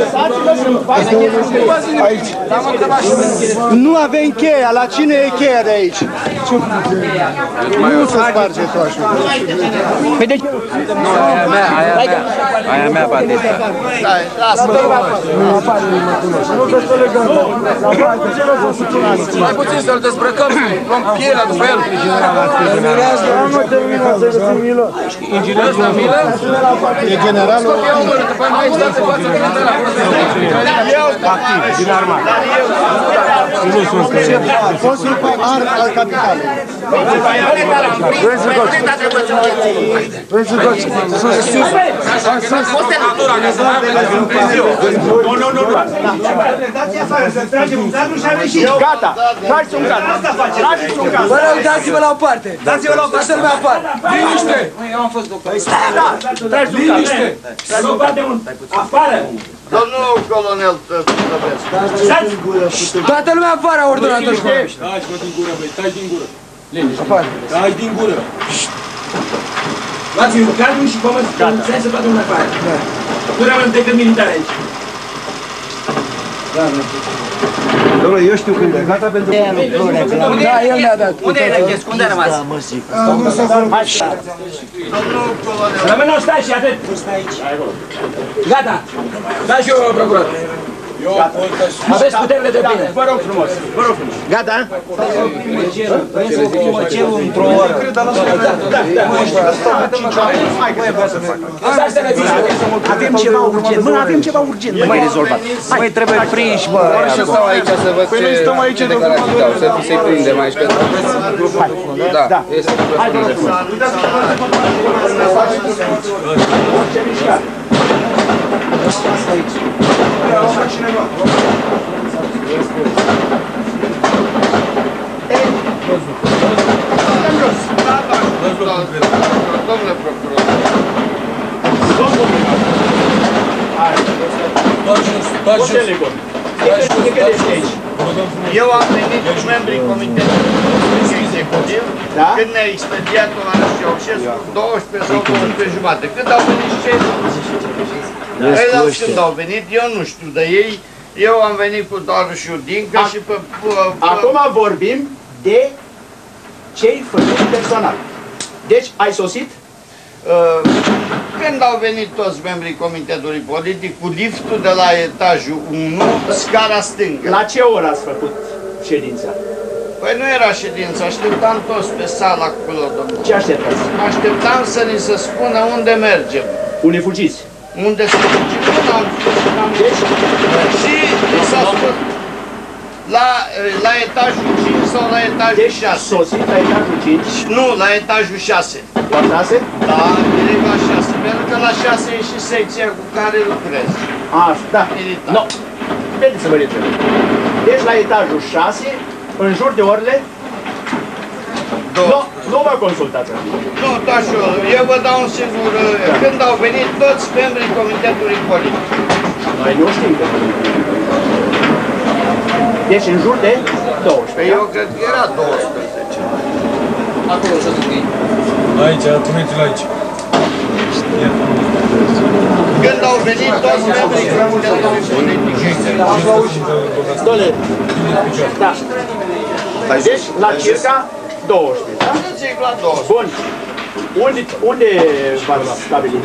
Aici. Nu avem cheia. La cine e cheia de aici? Nu se sparge toașul.
Păi de ce? Nu, aia mea, Batista.
Stai, lasă-mă.
Mai puțin să-l dezbrăcăm, luăm pielea după el. Inginer la milă?
E generalul.
După noi aici dați față că ne-am
Activ, din armată. Nu sunt fostul primar al capitalei.
ăla ca să mai am Dumnezeu.
Nu. Dați afară, să tragem un cadru și am ieșit.
Gata, trageți un cadru. Trageți un cadru.
Vă rog, dați-vă la o parte.
Dați-vă la o parte.
Toată lumea afară.
Liniște!
Eu am fost doctor.
Trageți un cadru.
Să nu bate un afară.
Domnul colonel Tăbescu.
Toată lumea afară, ordonator școlești.
Taci, mă, din gură, băi, taci din gură. Liniște.
Afară.
Taci din gură.
Luați-mi un cadru și să bate un afară. Nu rămân decât militar aici.
Domnule, eu știu când e gata pentru că...
Da, el ne-a dat.
Unde e Rechescu? Unde a rămas?
Rămâne o stai și atât. Gata. Da și eu, procuror. Aveți puterile de pline. Vă rog frumos. Vă rog frumos.
Gata?
Mă cer într-o oră.
Avem ceva urgent. Mă, avem ceva urgent. Nu mai rezolvat.
Mai trebuie prinși, bă.
Și stau aici să văd ce declarații dau, să-i prindem aici. Da, este
Domnule procuror. Eu am venit cu membrii comitetului executiv când ne-a expediat tovarăș Ceaușescu 12 sau 12 jumate. Când au venit și cei când au venit, eu nu știu de ei. Eu am venit cu Dorușu Dincă și pe...
Acum vorbim de cei făcuți personal. Deci, ai sosit?
Când au venit toți membrii comitetului politic cu liftul de la etajul 1, scara stângă.
La ce oră ați făcut ședința?
Păi nu era ședință, așteptam toți pe sala acolo, domnule.
Ce așteptați?
Așteptam să ni se spună unde mergem.
Unde fugiți?
Unde să fugim? Nu am fugit. Și mi s-a spus la etajul 5 sau la etajul 6.
Sosit la etajul 5?
Nu, la etajul 6.
La 6?
Da, direct la 6, pentru că la 6 e și secția cu care lucrez.
Da. Nu. Haideți să vă retrag. Deci la etajul 6, în jur de orele? Nu vă consultați.
Nu, Tașu, eu vă dau un singur... Când au venit toți membrii comitetului politic.
Noi nu știm că... Deci în jur de 12.
Păi eu cred că era 12.
Acolo jos de ei.
Aici, puneți-l aici.
Când au venit toți membrii comitetului politic.
Dole. Da. Deci la circa 12, da?
Zic la 12.
Bun. Unde v-ați stabilit?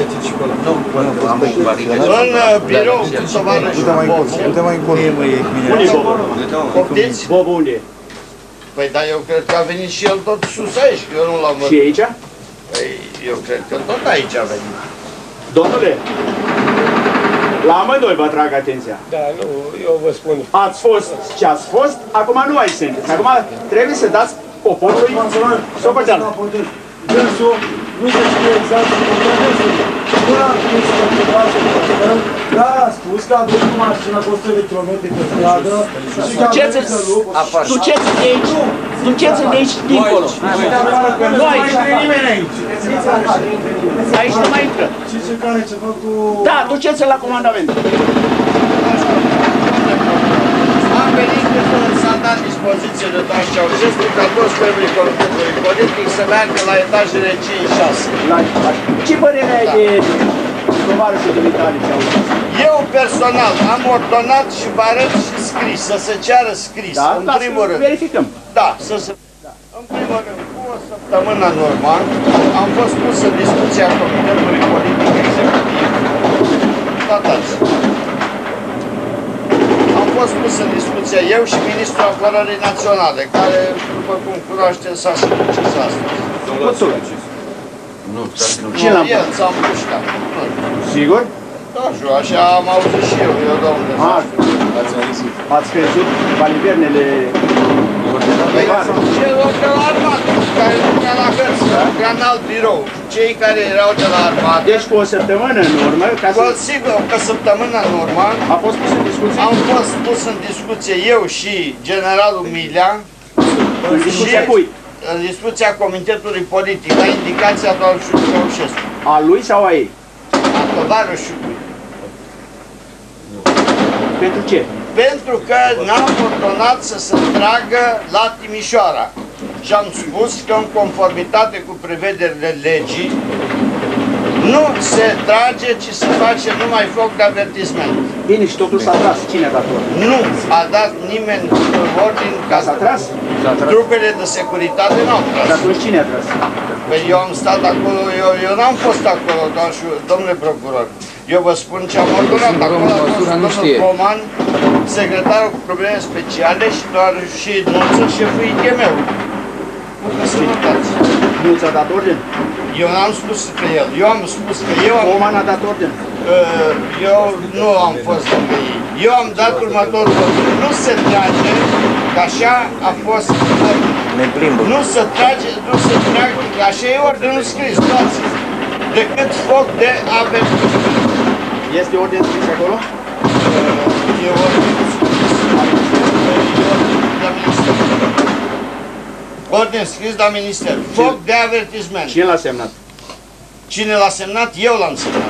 În birou cu tovarășul Bobu.
Unde e Bobu?
Poftiți?
Bobu unde e?
Păi da, eu cred că a venit și el tot sus aici, că eu nu l-am văzut.
Și aici?
Păi eu cred că tot aici a venit.
Domnule, la amândoi vă atrag atenția.
Da, nu, eu vă spun.
Ați fost ce ați fost, acum nu mai sunteți. Acum trebuie să dați poporului socoteală.
Dânsul nu se știe exact cum e dânsul. Nu a spus că dar a spus că a dus cu mașina cu 100 de km pe stradă și că a venit să lup.
Duceți-l de aici, duceți-l de aici dincolo. Nu aici. Nimeni aici. Aici nu mai intră.
Și ce care ce fac cu...
Da, duceți-l la comandament.
Am venit când s-a dat dispoziție de toți Ceaușescu ca toți membrii comitetului politic să meargă la etajele 5-6.
Ce părere ai de tovarășul Dumitale Ceaușescu?
Eu personal am ordonat și vă arăt și scris, să se ceară scris,
da,
în primul rând.
Verificăm.
Da, să se... În primul rând, cu o săptămână în urmă, am fost pus în discuția comitetului politic executiv. Datați. Am fost pus în discuție eu și ministrul apărării naționale, care, după cum cunoașteți, s-a sucis astăzi.
Nu,
el s-a împușcat.
Sigur?
Da, așa am auzit și eu, domnule.
Ați crezut balivernele?
Și el o armată. care lucra la hărți, lucra în alt birou, cei care erau de la armată.
Deci cu o săptămână în urmă, ca să...
Sigur, o săptămână în urmă,
a fost pus în discuție?
Am fost pus în discuție eu și generalul Milea.
În discuția cui?
În discuția Comitetului Politic, la indicația doamnului Ceaușescu.
A lui sau a ei?
A tovarășului.
Pentru ce?
Pentru că n-am ordonat să se tragă la Timișoara. Și am spus că în conformitate cu prevederile legii, nu se trage, ci se face numai foc de avertisment.
Bine, și totul s-a tras. Cine a dat ordine?
Nu a dat nimeni ordine ca
s-a tras?
Trupele de securitate n-au tras.
Dar atunci cine a tras?
Păi eu am stat acolo, eu n-am fost acolo, domnule procuror. Eu vă spun ce am ordonat. Acolo a fost domnul Coman, secretarul cu probleme speciale și doar și Nuță, șeful IGM-ului. Să notați.
Nu ți-a dat ordine?
Eu n-am spus că el. Eu am spus că eu am...
Coman a dat ordine?
Eu nu am fost lângă ei. Eu am dat următorul ordine. Nu se trage, că așa a fost ordine. Nu se trage, așa e ordinul scris, toți. Decât foc de avertisment.
Este ordine scris acolo?
E ordine scris. Ordine scris la minister. Foc de avertisment.
Cine l-a semnat?
Cine l-a semnat? Eu l-am semnat.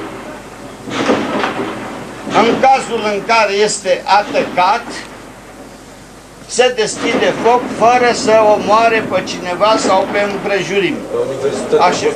În cazul în care este atacat, se deschide foc fără să omoare pe cineva sau pe împrejurimi. Așa.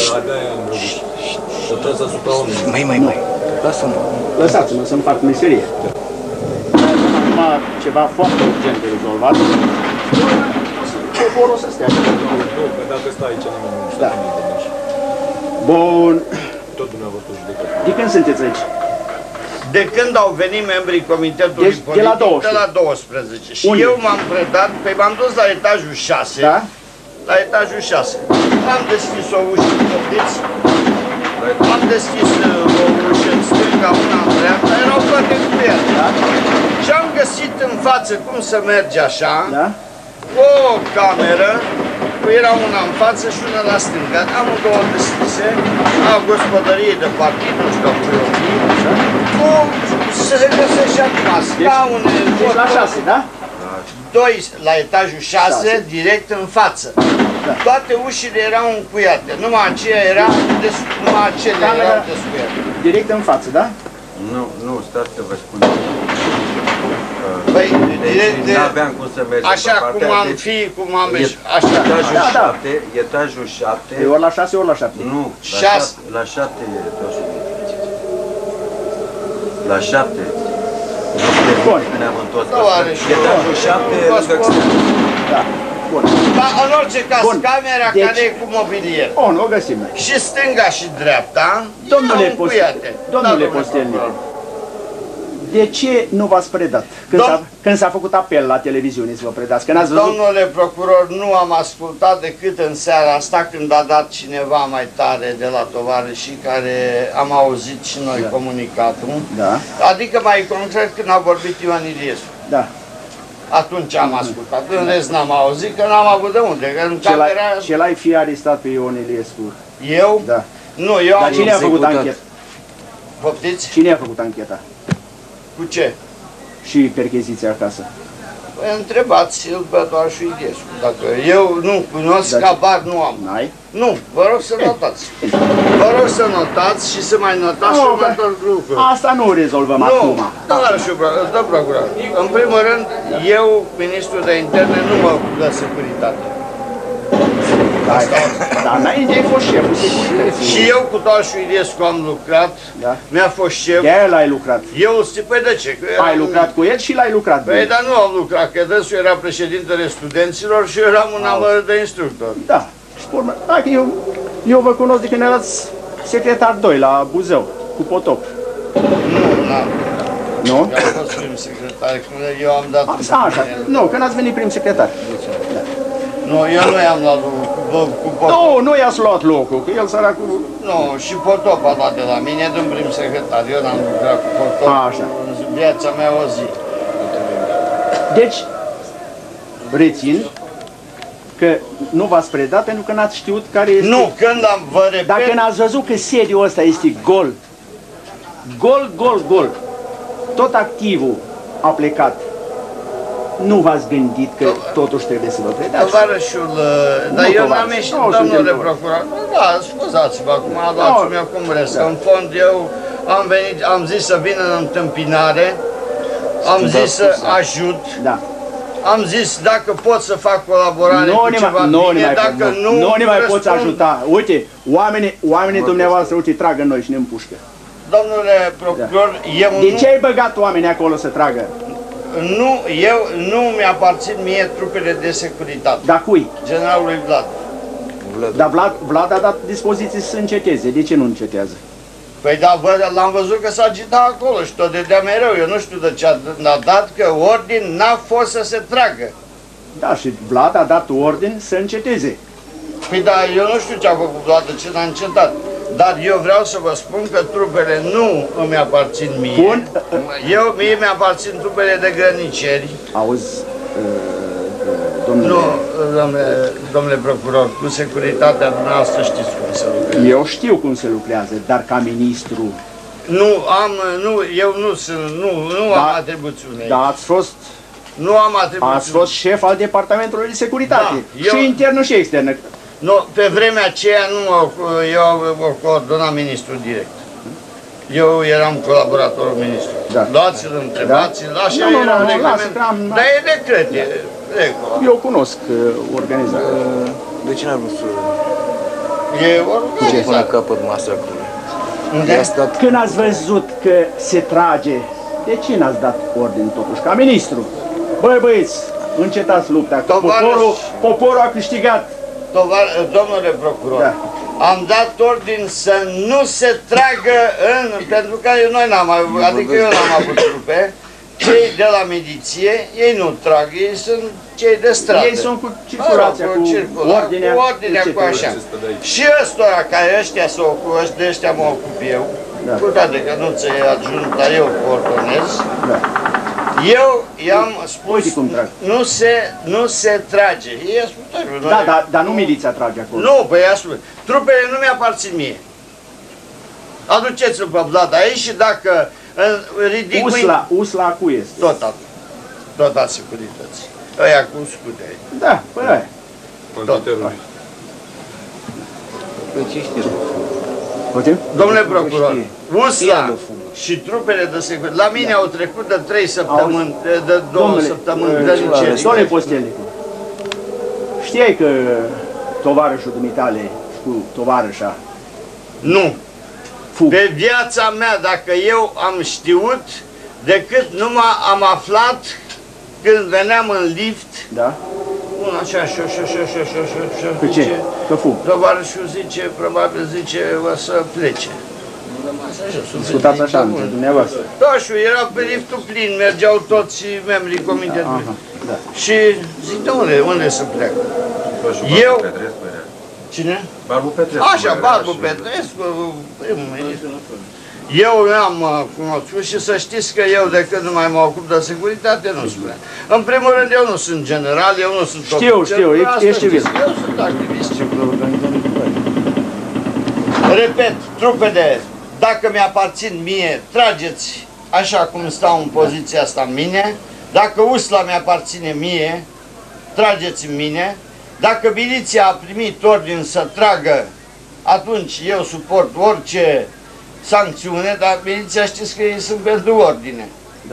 Mai. Lasă-mă. Lăsați-mă să-mi fac meserie. Acum ceva foarte urgent de rezolvat. Șoforul să stea.
Că dacă stai aici, nimeni nu știe.
Da. Bun.
Tot dumneavoastră judecă.
De când sunteți aici?
De când au venit membrii Comitetului Politic?
De la 12.
De la 12. Și
unde?
Eu m-am predat, m-am dus la etajul 6.
Da?
La etajul 6. Am deschis o ușă, vedeți? Am deschis o ușă în stânga, una în dreapta, erau toate încuiate. Da? Și am găsit în față cum să merge așa,
da? O
cameră, era una în față și una la stânga. Amândouă deschise, au gospodărie de partid, nu știu cum se regăsește acum, scaune,
deci la 6, da?
2 la etajul 6, direct în față. Da. Toate ușile erau încuiate, numai aceea era, numai acele erau descuiate.
Direct în față, da?
Nu, stați să vă spun.
Păi,
deci n-aveam cum să mergem
așa
pe partea,
cum am fi, cum am ieșit, așa.
Etajul 7.
E ori la 6, ori la 7.
Nu, la 7 e etajul. La 7.
Bun.
Ne-am întors. Etajul 7 e lângă extern.
Da. Bun.
Dar în orice caz, camera care e cu mobilier.
Bun, o găsim.
Și stânga și dreapta,
Domnule Postelnic, de ce nu v-ați predat? Când s-a făcut apel la televiziune să vă predați? Că n-ați văzut?
Domnule procuror, nu am ascultat decât în seara asta când a dat cineva mai tare de la tovarășii care am auzit și noi comunicatul.
Da.
Adică mai concret când a vorbit Ioan Iliescu.
Da.
Atunci am ascultat. În rest n-am auzit că n-am avut de unde.
Ce l-ai fi arestat pe Ion Iliescu?
Eu?
Da.
Nu, eu am...
Dar cine a făcut ancheta?
Poftiți?
Cine a făcut ancheta?
Cu ce?
Și percheziția acasă.
Păi întrebați-l pe Doașu Iliescu. Dacă eu nu cunosc, habar nu am.
N-ai?
Nu, vă rog să notați. Vă rog să notați și să mai notați și următorul lucru.
Asta nu o rezolvăm acum.
Nu, domnul procuror. În primul rând, eu, ministrul de interne, nu mă ocup de securitate.
Dar înainte ai fost șeful securității.
Și eu cu Doașu Iliescu am lucrat, mi-a fost șef.
De-aia l-ai lucrat.
Eu, păi de ce?
Ai lucrat cu el și l-ai lucrat.
Păi, dar nu am lucrat, că dânsul era președintele studenților și eu eram un amăr de instructor.
Da. Dacă eu vă cunosc de când erați secretar 2 la Buzău, cu Potop. Nu?
Eu am fost prim secretar, eu am dat...
Așa, nu, când ați venit prim secretar. Da.
Nu, eu nu i-am luat cu Potop.
Nu i-ați luat locul, că el săracul...
Nu, și Potop a luat de la mine, din prim secretar. Eu n-am lucrat cu Potop în viața mea o zi.
Deci, rețin
că nu v-ați predat pentru că n-ați știut care este...
Nu, când am, vă repet...
Dacă n-ați văzut că sediul ăsta este gol, gol, tot activul a plecat, nu v-ați gândit că totuși trebuie să vă predați?
Tovarășul, dar eu n-am ieșit, domnule procuror. Da, scuzați-vă, acum luați-mi-o cum vreți. În fond, eu am venit, am zis să vin în întâmpinare, am zis să ajut, am zis dacă pot să fac colaborare cu ceva bine, dacă nu...
Nu ne mai poți ajuta. Uite, oamenii dumneavoastră, uite, tragă noi și ne împușcă.
Domnule procuror, eu
de ce ai băgat oamenii acolo să tragă?
Nu mi-aparțin mie trupele de securitate.
Dar cui?
Generalului Vlad.
Dar Vlad a dat dispoziții să înceteze. De ce nu încetează?
Păi da, l-am văzut că s-a agitat acolo și tot dădea mereu. Eu nu știu de ce a dat, că ordin n-a fost să se tragă.
Da, și Vlad a dat ordin să înceteze.
Păi da, eu nu știu ce a făcut Vlad, de ce n-a încetat. Dar eu vreau să vă spun că trupele nu îmi aparțin mie. Mie mi-aparțin trupele de grăniceri.
Auzi, domnule...
Nu, domnule procuror, cu securitatea dumneavoastră știți cum se lucrează.
Eu știu cum se lucrează, dar ca ministru...
Nu am atribuțiune.
Dar ați fost...
Nu am atribuțiune.
Ați fost șef al Departamentului de Securitate. Da, și internă și externă.
Nu, pe vremea aceea eu o coordona ministrul direct. Eu eram colaboratorul ministrului. Da. Luați-l, întrebați-l, așa era regulament. Dar e decret, e regulă.
Eu cunosc organizația.
De ce n-a vrut să...
E organizat.
Ce pune capăt masacrului?
Când ați văzut că se trage, de ce n-ați dat ordin totuși, ca ministru? Băi băieți, încetați lupta, că poporul a câștigat.
Domnule procuror, am dat ordin să nu se tragă pentru că noi n-am avut, adică eu n-am avut trupe, cei de la miliție, ei nu trag, ei sunt cei de stradă.
Ei sunt cu circulația, cu ordinea,
cu așa. Și ăstora care ăștia mă ocup eu, cu toate că nu ți-ai adjunct, dar eu coordonez, eu i-am spus, nu se trage.
Dar nu miliția trage acolo.
Nu, păi ascult. Trupele nu mi-aparțin mie. Aduceți-l pe Vlad aici și dacă ridic
Usla cui este?
Tot a securității. Ăia cu scuteri.
Da, păi aia.
Domnule procuror, Usla și trupele de securitate, la mine au trecut de 3 săptămâni, de 2 săptămâni grăniceri.
Domnule Postelnicu, știai că tovarășul dumitale cu tovarășa?
Nu. Pe viața mea, dacă eu am știut, decât numai am aflat când veneam în lift, un așa,
Pe ce? Că fu.
Tovarășul zice, probabil zice, o să plece.
Discutați așa între dumneavoastră.
Da, și era pe liftul plin, mergeau toți membrii comitetului. Și zic, de unde să pleacă? Eu... Cine?
Barbu Petrescu.
Așa, Barbu Petrescu, primul ministru. Eu am cunoscut și să știți că eu, de când nu mai mă ocup de securitate, nu spune. În primul rând, eu nu sunt general, eu nu sunt ofițer.
Știu, ești civil.
Eu sunt activist. Repet, trupele, dacă mi-aparțin mie, trageți așa cum stau în poziția asta în mine. Dacă Usla mi-aparține mie, trageți în mine. Dacă miliția a primit ordin să tragă, atunci eu suport orice sancțiune, dar miliția știți că ei sunt pentru ordine.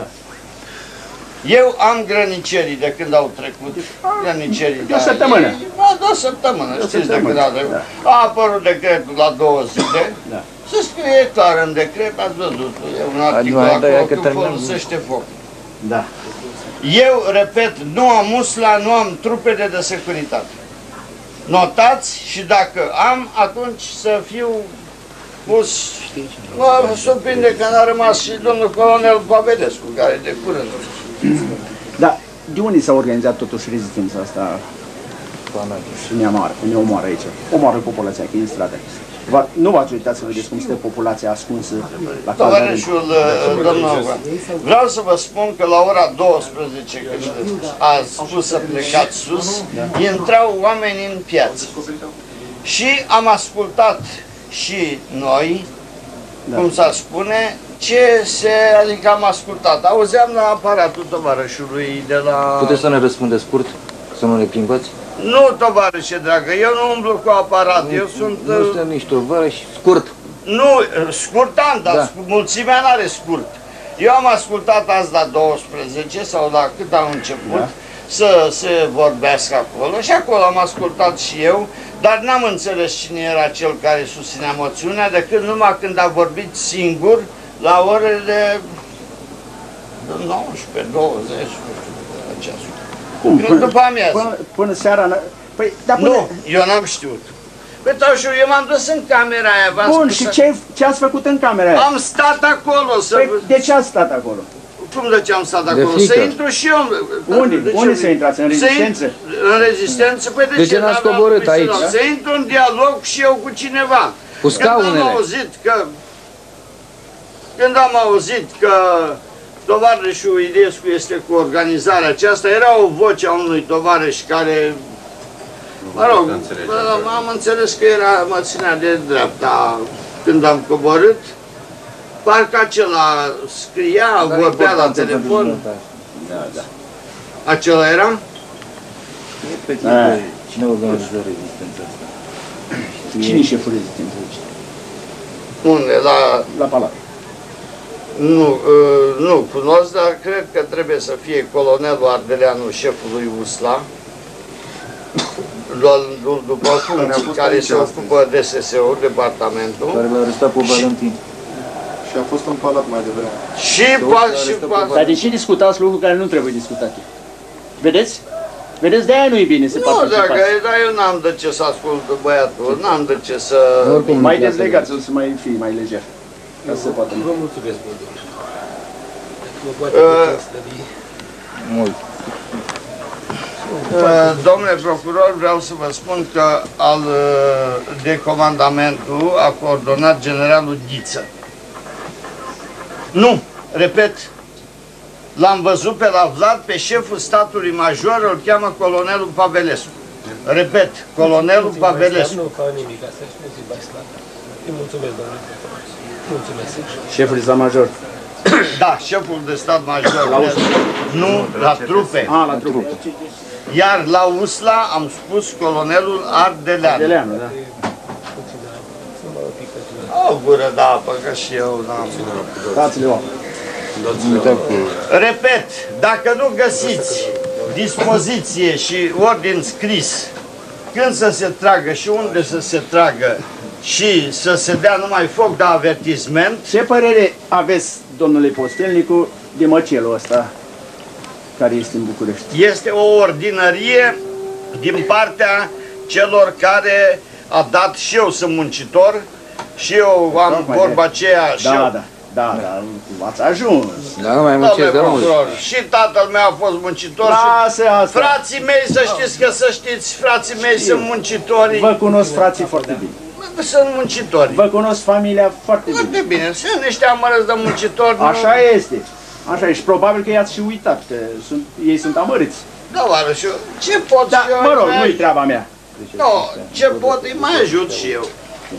Eu am grănicerii de când au trecut, grănicerii.
De o săptămână.
De o săptămână, știți de când au trecut. A apărut decretul la 2 zile. Se scrie clar în decret, ați văzut, e un articol acolo când folosește foc.
Da.
Eu, repet, nu am Usla, nu am trupele de securitate. Notați și dacă am, atunci să fiu pus... Mă surprinde că n-a rămas și domnul colonel Pavedescu, care de curând.
Da, de unde s-a organizat totuși rezistența asta și ne omoară aici? Omoară populația aici în stradă. Nu v-ați uitat să vedeți cum stă populația ascunsă la
Tovarășul, domnul, vreau să vă spun că la ora 12, când a spus să plecați sus, intrau oameni în piață. Și am ascultat și noi, cum s-ar spune, adică am ascultat. Auzeam la aparatul tovarășului de la...
Puteți să ne răspundeți scurt? Să nu ne plimbați?
Nu, tovarășe dragă, eu nu umblu cu aparat, eu sunt...
Nu suntem nici tovarăși, scurt.
Nu, scurt am, dar mulțimea n-are scurt. Eu am ascultat azi la 12 sau la cât am început să se vorbească acolo și acolo am ascultat și eu, dar n-am înțeles cine era cel care susținea moțiunea decât numai când a vorbit singur la orele 19, 20, ceasul.
Cum?
După amiază.
Până seara... Păi, dar până...
Nu, eu n-am știut. Păi, Taușu, eu m-am dus în camera aia.
Bun, și ce ați făcut în camera aia?
Am stat acolo să...
Păi, de ce ați stat acolo?
Cum de ce am stat acolo? Să intru și eu.
Unde să intrați? În rezistență?
În rezistență? Păi
de ce n-ați coborât aici?
Să intru în dialog și eu cu cineva.
Cu scaunele.
Când am auzit că tovarășul Iliescu este cu organizarea aceasta, era o voce a unui tovarăș care, mă rog, am înțeles că mă ținea de dreapta când am coborât. Parcă acela scria, vorbea la telefon.
Da.
Acela era?
Cine organizează rezistența asta?
Cine e șeful rezistenței aici?
Unde?
La palat.
Nu cunosc, dar cred că trebuie să fie colonelul Ardeleanu, șeful lui USLA, după funcții care se ocupă de SSO, departamentul.
Care l-a arestat pe Valentin.
Și a fost în palat mai devreme.
Dar de ce discutați lucruri care nu trebuie discutate? Vedeți? Vedeți, de-aia nu e bine să participați.
Nu, dar eu n-am de ce să ascult băiatul, n-am de ce să...
Mai dezlegați, să mai fii mai lejer. Ca să se poată.
Vă mulțumesc
mult.
Domnule procuror, vreau să vă spun că de comandamentul a coordonat generalul Ghiță. Nu, repet, l-am văzut pe la Vlad, pe șeful statului major, îl cheamă colonelul Pavelescu. Repet, colonelul Pavelescu.
Nu fac nimic, asta și nu zic Basla. Îi mulțumesc, domnule. Mulțumesc.
Șeful de stat major.
Da, șeful de stat major. Nu, la trupe.
La trupe.
Iar la USLA am spus colonelul Ardeleanu.
Ardeleanu, da.
O gură de apă, că și eu n-am.
Dați-le o.
Repet, dacă nu găsiți dispoziție și ordin scris când să se tragă și unde să se tragă și să se dea numai foc de avertisment...
Ce părere aveți, domnule Postelnicu, de măcelul ăsta care este în București?
Este o ordinărie din partea celor care a dat și eu sunt muncitor și eu am vorba aceea și eu...
Da, ați ajuns.
Da, nu mai muncesc de mult.
Și tatăl meu a fost muncitor și frații mei, să știți că să știți, frații mei sunt muncitori.
Vă cunosc frații foarte bine.
Sunt muncitori.
Vă cunosc familia foarte bine.
Foarte bine, sunt niște amărăți de muncitori.
Așa este. Așa e și probabil că i-ați și uitat, că ei sunt amărâți.
Da, oarăși, ce pot
da, mă rog, nu-i treaba mea.
Nu, ce pot, îi mai ajut și eu.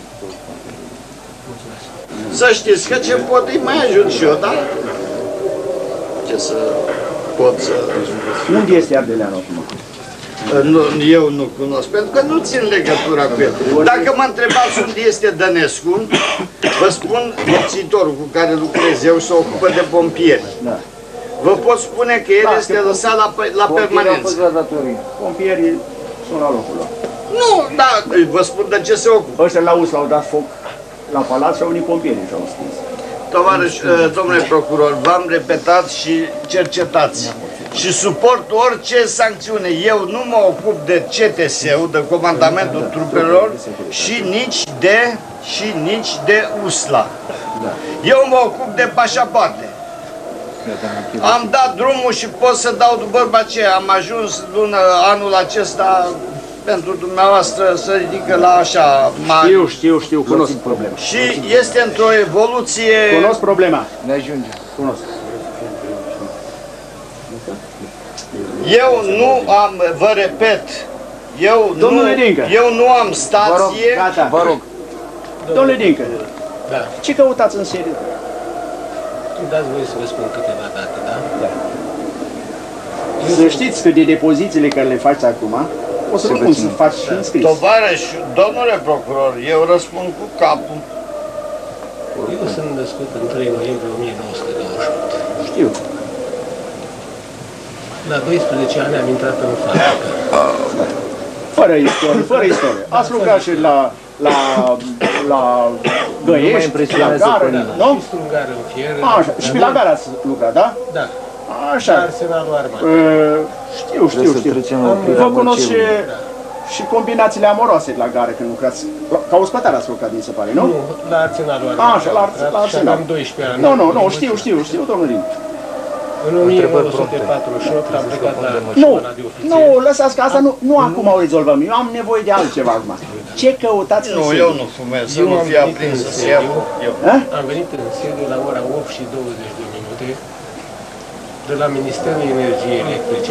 Să știți că ce pot, îi mai ajut și eu, da? Ce să pot să...
Unde este Ardeleanu acum?
Eu nu cunosc, pentru că nu țin legătura cu el. Dacă mă întrebați unde este Dănescu, vă spun lupțitorul cu care lucrez eu se ocupă de pompieri.
Da.
Vă pot spune că el este lăsat la permanență.
Pompierii sunt la locul lor.
Nu, da, vă spun de ce se ocupă.
Ăștia la USLA au dat foc la palat și au unii pompieri și-au stins.
Tovarăș, domnule procuror, v-am repetat și cercetați. Și suport orice sancțiune. Eu nu mă ocup de CTS-ul, de comandamentul trupelor și nici de USLA. Eu mă ocup de pașapoarte. Am dat drumul și pot să dau după aceea. Am ajuns anul acesta pentru dumneavoastră se ridică la așa mari.
Știu, cunosc problema.
Și este într-o evoluție...
Cunosc problema.
Ne ajunge.
Cunosc.
Eu nu am, vă repet, eu nu am stație...
Vă rog. Domnule Dincă, ce căutați în serie?
Dați voi să vă spun câteva date, da?
Da. Să știți că de depozițiile care le faci acum, o să răspund să faci și înscris.
Tovarăș, domnule procuror, eu răspund cu capul.
Eu sunt născut în 3 noiembrie 1928.
Știu.
La 12 ani am intrat în fabrică.
Fără istorie. Ați lucrat și la Găiești, la gară, nu?
Și strungar în fier.
Așa, și pe la gară ați lucrat, da?
Da.
Așa.
La arsenalul armat.
Știu. Vă cunosc și combinațiile amoroase la gară când lucrați. Ca ospătar ați lucrat, mi se pare, nu?
Nu, la arsenalul armat.
Așa, la arsenal.
Am 12 ani.
Nu, știu, domnul Din.
În 1948 am plecat la școala de ofițeri.
Nu, lăsați că asta nu acum o rezolvăm. Eu am nevoie de altceva acum. Ce căutați în sediu?
Eu nu fumez, să nu fie aprins să se ia.
Am venit în sediu la ora 8 și 20 de minute de la Ministerul Energiei Electrice,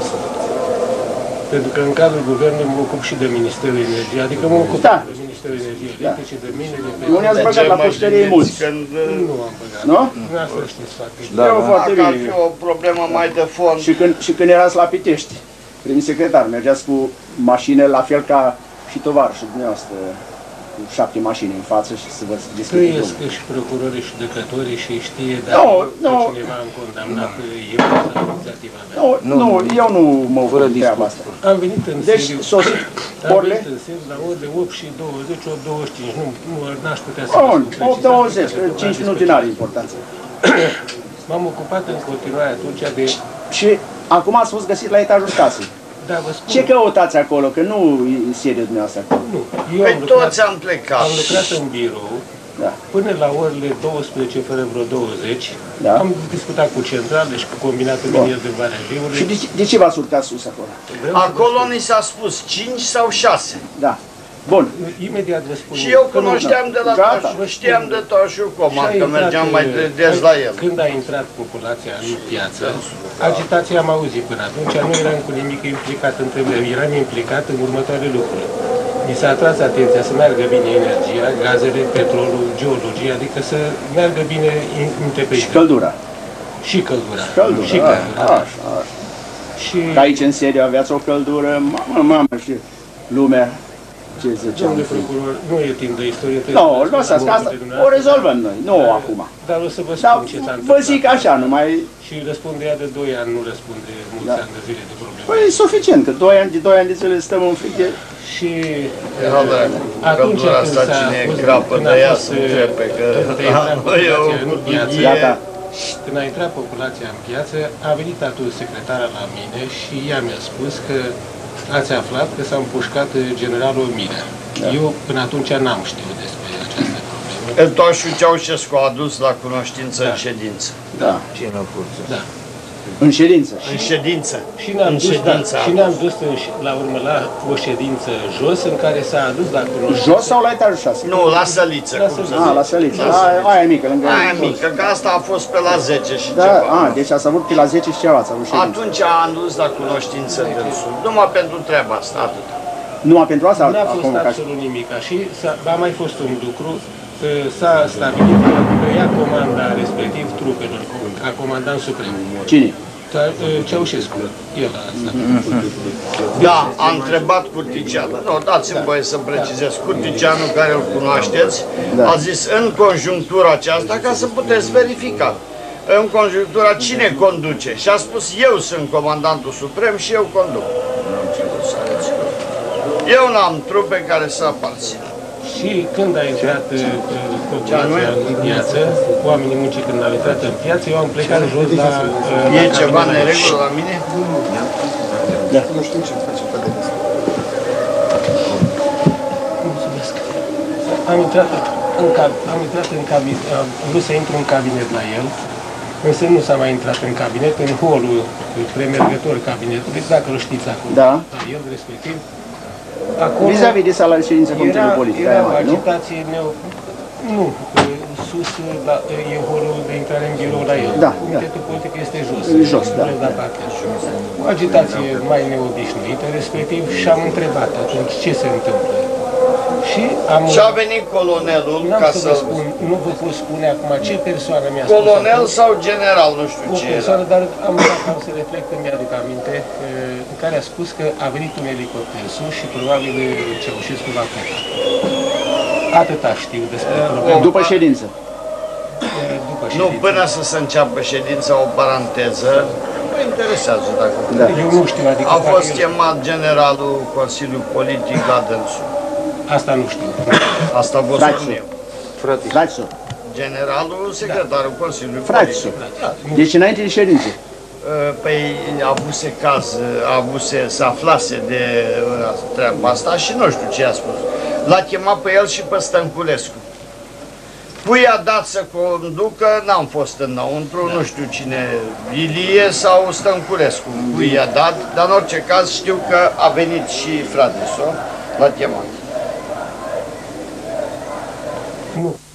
pentru că în cadrul guvernului mă ocup și de Ministerul Energiei, adică mă ocup de Ministerul Energiei Electrice, de mine, de pe...
Nu ne-ați băgat la pușcărie mulți.
Nu am băgat.
Nu?
Dumneavoastră știți foarte bine.
Dacă ar fi o problemă mai de fond.
Și când erați la Pitești, primul secretar, mergeați cu mașină la fel ca și tovarășul dumneavoastră, cu 7 mașini în față și să vă deschide drumul.
Trăiesc și procurorii și judecătorii și știe dacă cineva am condamnat eu sau inițiativa mea.
Nu, eu nu mă ofer de treaba asta.
Am venit în
sediu. Deci, sosit orele?
Am venit în sediu la ore 8 și 20, 8:25. N-aș putea să
vă spun 8:20, 5 minute n-are importanță.
M-am ocupat în continuare atunci de...
Și acum ați fost găsit la etajul casei.
Da, vă spun.
Ce căutați acolo? Că nu e sediul dumneavoastră acolo.
Nu.
Păi toți am plecat.
Am lucrat în birou până la orele 12 fără vreo 20. Am discutat cu centrale și cu combinatul minier de Valea Viului.
Și de ce v-ați urcat sus acolo?
Acolo ni s-a spus 5 sau 6.
Da. Bun.
Imediat vă spun.
Și eu cunoșteam de la Toașu, știam de Toașu Comand, că mergeam mai des la el.
Când a intrat populația în piață, agitația am auzit până atunci, nu eram cu nimic implicat între mine, eram implicat în următoarele lucruri. Mi s-a atras atenția să meargă bine energia, gazele, petrolul, geologia, adică să meargă bine întreprinderea.
Și căldura.
Și căldura.
Și căldura. Așa. Că aici în sediu aveați o căldură, mamă, și lumea.
Domnule procuror, nu e timp de istorie.
Nu, lăsați că asta o rezolvăm noi, nu acum.
Dar o să vă spun ce s-a întâmplat.
Vă zic așa, numai...
Și răspunde ea de 2 ani, nu răspunde mulți ani de zile de probleme.
Păi e suficient, că 2 ani de zile stăm în frică.
Și atunci când s-a când a intrat populația în piață, a venit atunci secretara la mine și ea mi-a spus că ați aflat că s-a împușcat generalul Mirea. Eu până atunci n-am știut despre această problemă.
Toașu Ceaușescu a adus la cunoștință în ședință.
Da.
Cine a forță?
Da.
În ședință.
În ședință.
Și ne-am dus la urmă la o ședință jos în care s-a adus la cunoștință.
Jos sau la etajul 6?
Nu, la săliță.
La săliță. Aia mică, lângă.
Aia mică, că asta a fost pe la 10 și
da,
ceva.
Deci ați avut pe la 10 și ceva, ați avut ședință.
Atunci a adus la cunoștință dânsul. Numai pentru treaba asta, atât.
Numai pentru asta?
N-a fost absolut nimic. Și a mai fost un lucru. S-a stabilit că ia comanda respectiv trupelor, ca comandant suprem.
Cine?
Ceaușescu. El a stabilit.
Da, a întrebat Curticianu. Nu, dați-mi voie să precizez. Curticianu, care îl cunoașteți, a zis în conjunctura aceasta, ca să puteți verifica. În conjunctura cine conduce? Și a spus eu sunt comandantul suprem și eu conduc. Eu n-am trupe care să aparțină.
Și când a intrat populația în piață, oamenii muncii când au intrat în piață, eu am plecat jos la...
E ceva neregulă la mine?
Da.
Nu știu ce face pe de asta. Mulțumesc. Am intrat în cabinet, am vrut să intru în cabinet la el, însă nu s-a mai intrat în cabinet, în holul premergător cabinetului, dacă îl știți acum.
Da.
El respectiv.
Vis-a-vis de sala de ședință Comitetului Politic.
Era o agitație nu, sus, e holul de intrare în birou la el.
Da,
Comitetul Politic este jos.
Jos, da.
O agitație mai neobișnuită, respectiv, și-am întrebat atunci ce se întâmplă.
Și a venit colonelul ca să...
Nu vă pot spune acum ce persoană mi-a spus.
Colonel sau general, nu știu ce
era. O persoană, dar am să reflect, îmi aduc aminte, în care a spus că a venit un elicopter sus și probabil Ceaușescu va pleca. Atâta știu despre problema.
După ședință.
Nu, până să se înceapă ședința, o paranteză, mă interesează dacă...
Da. Eu nu știu, adică...
A fost chemat generalul Consiliului Politic la dânsul.
Asta nu știu.
Asta vă spun eu.
Frațu.
Generalul, secretarul Consiliului
Frațu.
Politic.
Deci înainte de ședință.
Păi avuse caz, se aflase de treaba asta și nu știu ce a spus. L-a chemat pe el și pe Stănculescu. Cui a dat să conducă, n-am fost înăuntru, nu știu cine, Ilie sau Stănculescu. Cui i-a dat, dar în orice caz știu că a venit și fratele său, l-a chemat.
Nu.